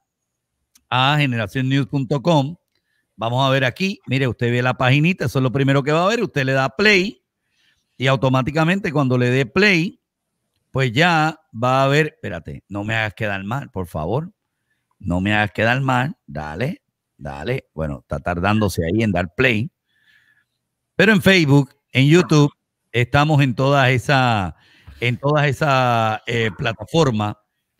a generación news punto com, vamos a ver aquí, mire, usted ve la paginita, eso es lo primero que va a ver, usted le da play y automáticamente cuando le dé play, pues ya va a ver, espérate, no me hagas quedar mal, por favor, no me hagas quedar mal, dale, dale, bueno, está tardándose ahí en dar play, pero en Facebook, en YouTube, estamos en todas esas, en todas esas eh, plataformas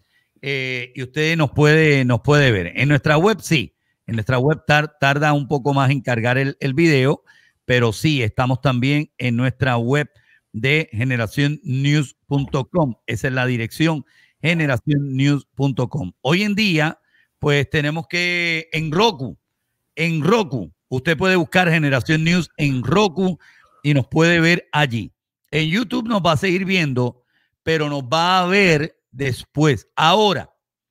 eh, y usted nos puede, nos puede ver. En nuestra web sí. En nuestra web tar, tarda un poco más en cargar el, el video, pero sí, estamos también en nuestra web de generación news punto com. Esa es la dirección, generación news punto com. Hoy en día, pues tenemos que en Roku, en Roku, usted puede buscar Generación News en Roku y nos puede ver allí. En YouTube nos va a seguir viendo, pero nos va a ver después. Ahora,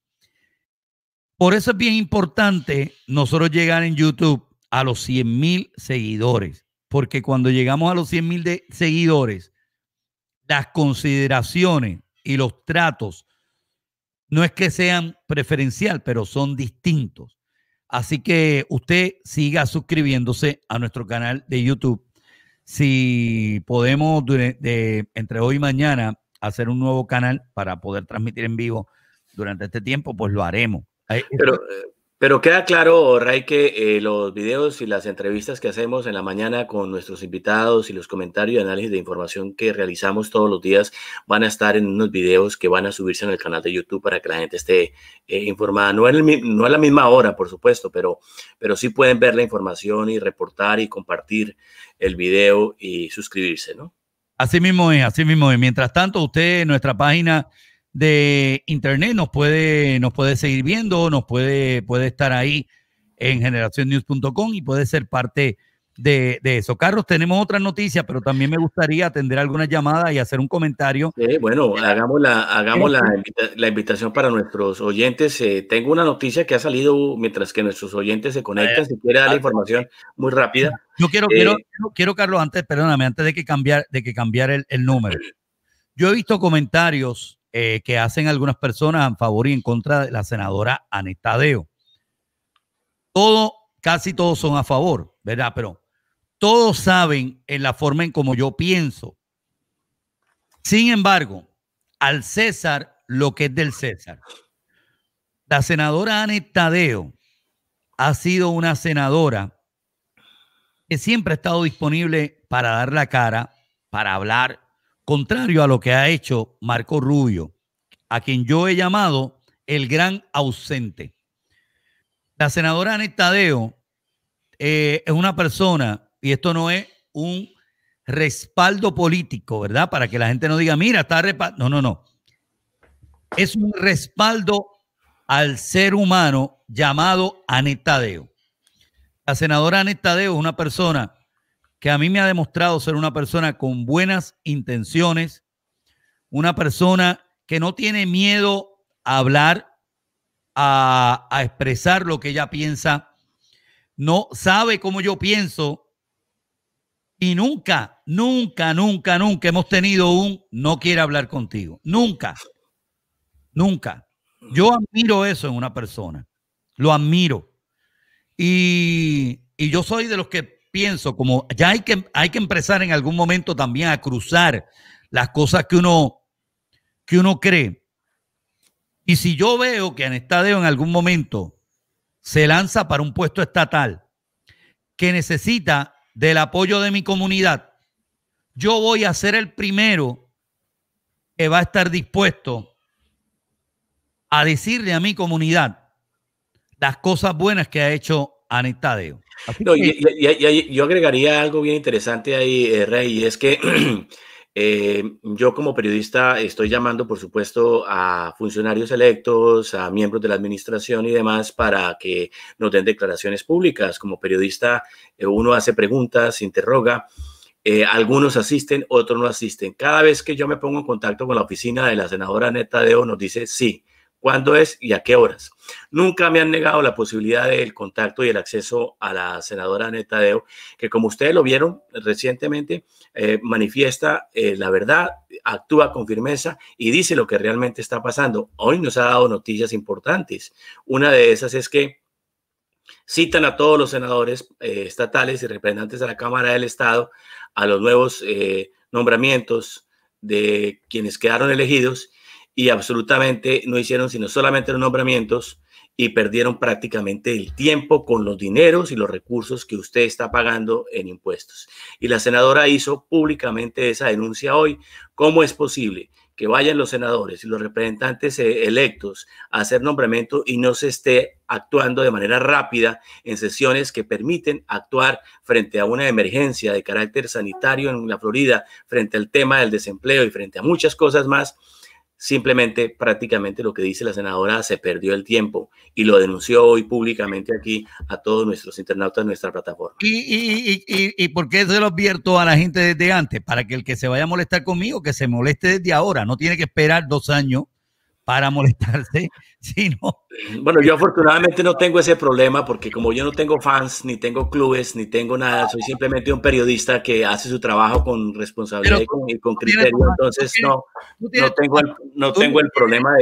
por eso es bien importante nosotros llegar en YouTube a los cien mil seguidores, porque cuando llegamos a los cien mil de seguidores, las consideraciones y los tratos no es que sean preferencial, pero son distintos. Así que usted siga suscribiéndose a nuestro canal de YouTube. Si podemos de, de, entre hoy y mañana hacer un nuevo canal para poder transmitir en vivo durante este tiempo, pues lo haremos. Pero, pero queda claro, Ray, que eh, los videos y las entrevistas que hacemos en la mañana con nuestros invitados y los comentarios y análisis de información que realizamos todos los días van a estar en unos videos que van a subirse en el canal de YouTube para que la gente esté eh, informada. No, en el, no a la misma hora, por supuesto, pero, pero sí pueden ver la información y reportar y compartir el video y suscribirse, ¿no? Así mismo es, así mismo es. Mientras tanto, usted en nuestra página de internet nos puede, nos puede seguir viendo, nos puede, puede estar ahí en generación news punto com y puede ser parte de, de eso. Carlos, tenemos otras noticias, pero también me gustaría atender algunas llamadas y hacer un comentario. Sí, bueno, hagamos la, hagamos la, invita la invitación para nuestros oyentes. Eh, tengo una noticia que ha salido mientras que nuestros oyentes se conectan. Si quiere dar la información muy rápida. Yo quiero, eh, quiero, quiero, Carlos, antes, perdóname, antes de que cambiar, de que cambiar el, el número. Yo he visto comentarios eh, que hacen algunas personas a favor y en contra de la senadora Anet Tadeo. Todo, casi todos son a favor, ¿verdad? Pero todos saben en la forma en como yo pienso. Sin embargo, al César lo que es del César. La senadora Anet Tadeo ha sido una senadora que siempre ha estado disponible para dar la cara, para hablar, contrario a lo que ha hecho Marco Rubio, a quien yo he llamado el gran ausente. La senadora Anet Tadeo eh, es una persona, y esto no es un respaldo político, ¿verdad? Para que la gente no diga, mira, está respaldando. No, no, no. Es un respaldo al ser humano llamado Anet Tadeo. La senadora Anet Tadeo es una persona que a mí me ha demostrado ser una persona con buenas intenciones, una persona que no tiene miedo a hablar, a, a expresar lo que ella piensa, no sabe cómo yo pienso y nunca, nunca, nunca, nunca hemos tenido un no quiere hablar contigo. Nunca, nunca. Yo admiro eso en una persona, lo admiro. Y, y yo soy de los que pienso como ya hay que, hay que empezar en algún momento también a cruzar las cosas que uno, que uno cree. Y si yo veo que Anet Tadeo en algún momento se lanza para un puesto estatal que necesita del apoyo de mi comunidad, yo voy a ser el primero que va a estar dispuesto a decirle a mi comunidad las cosas buenas que ha hecho Anet Tadeo. No, y, y, y, y yo agregaría algo bien interesante ahí, eh, Rey, y es que eh, yo como periodista estoy llamando, por supuesto, a funcionarios electos, a miembros de la administración y demás para que nos den declaraciones públicas. Como periodista eh, uno hace preguntas, interroga, eh, algunos asisten, otros no asisten. Cada vez que yo me pongo en contacto con la oficina de la senadora Anet Tadeo nos dice sí. ¿Cuándo es y a qué horas? Nunca me han negado la posibilidad del contacto y el acceso a la senadora Anet Tadeo, que como ustedes lo vieron recientemente, eh, manifiesta eh, la verdad, actúa con firmeza y dice lo que realmente está pasando. Hoy nos ha dado noticias importantes. Una de esas es que citan a todos los senadores eh, estatales y representantes de la Cámara del Estado a los nuevos eh, nombramientos de quienes quedaron elegidos, y absolutamente no hicieron sino solamente los nombramientos y perdieron prácticamente el tiempo con los dineros y los recursos que usted está pagando en impuestos. Y la senadora hizo públicamente esa denuncia hoy. ¿Cómo es posible que vayan los senadores y los representantes electos a hacer nombramiento y no se esté actuando de manera rápida en sesiones que permiten actuar frente a una emergencia de carácter sanitario en la Florida, frente al tema del desempleo y frente a muchas cosas más? Simplemente, prácticamente lo que dice la senadora, se perdió el tiempo y lo denunció hoy públicamente aquí a todos nuestros internautas de nuestra plataforma. ¿Y, y, y, y, y por qué se lo advierto a la gente desde antes? Para que el que se vaya a molestar conmigo, que se moleste desde ahora. No tiene que esperar dos años para molestarse, sino... Bueno, yo afortunadamente no tengo ese problema porque como yo no tengo fans, ni tengo clubes, ni tengo nada, soy simplemente un periodista que hace su trabajo con responsabilidad y con, y con criterio, entonces no, no tengo el, no tengo el problema de... No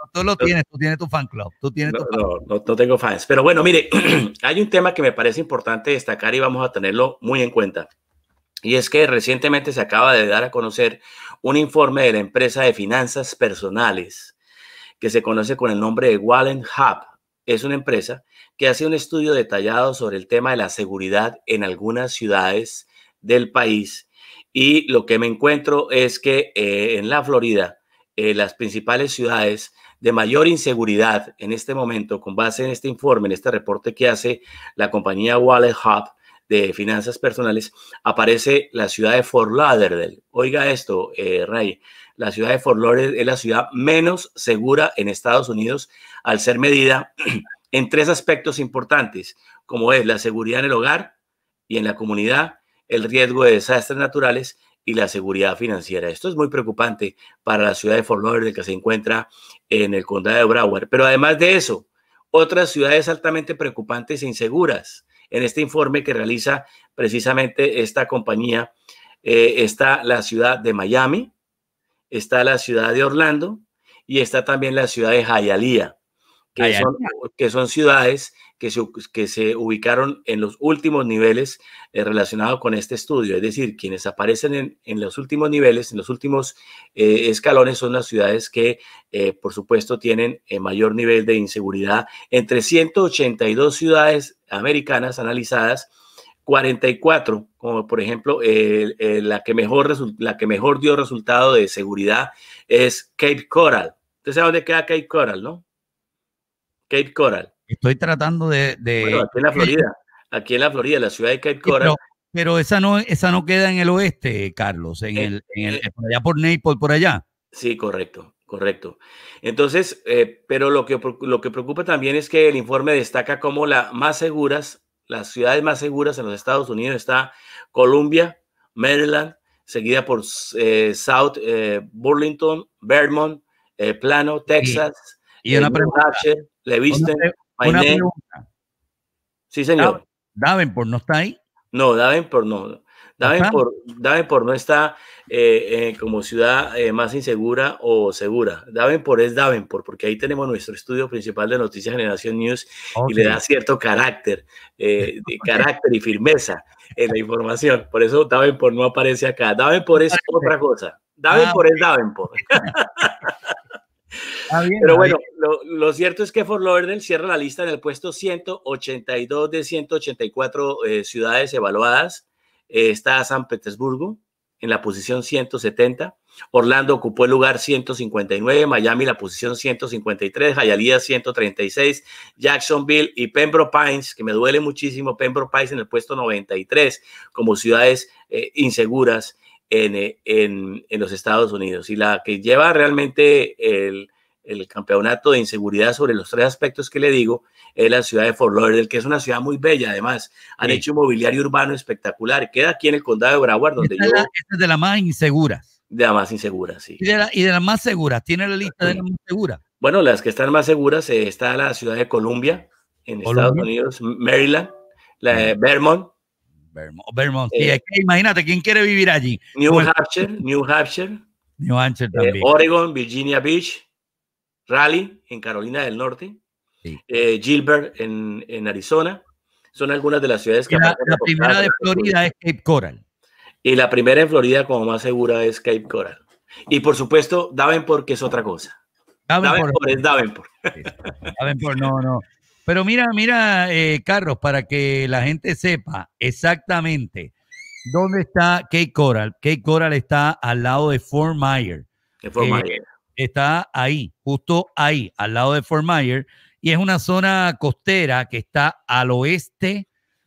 tú lo tienes, tú tienes tu fan club. Tú tienes no, tu fan no, no, no tengo fans. Pero bueno, mire, hay un tema que me parece importante destacar y vamos a tenerlo muy en cuenta. Y es que recientemente se acaba de dar a conocer un informe de la empresa de finanzas personales que se conoce con el nombre de Wallen Hub. Es una empresa que hace un estudio detallado sobre el tema de la seguridad en algunas ciudades del país. Y lo que me encuentro es que eh, en la Florida, eh, las principales ciudades de mayor inseguridad en este momento, con base en este informe, en este reporte que hace la compañía Wallen Hub de finanzas personales, aparece la ciudad de Fort Lauderdale. Oiga esto, eh, Ray, la ciudad de Fort Lauderdale es la ciudad menos segura en Estados Unidos al ser medida en tres aspectos importantes, como es la seguridad en el hogar y en la comunidad, el riesgo de desastres naturales y la seguridad financiera. Esto es muy preocupante para la ciudad de Fort Lauderdale, que se encuentra en el condado de Broward. Pero además de eso, otras ciudades altamente preocupantes e inseguras. En este informe que realiza precisamente esta compañía eh, está la ciudad de Miami, está la ciudad de Orlando y está también la ciudad de Hialeah, que, son, que son ciudades que se, que se ubicaron en los últimos niveles eh, relacionados con este estudio. Es decir, quienes aparecen en, en los últimos niveles, en los últimos eh, escalones, son las ciudades que, eh, por supuesto, tienen eh, mayor nivel de inseguridad. Entre ciento ochenta y dos ciudades americanas analizadas, cuarenta y cuatro, como por ejemplo, eh, eh, la, que mejor la que mejor dio resultado de seguridad es Cape Coral. ¿Usted sabe dónde queda Cape Coral, no? Cape Coral. Estoy tratando de... de... Bueno, aquí en la Florida, aquí en la Florida, la ciudad de Cape Coral. Pero, pero esa, no, esa no queda en el oeste, Carlos, en el, en el, por allá por Naples, por allá. Sí, correcto, correcto. Entonces, eh, pero lo que, lo que preocupa también es que el informe destaca como las más seguras, las ciudades más seguras en los Estados Unidos está Columbia, Maryland, seguida por eh, South eh, Burlington, Vermont, eh, Plano, Texas, y, y una eh, New Hampshire, Lewiston, una pregunta. Sí, señor. ¿Davenport no está ahí? No, Davenport no. Davenport, Davenport no está eh, eh, como ciudad eh, más insegura o segura. Davenport es Davenport, porque ahí tenemos nuestro estudio principal de Noticias Generación News okay. y le da cierto carácter, eh, de carácter y firmeza en la información. Por eso Davenport no aparece acá. Davenport es otra cosa. Davenport ah, es Davenport. Ah, bien, pero bueno, lo, lo cierto es que Fort Lauderdale cierra la lista en el puesto ciento ochenta y dos de ciento ochenta y cuatro eh, ciudades evaluadas. Eh, está San Petersburgo en la posición ciento setenta. Orlando ocupó el lugar ciento cincuenta y nueve. Miami la posición ciento cincuenta y tres. Hialeah ciento treinta y seis. Jacksonville y Pembroke Pines, que me duele muchísimo, Pembroke Pines en el puesto noventa y tres como ciudades eh, inseguras En, en, en los Estados Unidos. Y la que lleva realmente el, el campeonato de inseguridad sobre los tres aspectos que le digo es la ciudad de Fort Lauderdale, que es una ciudad muy bella. Además, han sí. hecho un mobiliario urbano espectacular. Queda aquí en el condado de Broward, donde esta yo... Es esta es de las más inseguras. De las más inseguras, sí. Y de, la, y de las más seguras. ¿Tiene la lista de las más seguras? Bueno, las que están más seguras eh, está la ciudad de Columbia, en Columbia. Estados Unidos, Maryland, la de Vermont, Vermont, Vermont. Sí, eh, que imagínate, ¿quién quiere vivir allí? New Hampshire, New Hampshire, New Hampshire también. Eh, Oregon, Virginia Beach, Raleigh en Carolina del Norte, sí. eh, Gilbert en, en Arizona. Son algunas de las ciudades que... La, la primera de Florida es Cape Coral. Y la primera en Florida como más segura es Cape Coral. Y por supuesto, Davenport, que es otra cosa. Davenport, Davenport es Davenport. Sí. Davenport, no, no. Pero mira, mira, eh, Carlos, para que la gente sepa exactamente dónde está Cape Coral. Cape Coral está al lado de Fort Myers. De Fort Myers. Eh, está ahí, justo ahí, al lado de Fort Myers. Y es una zona costera que está al oeste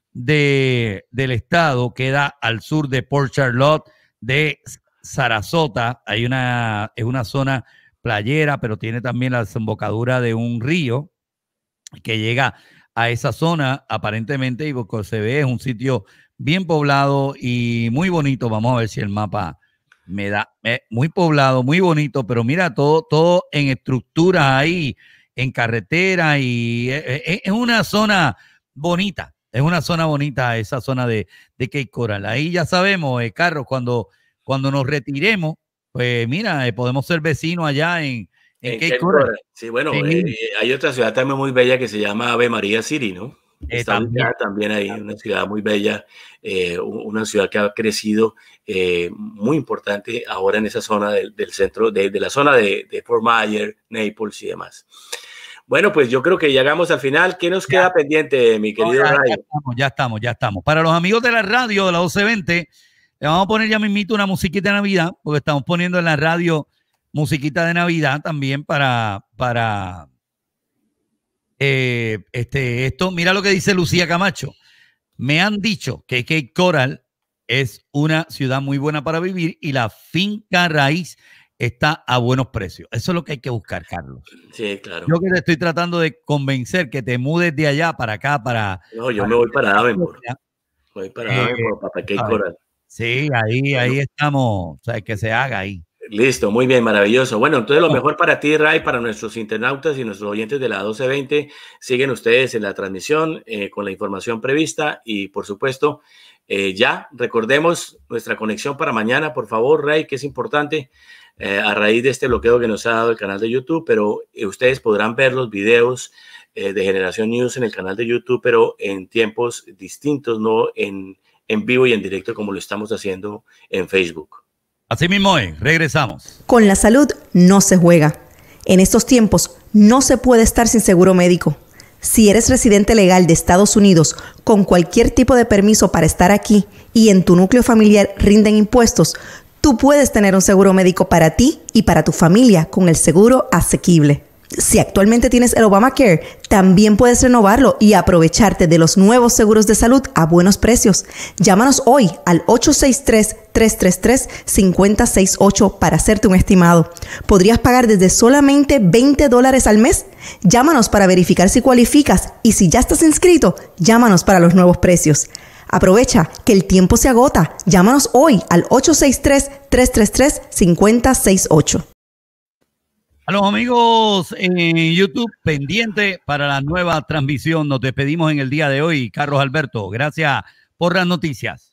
de, del estado, queda al sur de Port Charlotte, de Sarasota. Hay una, es una zona playera, pero tiene también la desembocadura de un río que llega a esa zona, aparentemente, y porque se ve, es un sitio bien poblado y muy bonito. Vamos a ver si el mapa me da, eh, muy poblado, muy bonito, pero mira, todo, todo en estructuras ahí, en carretera, y es, es una zona bonita, es una zona bonita esa zona de, de Cape Coral. Ahí ya sabemos, eh, Carlos, cuando, cuando nos retiremos, pues mira, eh, podemos ser vecinos allá en En, en Cape Cape Coral. Coral. Sí, bueno, Sí. eh, hay otra ciudad también muy bella que se llama Ave María City, ¿no? Eh, Está ubicada también ahí, una ciudad muy bella, eh, una ciudad que ha crecido eh, muy importante ahora en esa zona del, del centro, de, de la zona de, de Fort Myers, Naples y demás. Bueno, pues yo creo que llegamos al final. ¿Qué nos queda ya. pendiente, mi querido no, ya, Ray? Ya estamos, ya estamos, ya estamos. Para los amigos de la radio de la doce veinte, le vamos a poner ya mismito una musiquita de Navidad, porque estamos poniendo en la radio musiquita de Navidad también para... para Eh, este, esto, mira lo que dice Lucía Camacho. Me han dicho que Cape Coral es una ciudad muy buena para vivir y la finca raíz está a buenos precios. Eso es lo que hay que buscar, Carlos. Sí, claro. Yo que te estoy tratando de convencer que te mudes de allá para acá, para... No, yo para me voy para Davenport. Voy para eh, Davenport, para Cape Coral. Sí, ahí, bueno. ahí estamos. O sea, que se haga ahí. Listo, muy bien, maravilloso. Bueno, entonces lo mejor para ti, Ray, para nuestros internautas y nuestros oyentes de la doce veinte, siguen ustedes en la transmisión eh, con la información prevista y, por supuesto, eh, ya recordemos nuestra conexión para mañana, por favor, Ray, que es importante eh, a raíz de este bloqueo que nos ha dado el canal de YouTube, pero eh, ustedes podrán ver los videos eh, de Generación News en el canal de YouTube, pero en tiempos distintos, no en, en vivo y en directo como lo estamos haciendo en Facebook. Así mismo es, regresamos. Con la salud no se juega. En estos tiempos no se puede estar sin seguro médico. Si eres residente legal de Estados Unidos con cualquier tipo de permiso para estar aquí y en tu núcleo familiar rinden impuestos, tú puedes tener un seguro médico para ti y para tu familia con el seguro asequible. Si actualmente tienes el Obamacare, también puedes renovarlo y aprovecharte de los nuevos seguros de salud a buenos precios. Llámanos hoy al ocho seis tres, tres tres tres, cinco cero seis ocho para hacerte un estimado. ¿Podrías pagar desde solamente veinte dólares al mes? Llámanos para verificar si cualificas y si ya estás inscrito, llámanos para los nuevos precios. Aprovecha que el tiempo se agota. Llámanos hoy al ocho seis tres, tres tres tres, cinco cero seis ocho. A los amigos en YouTube, pendiente para la nueva transmisión. Nos despedimos en el día de hoy. Carlos Alberto, gracias por las noticias.